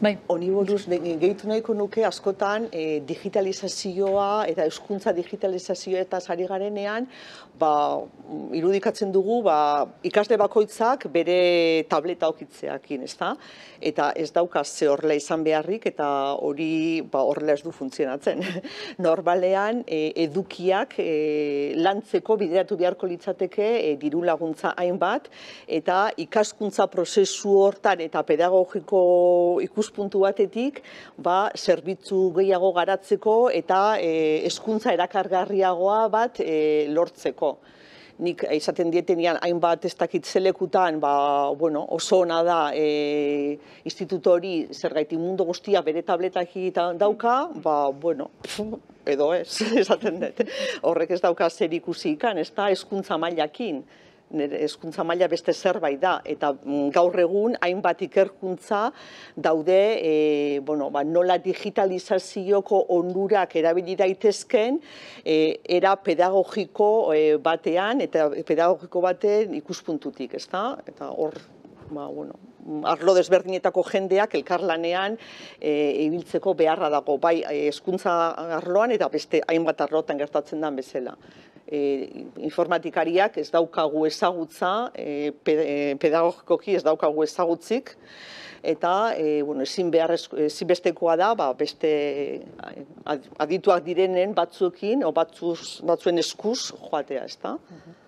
Bai. Honi buruz gehitu nahiko nuke askotan digitalizazioa eta hezkuntza digitalizazioa eta ari garenean, ba, irudikatzen dugu ba, ikasle bakoitzak bere tableta okitzeakin, ezta? Eta ez dauka ze horrela izan beharrik eta hori ba, horrela ez du funtzionatzen. Normalean edukiak lantzeko bideratu beharko litzateke diru laguntza hainbat eta ikaskuntza prozesu hortan eta pedagogiko ikuspuntu batetik ba, zerbitzu gehiago garatzeko eta hezkuntza erakargarriagoa bat lortzeko. Nik izaten dietenean hainbat ez dakit zelekutan ba, bueno, oso ona da e, instituto hori zergaiti mundu guztia bere tabletak dauka, ba, bueno, edo ez, esaten dut. Horrek ez dauka zer ikusi ikan, ez da hezkuntza mailakin. Hezkuntza maila beste zerbait da, eta gaur egun hainbat ikerkuntza daude e, bueno, ba, nola digitalizazioko onurak erabili daitezken e, era pedagogiko e, batean eta pedagogiko baten ikuspuntutik, ezta? Eta hor, ba, bueno, arlo desberdinetako jendeak elkarlanean e, ibiltzeko beharra dago, bai hezkuntza arloan eta beste hainbat arlotan gertatzen den bezala. E, informatikariak ez daukagu ezagutza, e, pedagogikoki ez daukagu ezagutzik, eta e, bueno, ezin ezinbestekoa da ba, beste adituak direnen batzuekin, o batzuz, batzuen eskuz joatea, ez da?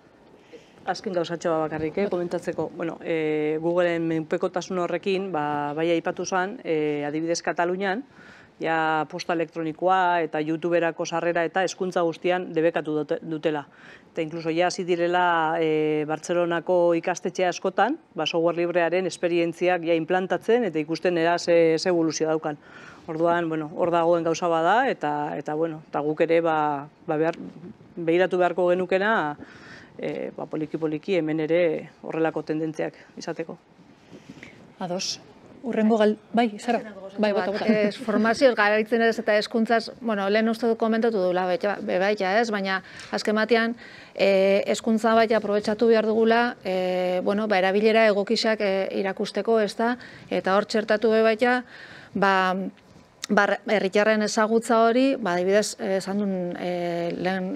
Azken gauzatxo bakarrik, eh, komentatzeko. Bueno, e, Googleen menpekotasun horrekin, ba, bai aipatu zen, e, adibidez Katalunian, ja posta elektronikoa eta YouTuberako sarrera eta hezkuntza guztian debekatu dutela. Eta inkluso ja hasi direla e, Bartzelonako ikastetxe askotan, ba, software librearen esperientziak ja implantatzen eta ikusten era ze, ze evoluzio daukan. Orduan, bueno, hor dagoen gauza bada eta eta bueno, eta guk ere ba, ba behar, behiratu beharko genukena e, ba, poliki poliki hemen ere horrelako tendentziak izateko. Ados. Urrengo gal... Bai, Sara? Bai, bota, bota. Ez, formazioz garaitzen ez eta hezkuntzaz, bueno, lehen uste dut komentatu dula, bebaita ez, baina azken batean hezkuntza baita aprobetxatu behar dugula, e, bueno, ba, erabilera egokisak e, irakusteko, ez da, eta hor txertatu bebaita, ba, ba, herritarren ezagutza hori, ba, adibidez, esan duen e,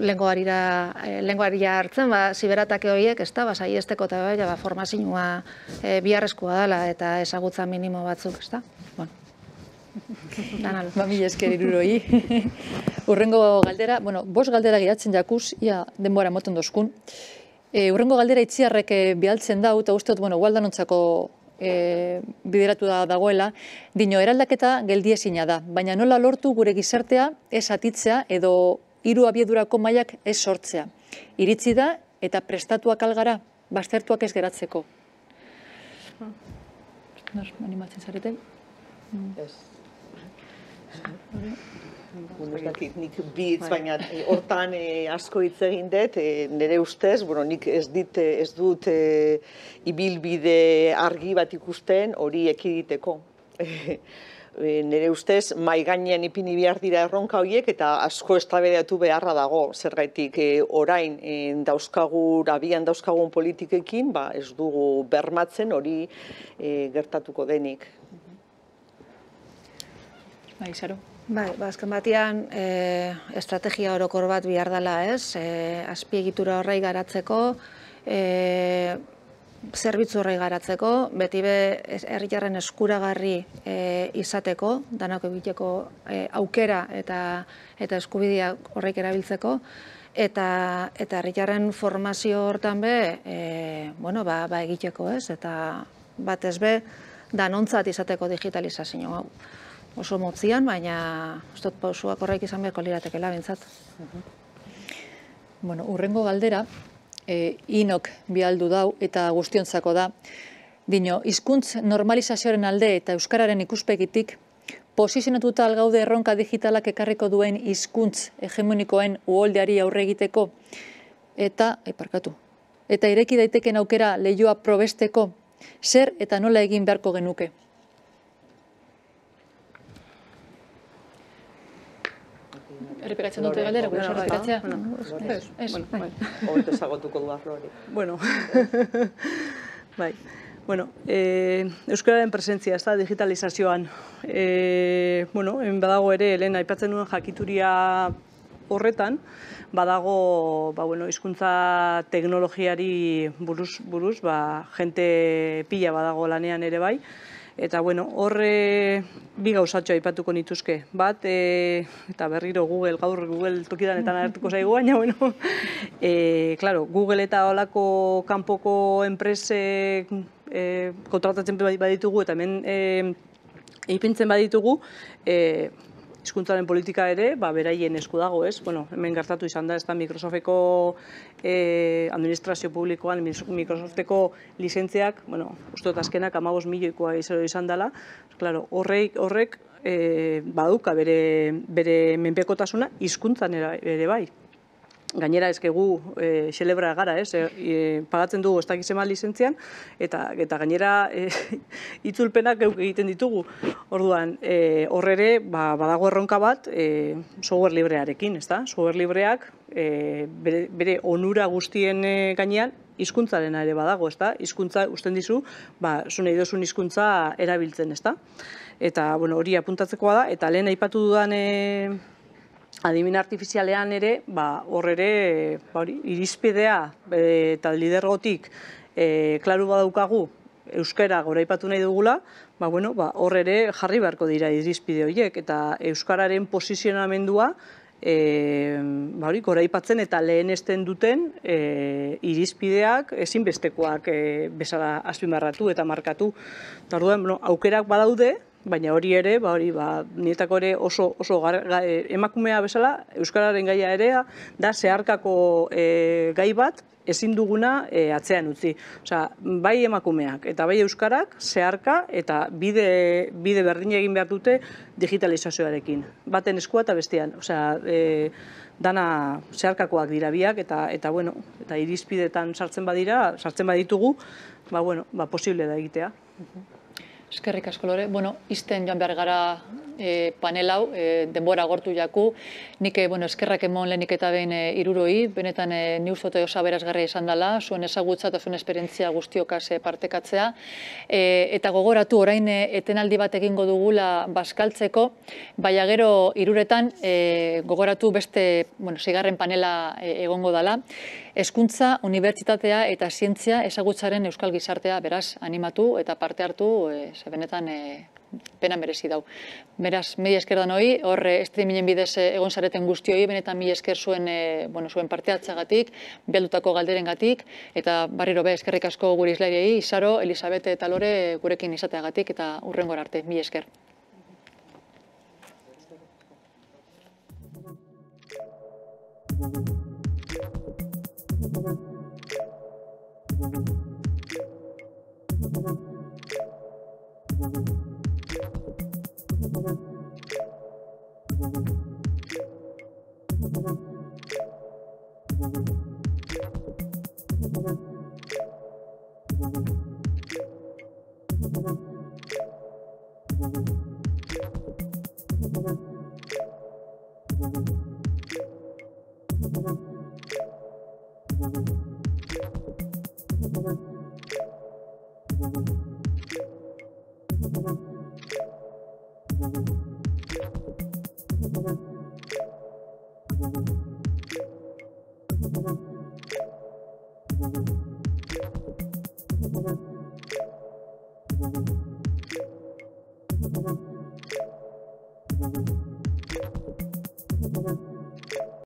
lengoarira hartzen, ba, ziberatake horiek, ez da, ba, saiesteko eta bai, ba, formazioa e, biharrezkoa dela eta ezagutza minimo batzuk, ez da? Bueno. Danalo. Ba, mila esker iruroi. Urrengo galdera, bueno, bost galdera giratzen jakuz, ia denbora moten dozkun. E, urrengo galdera itziarrek bialtzen dau, eta uste dut, bueno, gualdanontzako E, bideratu da dagoela, dino eraldaketa geldiezina da, baina nola lortu gure gizartea ez atitzea edo hiru abiedurako mailak ez sortzea. Iritzi da eta prestatuak algara, baztertuak ez geratzeko. Nos animatzen zarete? Ez. Nik bitz, baina hortan asko hitz egin dut, nire ustez, nik ez dut ibilbide argi bat ikusten hori ekiditeko. Nire ustez, mai gainean ipini behar dira erronka horiek eta asko eztabaidatu beharra dago. Zergaitik orain dauzkagun, abian dauzkagun politikekin, ez dugu bermatzen hori gertatuko denik. Bai, Saro. Bai, azken batean estrategia orokor bat bihar dela, ez? Azpiegitura horrei garatzeko, zerbitzu horrei garatzeko, beti be herritarren eskuragarri izateko, danak egiteko aukera eta eskubidea horreik erabiltzeko, eta herritarren formazio hortan be, bueno, ba egiteko, ez? Eta batez be, danontzat izateko digitalizazio hau. Oso motzian, baina ustot pausuak horreik izan beharko liratekela bintzat. Bueno, urrengo galdera, inok bialdu dau eta guztiontzako da. Dino, hizkuntz normalizazioaren alde eta euskararen ikuspegitik, posizionatuta algaude erronka digitalak ekarriko duen hizkuntz hegemonikoen uholdeari aurre egiteko eta, eparkatu, eta ireki daiteken aukera lehioa probesteko, zer eta nola egin beharko genuke. Errepikatzen dute galdera, gure errepikatzea? Ez, hobeto ezagutuko du arlo hori. Bueno, bai. Bueno, e, euskararen presentzia, ez da, digitalizazioan. E, bueno, hemen badago ere, lehen aipatzen nuen jakituria horretan, badago, ba, bueno, hizkuntza teknologiari buruz, buruz, ba, jente pila badago lanean ere bai, eta, bueno, horre bi gauzatxo aipatuko nituzke. Bat, e, eta berriro Google, gaur Google tokidanetan agertuko zaigu, baina, bueno, e, claro, Google eta holako kanpoko enpresek e, kontratatzen baditugu, eta hemen e, ipintzen baditugu, e, hizkuntzaren politika ere, ba, beraien esku dago, ez? Bueno, hemen gertatu izan da, ez da, Microsofteko eh, administrazio publikoan, Microsofteko lizentziak, bueno, uste dut azkenak hamabost milioikoa izan dela, claro, horrek, horrek eh, baduka bere, bere menpekotasuna hizkuntzan ere bai. Gainera ezkegu e, xelebra gara, ez, e, pagatzen dugu ez dakizema lizentzian, eta, eta gainera e, itzulpenak geuk egiten ditugu. Orduan, e, horrere, ba, badago erronka bat e, software librearekin, ez da? Software libreak e, bere, bere onura guztien e, gainean, hizkuntzaren ere badago, ez da? Hizkuntza usten dizu, ba, zu nahi dozun hizkuntza erabiltzen, ez da? Eta, bueno, hori apuntatzekoa da, eta lehen aipatu dudan e, adimen artifizialean ere, ba, hor ere, ba, hori, irizpidea e, eta lidergotik e, klaru badaukagu euskara goraipatu nahi dugula, ba, bueno, ba, hor ere jarri beharko dira irizpide horiek, eta euskararen posizionamendua e, ba, hori, goraipatzen eta lehenesten duten e, irizpideak ezinbestekoak e, bezala azpimarratu eta markatu. Eta orduan, bueno, aukerak badaude, baina hori ere, ba hori, ba, nietako ere oso, oso gar, ga, emakumea bezala, euskararen gaia ere da zeharkako e, gai bat ezin duguna e, atzean utzi. Osea, bai emakumeak eta bai euskarak zeharka eta bide, bide berdin egin behar dute digitalizazioarekin. Baten eskua eta bestean. Osea, e, dana zeharkakoak dira biak eta, eta, bueno, eta irizpidetan sartzen badira, sartzen baditugu, ba, bueno, ba, posible da egitea. Eskerrik asko, Lore. Bueno, izten joan behar gara e, panel hau, e, denbora agortu jaku. Nik, bueno, eskerrak emon lehenik eta behin e, iruroi, benetan e, ni uste dut oso aberasgarria izan dela, zuen ezagutza eta zuen esperientzia guztiokaz e, partekatzea. E, eta gogoratu, orain e, etenaldi bat egingo dugula bazkaltzeko, baina gero iruretan e, gogoratu beste, bueno, zigarren panela e, egongo dela. Hezkuntza, unibertsitatea eta zientzia ezagutzaren euskal gizartea, beraz, animatu eta parte hartu, e, ze benetan e, pena merezi dau. Beraz, mila esker danoi, hor streamingen bidez egon zareten guztioi, benetan mila esker zuen, e, bueno, zuen parte hartzeagatik, bihaldutako galderengatik, eta barriro be, eskerrik asko gure izlariei, Isaro, Elisabete eta Lore gurekin izateagatik, eta hurrengora arte, mila esker. Thank you.